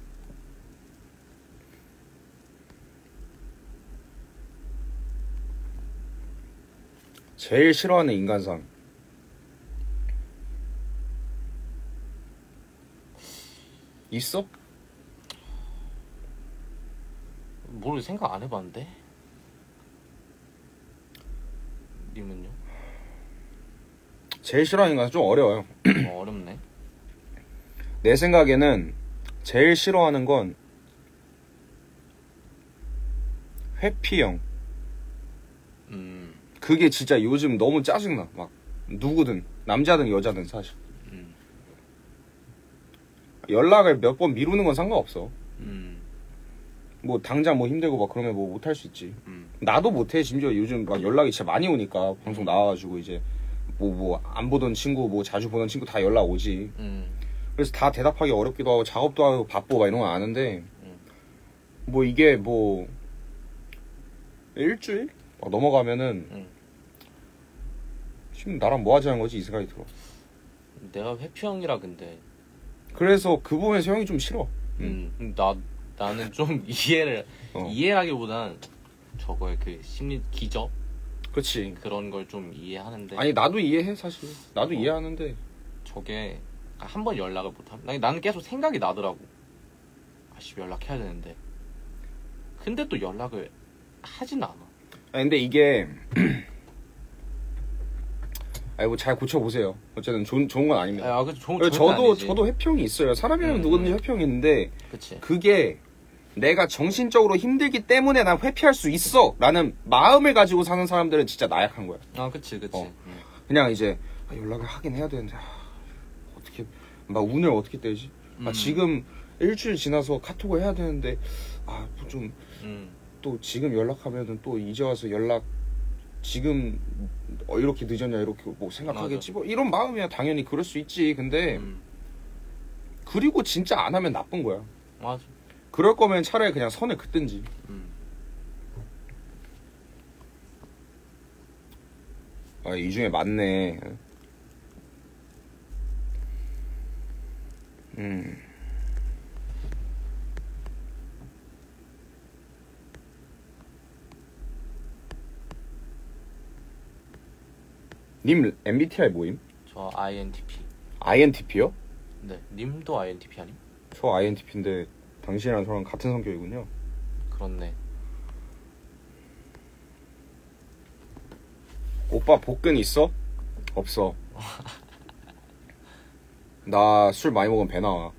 제일 싫어하는 인간상. 있어? 뭘 생각 안 해봤는데. 님은요? 제일 싫어하는 인간상 좀 어려워요. 어, 어렵네. 내 생각에는 제일 싫어하는 건 회피형. 음, 그게 진짜 요즘 너무 짜증나. 막 누구든 남자든 여자든 사실 음, 연락을 몇 번 미루는 건 상관없어. 음, 뭐 당장 뭐 힘들고 막 그러면 뭐 못할 수 있지. 음, 나도 못해. 심지어 요즘 막 연락이 진짜 많이 오니까 방송 나와가지고 이제 뭐 뭐 안 보던 친구 뭐 자주 보던 친구 다 연락 오지. 음, 그래서 다 대답하기 어렵기도 하고 작업도 하고 바쁘고 막 이런 건 아는데 음. 뭐 이게 뭐 일주일 막 넘어가면은 음. 지금 나랑 뭐 하자는 거지 이 생각이 들어. 내가 회피형이라 근데. 그래서 그 부분에서 형이 좀 싫어. 음, 나 나는 좀 이해를 어. 이해라기보단 저거의 그 심리 기저 그렇지. 그런 걸 좀 이해하는데. 아니 나도 이해해 사실. 나도 어. 이해하는데 저게 한 번 연락을 못하면 나는- 나는 계속 생각이 나더라고. 아씨 연락해야 되는데. 근데 또 연락을 하진 않아. 아니 근데 이게 아이고 잘 고쳐보세요. 어쨌든 좋은, 좋은 건 아닙니다. 아, 그 좋은 그리고 저도 저도 회피형이 있어요. 사람이라면 음, 누구든지 음. 회피형이 있는데 그치. 그게 내가 정신적으로 힘들기 때문에 난 회피할 수 있어 라는 마음을 가지고 사는 사람들은 진짜 나약한 거야. 아, 그치, 그치. 어. 음. 그냥 이제 아, 연락을 하긴 해야 되는데 아, 어떻게 막 운을 어떻게 떼지? 아, 음. 지금 일주일 지나서 카톡을 해야 되는데 아 좀 또 음. 지금 연락하면은 또 이제 와서 연락 지금 어, 이렇게 늦었냐 이렇게 뭐 생각하겠지 뭐 이런 마음이야. 당연히 그럴 수 있지. 근데 음. 그리고 진짜 안 하면 나쁜 거야. 맞아. 그럴 거면 차라리 그냥 선을 긋든지. 음. 아, 이 중에 맞네. 음. 님 엠비티아이 뭐임? 저 아이엔티피. 아이엔티피요? 네. 님도 아이엔티피 아님? 저 아이엔티피인데 당신이랑 저랑 같은 성격이군요. 그렇네. 오빠 복근 있어? 없어. 나 술 많이 먹으면 배 나와.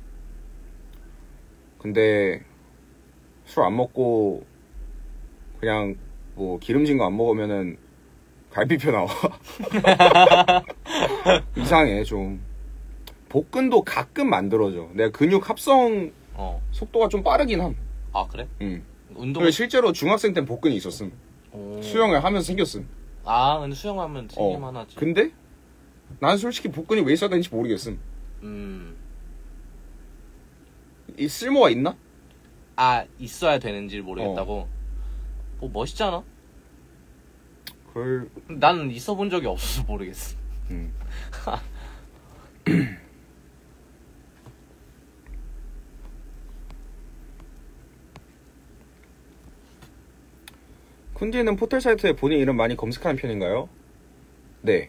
근데 술 안 먹고 그냥 뭐 기름진 거 안 먹으면은 갈비뼈 나와. 이상해 좀. 복근도 가끔 만들어져. 내가 근육 합성 어. 속도가 좀 빠르긴 함. 아, 그래? 응. 운동. 그리고 실제로 중학생 땐 복근이 있었음. 오. 수영을 하면서 생겼음. 아, 근데 수영하면 생기만 어. 하지. 근데 난 솔직히 복근이 왜 있어야 되는지 모르겠음. 음. 이 쓸모가 있나? 아, 있어야 되는지 모르겠다고. 뭐 멋있잖아. 그걸 나는 있어 본 적이 없어서 모르겠어. 음. 쿤디는 포털 사이트에 본인 이름 많이 검색하는 편인가요? 네.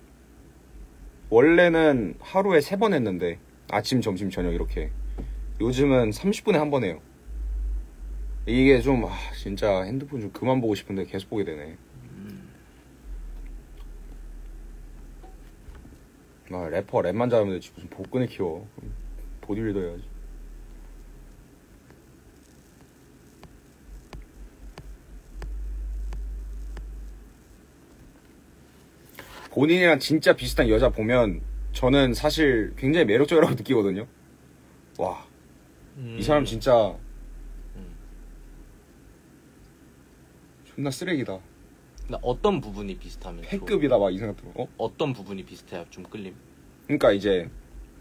원래는 하루에 세 번 했는데 아침, 점심, 저녁 이렇게. 요즘은 삼십 분에 한 번 해요. 이게 좀 아, 진짜 핸드폰 좀 그만 보고 싶은데 계속 보게 되네. 아, 래퍼 랩만 잘하면 되지 무슨 복근을 키워. 보디빌더 해야지. 본인이랑 진짜 비슷한 여자 보면 저는 사실 굉장히 매력적이라고 느끼거든요. 와, 음. 이 사람 진짜 음. 존나 쓰레기다. 근데 어떤 부분이 비슷하면 좋- 패급이다 막 이 생각 들어. 어? 어떤 부분이 비슷해야 좀 끌림? 그러니까 이제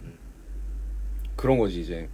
그런 거지 이제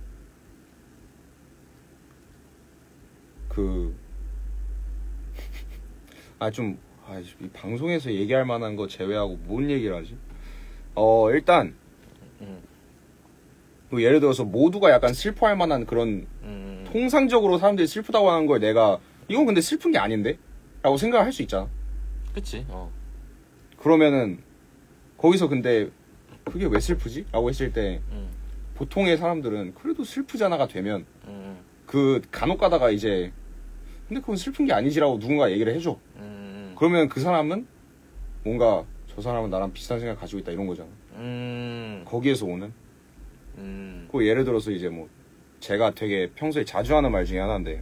그 아 좀 아, 이 방송에서 얘기할 만한 거 제외하고 뭔 얘기를 하지? 어, 일단 음. 뭐 예를 들어서 모두가 약간 슬퍼할 만한 그런 음. 통상적으로 사람들이 슬프다고 하는 걸 내가 이건 근데 슬픈 게 아닌데? 라고 생각을 할 수 있잖아. 그치. 어. 그러면은 거기서 근데 그게 왜 슬프지? 라고 했을 때 음. 보통의 사람들은 그래도 슬프잖아가 되면 음. 그 간혹 가다가 이제 근데 그건 슬픈 게 아니지라고 누군가 얘기를 해줘. 음. 그러면 그 사람은 뭔가 저 사람은 나랑 비슷한 생각 가지고 있다 이런 거잖아. 음. 거기에서 오는. 음. 그 예를 들어서 이제 뭐 제가 되게 평소에 자주 하는 말 중에 하나인데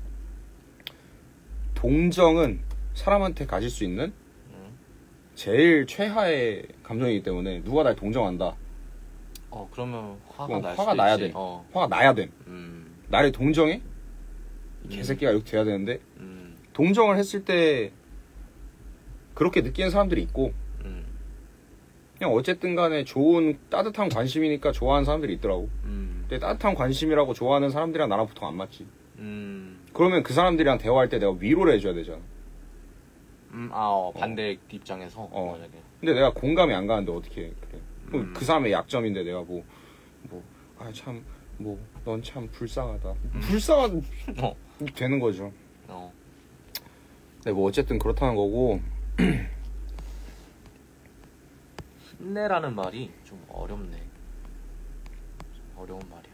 동정은 사람한테 가질 수 있는 제일 최하의 감정이기 때문에 누가 날 동정한다. 어 그러면 화가 그럼 날 화가 수도 나야 있지. 돼. 어. 화가 나야 돼. 음. 나를 동정해? 이 음. 개새끼가 이렇게 돼야 되는데 음. 동정을 했을 때 그렇게 느끼는 사람들이 있고 음. 그냥 어쨌든 간에 좋은 따뜻한 관심이니까 좋아하는 사람들이 있더라고. 음. 근데 따뜻한 관심이라고 좋아하는 사람들이랑 나랑 보통 안 맞지. 음. 그러면 그 사람들이랑 대화할 때 내가 위로를 해줘야 되잖아. 음. 아, 어, 반대 입장에서 어. 만약에. 근데 내가 공감이 안 가는데 어떻게 해. 그래. 그럼 음. 그 사람의 약점인데 내가 뭐 뭐 아 참 뭐 넌 참 불쌍하다. 불쌍한 어. 되는 거죠. 어. 네, 뭐 어쨌든 그렇다는 거고. 힘내라는 말이 좀 어렵네. 좀 어려운 말이야.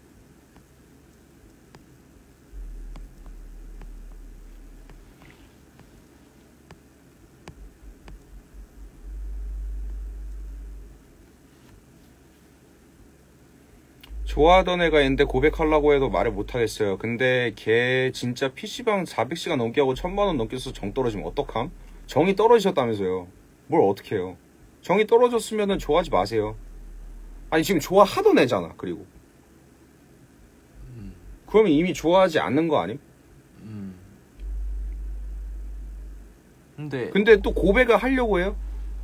좋아하던 애가 있는데 고백하려고 해도 말을 못하겠어요. 근데 걔 진짜 피시방 사백 시간 넘게 하고 천만 원 넘게 써서 정 떨어지면 어떡함? 정이 떨어지셨다면서요. 뭘 어떻게 해요? 정이 떨어졌으면 좋아하지 마세요. 아니 지금 좋아하던 애잖아. 그리고 음. 그러면 이미 좋아하지 않는 거 아님? 음. 근데 근데 또 고백을 하려고 해요?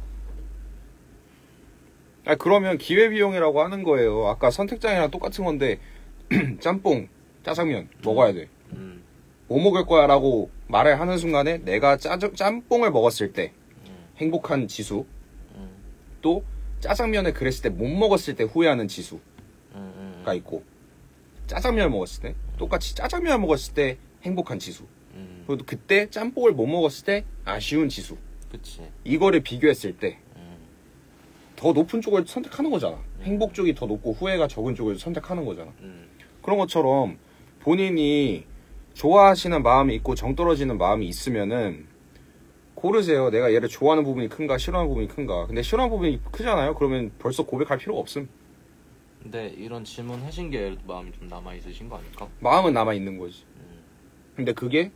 아 그러면 기회비용이라고 하는 거예요. 아까 선택장이랑 똑같은 건데 짬뽕, 짜장면 먹어야 돼. 음. 뭐 먹을 거야 라고 말을 하는 순간에 내가 짜, 짬뽕을 먹었을 때 음. 행복한 지수, 음. 또 짜장면을 그랬을 때 못 먹었을 때 후회하는 지수가 음. 음. 있고, 짜장면을 먹었을 때 똑같이 짜장면을 먹었을 때 행복한 지수, 음. 그리고 그때 짬뽕을 못 먹었을 때 아쉬운 지수, 그치. 이거를 비교했을 때 더 음. 높은 쪽을 선택하는 거잖아. 음. 행복 쪽이 더 높고 후회가 적은 쪽을 선택하는 거잖아. 음. 그런 것처럼 본인이 좋아하시는 마음이 있고 정 떨어지는 마음이 있으면은 고르세요. 내가 얘를 좋아하는 부분이 큰가 싫어하는 부분이 큰가. 근데 싫어하는 부분이 크잖아요. 그러면 벌써 고백할 필요가 없음. 근데 이런 질문 하신 게 마음이 좀 남아 있으신 거 아닐까? 마음은 남아 있는 거지. 음. 근데 그게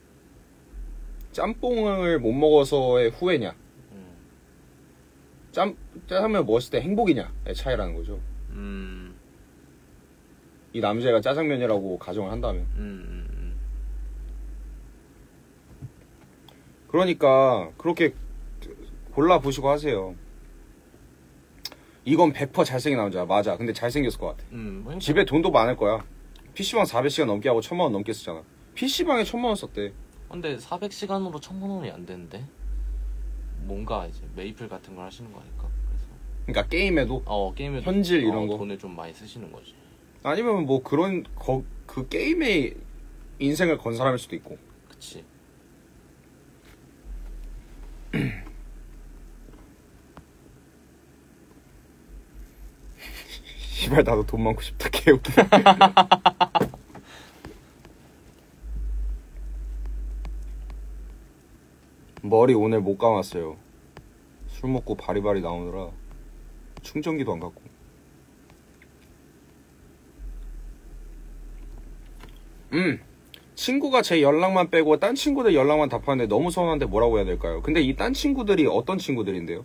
짬뽕을 못 먹어서의 후회냐, 음. 짬 짜장면 먹었을 때 행복이냐의 차이라는 거죠. 음. 이 남자가 짜장면이라고 가정을 한다면. 음. 음. 음. 그러니까 그렇게 골라보시고 하세요. 이건 백 퍼센트 잘생긴 남자야. 맞아. 근데 잘생겼을 것 같아. 음. 그러니까 집에 돈도 많을 거야. 피시방 사백 시간 넘게 하고 천만 원 넘게 쓰잖아. 피시방에 천만 원 썼대. 근데 사백 시간으로 천만 원이 안 되는데 뭔가 이제 메이플 같은 걸 하시는 거 아닐까? 그래서 그러니까 게임에도 어 게임에 현질 이런 거? 돈을 좀 많이 쓰시는 거지. 아니면 뭐 그런 거, 그 게임에 인생을 건 사람일 수도 있고. 그치. 씨발 나도 돈 많고 싶다. 개웃기네. 머리 오늘 못 감았어요. 술 먹고 바리바리 나오느라 충전기도 안 갖고. 음 친구가 제 연락만 빼고 딴 친구들 연락만 답하는데 너무 서운한데 뭐라고 해야 될까요? 근데 이 딴 친구들이 어떤 친구들인데요?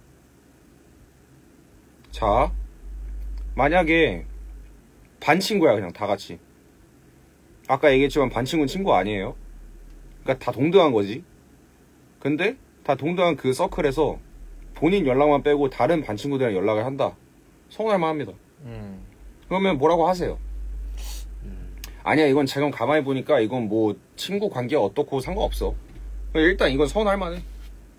자, 만약에 반 친구야 그냥 다 같이. 아까 얘기했지만 반 친구는 친구 아니에요. 그러니까 다 동등한 거지. 근데 다 동등한 그 서클에서 본인 연락만 빼고 다른 반 친구들이랑 연락을 한다. 서운할 만합니다. 음. 그러면 뭐라고 하세요? 음. 아니야 이건 지금 가만히 보니까 이건 뭐 친구 관계가 어떻고 상관없어. 일단 이건 서운할 만해.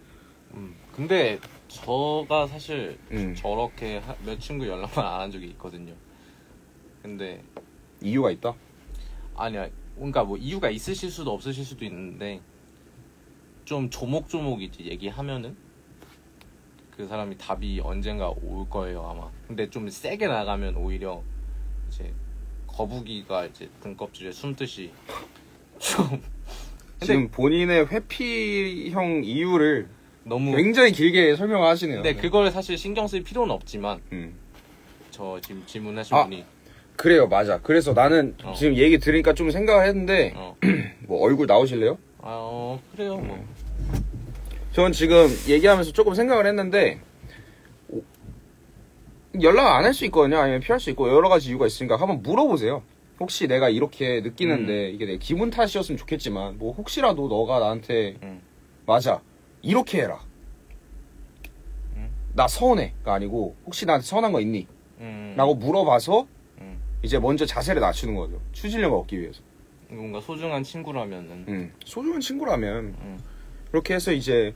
근데 저가 사실 음. 저렇게 하- 몇 친구 연락을 안 한 적이 있거든요. 근데 이유가 있다. 아니야, 그러니까 뭐 이유가 있으실 수도 없으실 수도 있는데 좀 조목조목 이제 얘기하면은 그 사람이 답이 언젠가 올 거예요 아마. 근데 좀 세게 나가면 오히려 이제 거북이가 이제 등껍질에 숨듯이 좀 지금 본인의 회피형 이유를 너무. 굉장히 길게 설명하시네요. 근데 그걸 사실 신경 쓸 필요는 없지만 음. 저 지금 질문하신 아. 분이 그래요, 맞아. 그래서 나는 어. 지금 얘기 들으니까 좀 생각을 했는데 어, 뭐 얼굴 나오실래요? 아, 어 그래요 뭐. 전 지금 얘기하면서 조금 생각을 했는데 오, 연락 안 할 수 있거든요. 아니면 피할 수 있고 여러 가지 이유가 있으니까 한번 물어보세요. 혹시 내가 이렇게 느끼는데 이게 내 기분 탓이었으면 좋겠지만 뭐 혹시라도 너가 나한테 음. 맞아 이렇게 해라. 음. 나 서운해가 아니고 혹시 나한테 서운한 거 있니? 음, 라고 물어봐서 음. 이제 먼저 자세를 낮추는 거죠. 추진력을 얻기 위해서. 뭔가 소중한 친구라면은 음. 소중한 친구라면 음. 그렇게 해서 이제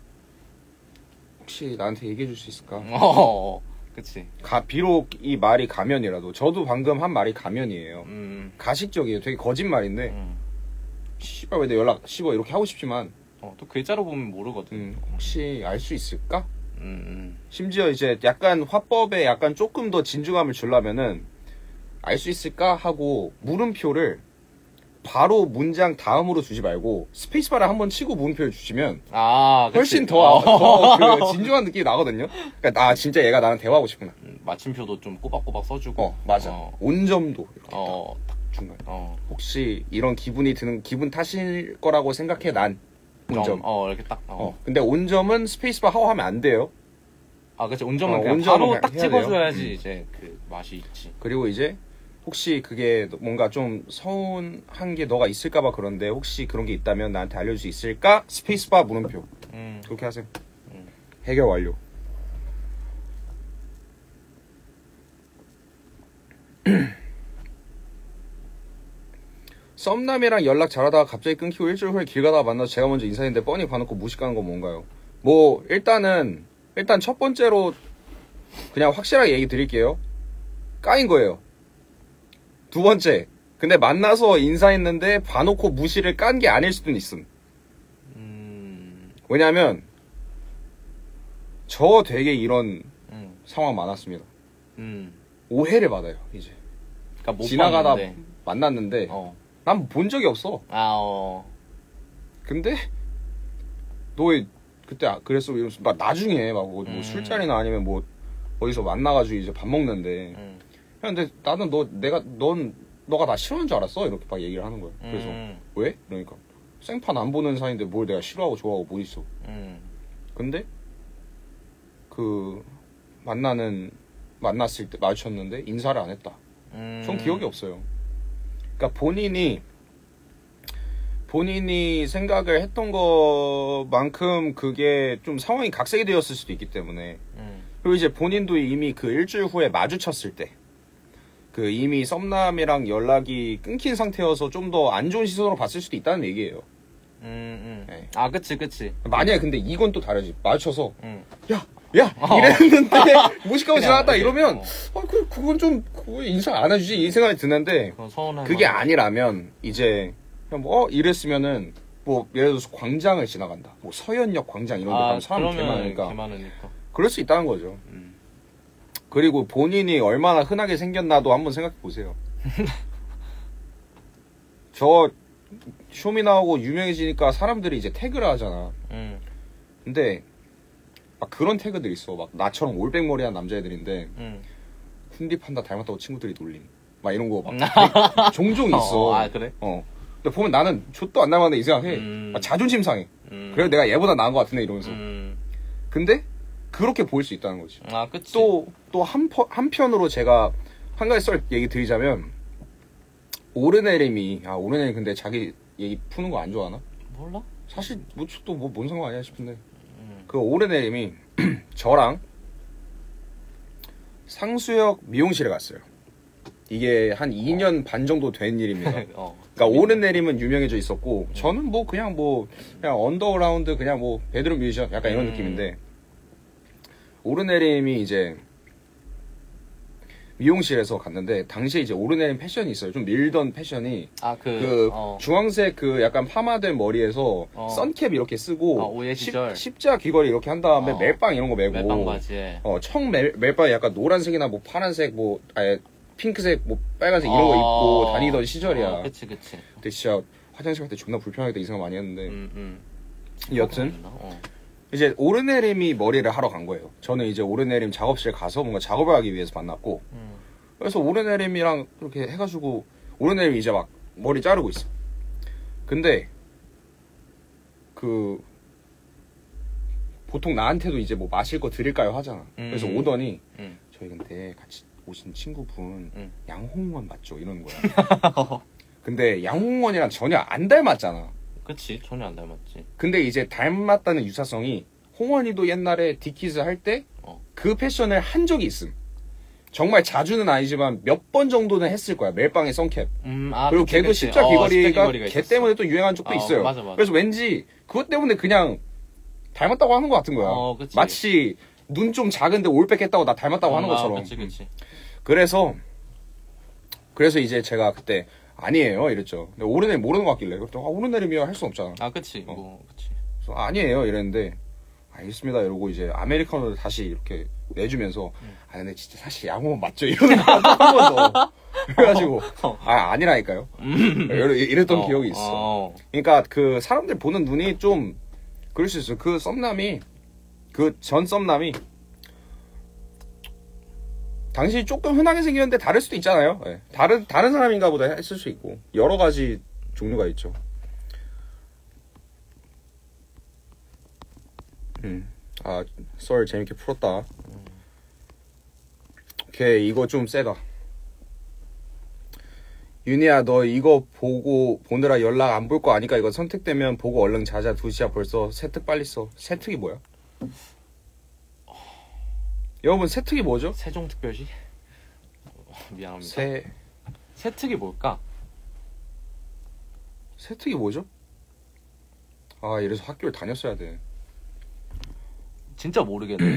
혹시 나한테 얘기해 줄 수 있을까? 어, 그치. 가, 비록 이 말이 가면이라도 저도 방금 한 말이 가면이에요. 음, 가식적이에요. 되게 거짓말인데 음. 씨발 왜 내 연락 씹어 이렇게 하고 싶지만 어, 또 글자로 보면 모르거든. 음, 혹시 알 수 있을까? 음, 심지어 이제 약간 화법에 약간 조금 더 진중함을 주려면은 알 수 있을까 하고 물음표를 바로 문장 다음으로 주지 말고 스페이스바를 한번 치고 물음표를 주시면 아, 그치. 훨씬 더, 어. 더 그 진중한 느낌이 나거든요. 그러니까 아 진짜 얘가 나랑 대화하고 싶구나. 음, 마침표도 좀 꼬박꼬박 써주고. 어 맞아. 어, 온점도 이렇게 어, 딱 중간. 어. 혹시 이런 기분이 드는 기분 탓일 거라고 생각해 난 온점. 어, 이렇게 딱. 어. 어. 근데 온점은 스페이스바 하고 하면 안 돼요. 아, 그치. 온점은 어, 그냥 온점은 바로 그냥 딱 해야 찍어줘야지 돼요. 이제 그 맛이 있지. 그리고 이제 혹시 그게 뭔가 좀 서운한 게 너가 있을까봐 그런데 혹시 그런 게 있다면 나한테 알려줄 수 있을까? 스페이스바 물음표. 음, 그렇게 하세요. 음. 해결 완료. 썸남이랑 연락 잘하다가 갑자기 끊기고 일주일 후에 길 가다가 만나서 제가 먼저 인사했는데 뻔히 봐놓고 무식하는 건 뭔가요? 뭐 일단은 일단 첫 번째로 그냥 확실하게 얘기 드릴게요. 까인 거예요. 두 번째, 근데 만나서 인사했는데 봐놓고 무시를 깐 게 아닐 수도 있음. 음, 왜냐면 저 되게 이런 음, 상황 많았습니다. 음. 오해를 받아요. 이제 그러니까 못 지나가다 봤는데. 만났는데 어. 난 본 적이 없어. 아, 어. 근데 너 왜 그때 아- 그랬어? 이러면서 막 나중에 막 뭐 음. 술자리나 아니면 뭐 어디서 만나가지고 이제 밥 먹는데 음, 야, 근데 나는 너 내가 넌 너가 나 싫어하는 줄 알았어 이렇게 막 얘기를 하는 거야. 그래서 음, 왜? 그러니까 생판 안 보는 사이인데 뭘 내가 싫어하고 좋아하고 뭐 있어. 음, 근데 그 만나는 만났을 때 마주쳤는데 인사를 안 했다. 음. 전 기억이 없어요. 그러니까 본인이 본인이 생각을 했던 것만큼 그게 좀 상황이 각색이 되었을 수도 있기 때문에 음, 그리고 이제 본인도 이미 그 일주일 후에 마주쳤을 때 그 이미 썸남이랑 연락이 끊긴 상태여서 좀 더 안 좋은 시선으로 봤을 수도 있다는 얘기예요. 음, 음. 네. 아, 그치, 그치. 만약에 근데 이건 또 다르지. 마주쳐서 음. 야, 야 어. 이랬는데 무식하고 그냥 지나갔다 그게, 이러면 어. 아, 그 그건 좀 그거 인사 안 해주지 이 생각이 드는데 그건 서운한 그게 거지. 아니라면 이제 그냥 뭐 어, 이랬으면은 뭐 예를 들어서 광장을 지나간다. 뭐 서현역 광장 이런 데 아, 가면 사람 개 그러면 많으니까 개 많으니까. 그럴 수 있다는 거죠. 음. 그리고 본인이 얼마나 흔하게 생겼나도 한번 생각해 보세요. 저 쇼미 나오고 유명해지니까 사람들이 이제 태그를 하잖아. 음, 근데 막 그런 태그들 있어. 막 나처럼 올백머리한 남자애들인데 음. 훈디 판다 닮았다고 친구들이 놀림. 막 이런 거 막 종종 있어. 어, 아, 그래? 어. 근데 보면 나는 좆도 안 닮았네 이 생각해. 음. 막 자존심 상해. 음. 그래도 내가 얘보다 나은 것 같은데 이러면서. 음. 근데 그렇게 보일 수 있다는 거지. 아, 그치. 또 또 한 한편으로 제가 한 가지 썰 얘기 드리자면 오르내림이 아 오르내림 근데 자기 얘기 푸는 거 안 좋아하나? 몰라? 사실 뭐또뭐뭔 상관 아니야 싶은데 음. 그 오르내림이 저랑 상수역 미용실에 갔어요. 이게 한 이 년 반 정도 된 일입니다. 어. 그러니까 오르내림은 유명해져 있었고 저는 뭐 그냥 뭐 그냥 언더그라운드 그냥 뭐 베드룸 뮤지션 약간 이런 음. 느낌인데 오르내림이 이제 미용실에서 갔는데 당시에 이제 오르내림 패션이 있어요. 좀 밀던 패션이 아, 그, 그 어. 주황색 그 약간 파마된 머리에서 어. 선캡 이렇게 쓰고 어, 오예 시절. 십, 십자 귀걸이 이렇게 한 다음에 어. 멜빵 이런 거 메고 멜빵 바지에. 어, 청 멜, 멜빵에 약간 노란색이나 뭐 파란색 뭐 아예 핑크색 뭐 빨간색 이런 거 입고 다니던 시절이야. 어, 그치, 그치. 근데 진짜 화장실 갈 때 존나 불편하겠다 이 생각 많이 했는데 음, 음. 여튼 어. 이제 오르내림이 머리를 하러 간 거예요. 저는 이제 오르내림 작업실 가서 뭔가 작업을 하기 위해서 만났고 음. 그래서 오르내림이랑 그렇게 해가지고 오르내림이 이제 막 머리 자르고 있어. 근데 그 보통 나한테도 이제 뭐 마실 거 드릴까요 하잖아. 그래서 음. 오더니 음. 저희 근데 같이 오신 친구분 음. 양홍원 맞죠? 이러는 거야. 근데 양홍원이랑 전혀 안 닮았잖아. 그치, 전혀 안 닮았지. 근데 이제 닮았다는 유사성이 홍원이도 옛날에 디키즈 할 때 그 어. 패션을 한 적이 있음. 정말 자주는 아니지만 몇 번 정도는 했을 거야. 멜빵의 선캡. 음, 아, 그리고 그치, 개그 그치. 십자 어, 귀걸이가 십자 귀걸이가 걔 있었어. 때문에 또 유행한 적도 어, 있어요. 맞아, 맞아. 그래서 왠지 그것 때문에 그냥 닮았다고 하는 것 같은 거야. 어, 그치. 마치 눈 좀 작은데 올백했다고 나 닮았다고 하는 음, 아, 것처럼. 그치, 그치. 그래서 그래서 이제 제가 그때 아니에요 이랬죠. 근데 오르내림 모르는 것 같길래 그랬더니 아, 오르내림이야 할 수 없잖아. 아, 그치. 어. 뭐, 그치. 그래서 아니에요 이랬는데 알겠습니다 이러고 이제 아메리카노를 다시 이렇게 내주면서 음. 아 근데 진짜 사실 양호만 맞죠 이러는 거야 한 번 더. 그래가지고 아 아니라니까요. 이래- 이랬던 어, 기억이 있어. 어. 그러니까 그 사람들 보는 눈이 좀 그럴 수 있어. 그 썸남이 그 전 썸남이 당신이 조금 흔하게 생겼는데 다를 수도 있잖아요. 예. 다른 다른 사람인가 보다 했을 수 있고 여러 가지 종류가 있죠. 음. 아, 썰 재밌게 풀었다. 오케이, 이거 좀 세다. 윤희야, 너 이거 보고 보느라 연락 안 볼 거 아니까 이거 선택되면 보고 얼른 자자. 두 시야 벌써 세특 빨리 써. 세특이 뭐야? 여러분 세특이 뭐죠? 세종특별시? 어, 미안합니다. 세 세특이 뭘까? 세특이 뭐죠? 아, 이래서 학교를 다녔어야 돼. 진짜 모르겠네.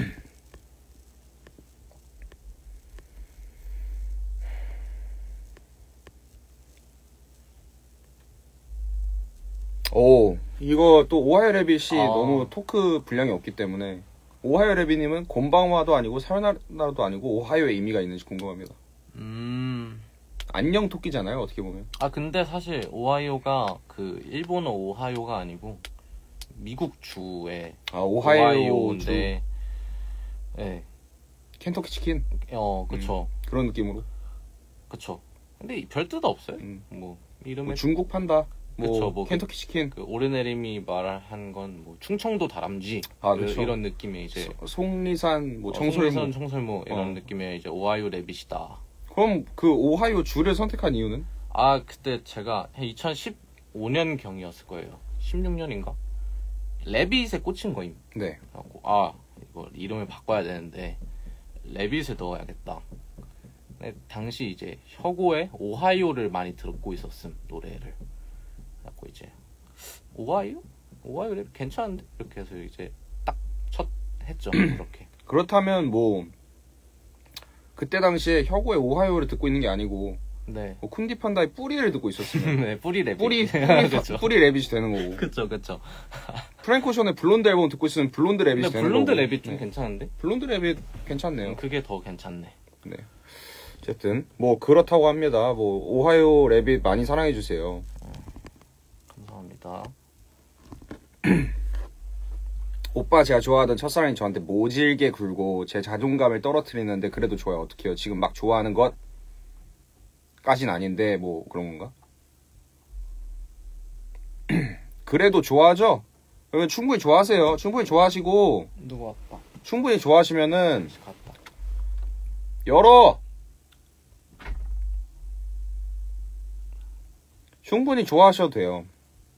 오, 이거 또 오하이오 레빗이 아. 너무 토크 분량이 없기 때문에 오하이오 레빗님은 곤방와도 아니고 사요나라도 아니고 오하이오에 의미가 있는지 궁금합니다. 음. 안녕 토끼잖아요, 어떻게 보면. 아, 근데 사실 오하이오가 그 일본어 오하이오가 아니고 미국 주의 아, 오하이오 주 오하이오인데, 예, 켄터키 치킨 어, 그쵸, 그런 느낌으로. 그쵸. 근데 별 뜻 없어요. 음. 뭐 이름에 뭐 중국 판다, 뭐, 그쵸, 뭐 켄터키 치킨, 그 오르내림이 말한 건 뭐 충청도 다람쥐 아, 그- 그쵸. 이런 느낌의 이제 소- 송리산, 뭐 어, 청설모. 송리산, 청설모 이런 어. 느낌의 이제 오하이오 레빗이다. 그럼 그 오하이오 주를 선택한 이유는? 아, 그때 제가 한 이천십오 년 경이었을 거예요. 십육 년인가? 레빗에 꽂힌 거임. 네. 그래갖고 아, 이거 이름을 바꿔야 되는데 레빗에 넣어야겠다. 근데 당시 이제 혁오의 오하이오를 많이 듣고 있었음, 노래를. 그래갖고 이제 오하이오? 오하이오 레빗 괜찮은데? 이렇게 해서 이제 딱 첫 했죠. 그렇게. 그렇다면 뭐 그때 당시에 혁오의 오하이오를 듣고 있는 게 아니고 네. 뭐 쿤디 판다의 뿌리를 듣고 있었으면 네, 뿌리 레빗. 뿌리 뿌리, 그쵸. 뿌리 레빗이 되는 거고. 그쵸, 그쵸. 프랭크 오션의 블론드 앨범 듣고 있으면 블론드 레빗이 근데 되는 블론드 거고. 레빗 좀 네. 괜찮은데? 블론드 레빗 괜찮네요. 그게 더 괜찮네. 네. 어쨌든 뭐 그렇다고 합니다. 뭐 오하이오 레빗 많이 사랑해 주세요. 감사합니다. 오빠 제가 좋아하던 첫사랑이 저한테 모질게 굴고 제 자존감을 떨어뜨리는데 그래도 좋아요. 어떡해요? 지금 막 좋아하는 것까진 아닌데 뭐 그런 건가? 그래도 좋아하죠? 그러면 충분히 좋아하세요. 충분히 좋아하시고 누구 왔다. 충분히 좋아하시면은 갔다. 열어! 충분히 좋아하셔도 돼요.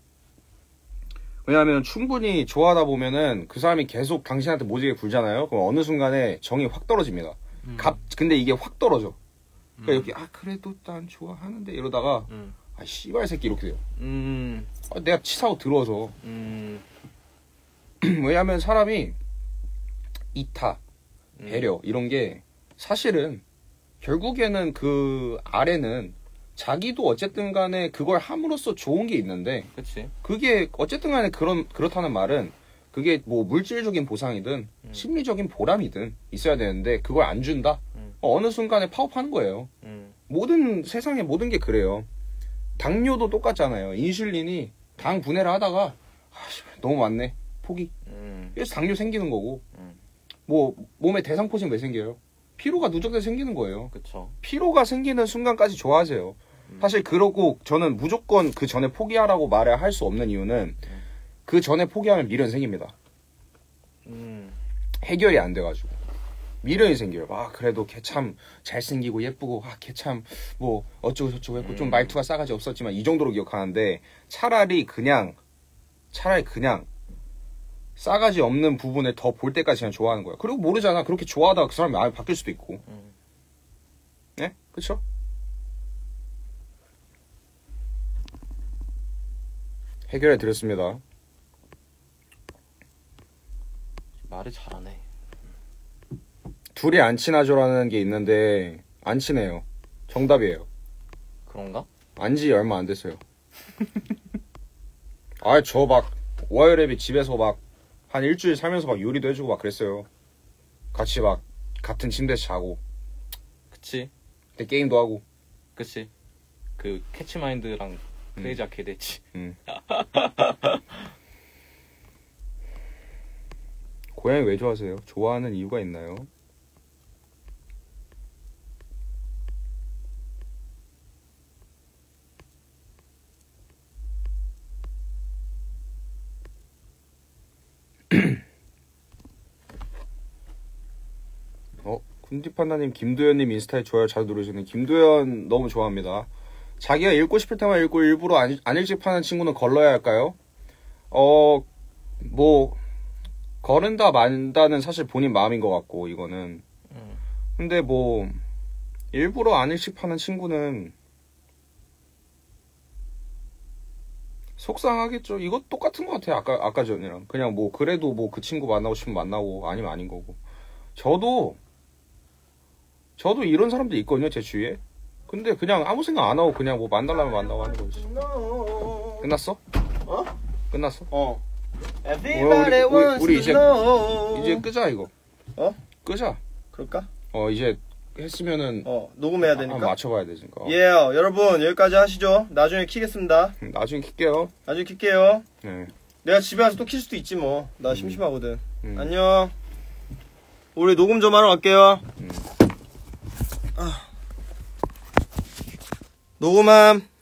왜냐하면 충분히 좋아하다 보면은 그 사람이 계속 당신한테 모지게 굴잖아요. 그럼 어느 순간에 정이 확 떨어집니다. 음. 갑 근데 이게 확 떨어져. 그러니까 음. 여기 아 그래도 난 좋아하는데 이러다가 음. 아 씨발 새끼 이렇게 돼요. 음. 아, 내가 치사하고 들어서 음. 왜냐하면 사람이 이타 배려 이런 게 사실은 결국에는 그 아래는 자기도 어쨌든 간에 그걸 함으로써 좋은 게 있는데 그치. 그게 어쨌든 간에 그런 그렇다는 말은 그게 뭐 물질적인 보상이든 음. 심리적인 보람이든 있어야 되는데 그걸 안 준다? 음. 어느 순간에 파업하는 거예요. 음. 모든 세상의 모든 게 그래요. 당뇨도 똑같잖아요. 인슐린이 당 분해를 하다가 아, 씨, 너무 많네. 포기. 음. 그래서 당뇨 생기는 거고 음. 뭐 몸에 대상포진 왜 생겨요? 피로가 누적돼서 생기는 거예요. 그쵸. 피로가 생기는 순간까지 좋아하세요. 음. 사실 그러고 저는 무조건 그 전에 포기하라고 말을 할 수 없는 이유는 그 전에 포기하면 미련 생깁니다. 음. 해결이 안 돼가지고 미련이 생겨요. 아 그래도 걔 참 잘생기고 예쁘고 아 걔 참 뭐 어쩌고 저쩌고 했고 음. 좀 말투가 싸가지 없었지만 이 정도로 기억하는데 차라리 그냥 차라리 그냥 싸가지 없는 부분을 더 볼 때까지 그냥 좋아하는 거예요. 그리고 모르잖아. 그렇게 좋아하다가 그 사람이 마음이 바뀔 수도 있고. 음. 네? 그쵸? 해결해 드렸습니다. 말을 잘하네. 둘이 안 친하죠라는 게 있는데 안 친해요. 정답이에요. 그런가? 안지 얼마 안 됐어요. 아, 저 막 오하이랩이 집에서 막 한 일주일 살면서 막 요리도 해주고 막 그랬어요. 같이 막 같은 침대에서 자고 그치. 그때 게임도 하고. 그치. 그 캐치마인드랑 크레이지 아케이드 했지. 음. 고양이 왜 좋아하세요? 좋아하는 이유가 있나요? 어? 군디판다님 김도현님 인스타에 좋아요 자주 누르시는 김도현 너무 좋아합니다. 자기가 읽고 싶을 때만 읽고 일부러 안, 안 읽지 파는 친구는 걸러야 할까요? 어... 뭐... 거른다 만다는 사실 본인 마음인 것 같고 이거는 음. 근데 뭐 일부러 안 일식하는 친구는 속상하겠죠. 이거 똑같은 것 같아요. 아까 아까 전이랑 그냥 뭐 그래도 뭐 그 친구 만나고 싶으면 만나고 아니면 아닌 거고. 저도 저도 이런 사람도 있거든요 제 주위에. 근데 그냥 아무 생각 안 하고 그냥 뭐 만나려면 만나고 하는 거지. 끝났어? 어? 끝났어? 어. 우리, Everybody 우리, wants 우리 to 이제 know. 이제 끄자 이거. 어? 끄자. 그럴까? 어 이제 했으면은 어, 녹음해야 한번 되니까. 맞춰봐야 되니까. 예, 여러분 여기까지 하시죠. 나중에 키겠습니다. 나중에 킬게요. 나중에 킬게요. 네. 내가 집에 가서 또 킬 수도 있지 뭐. 나 심심하거든. 음. 안녕. 우리 녹음 좀 하러 갈게요. 음. 아. 녹음함.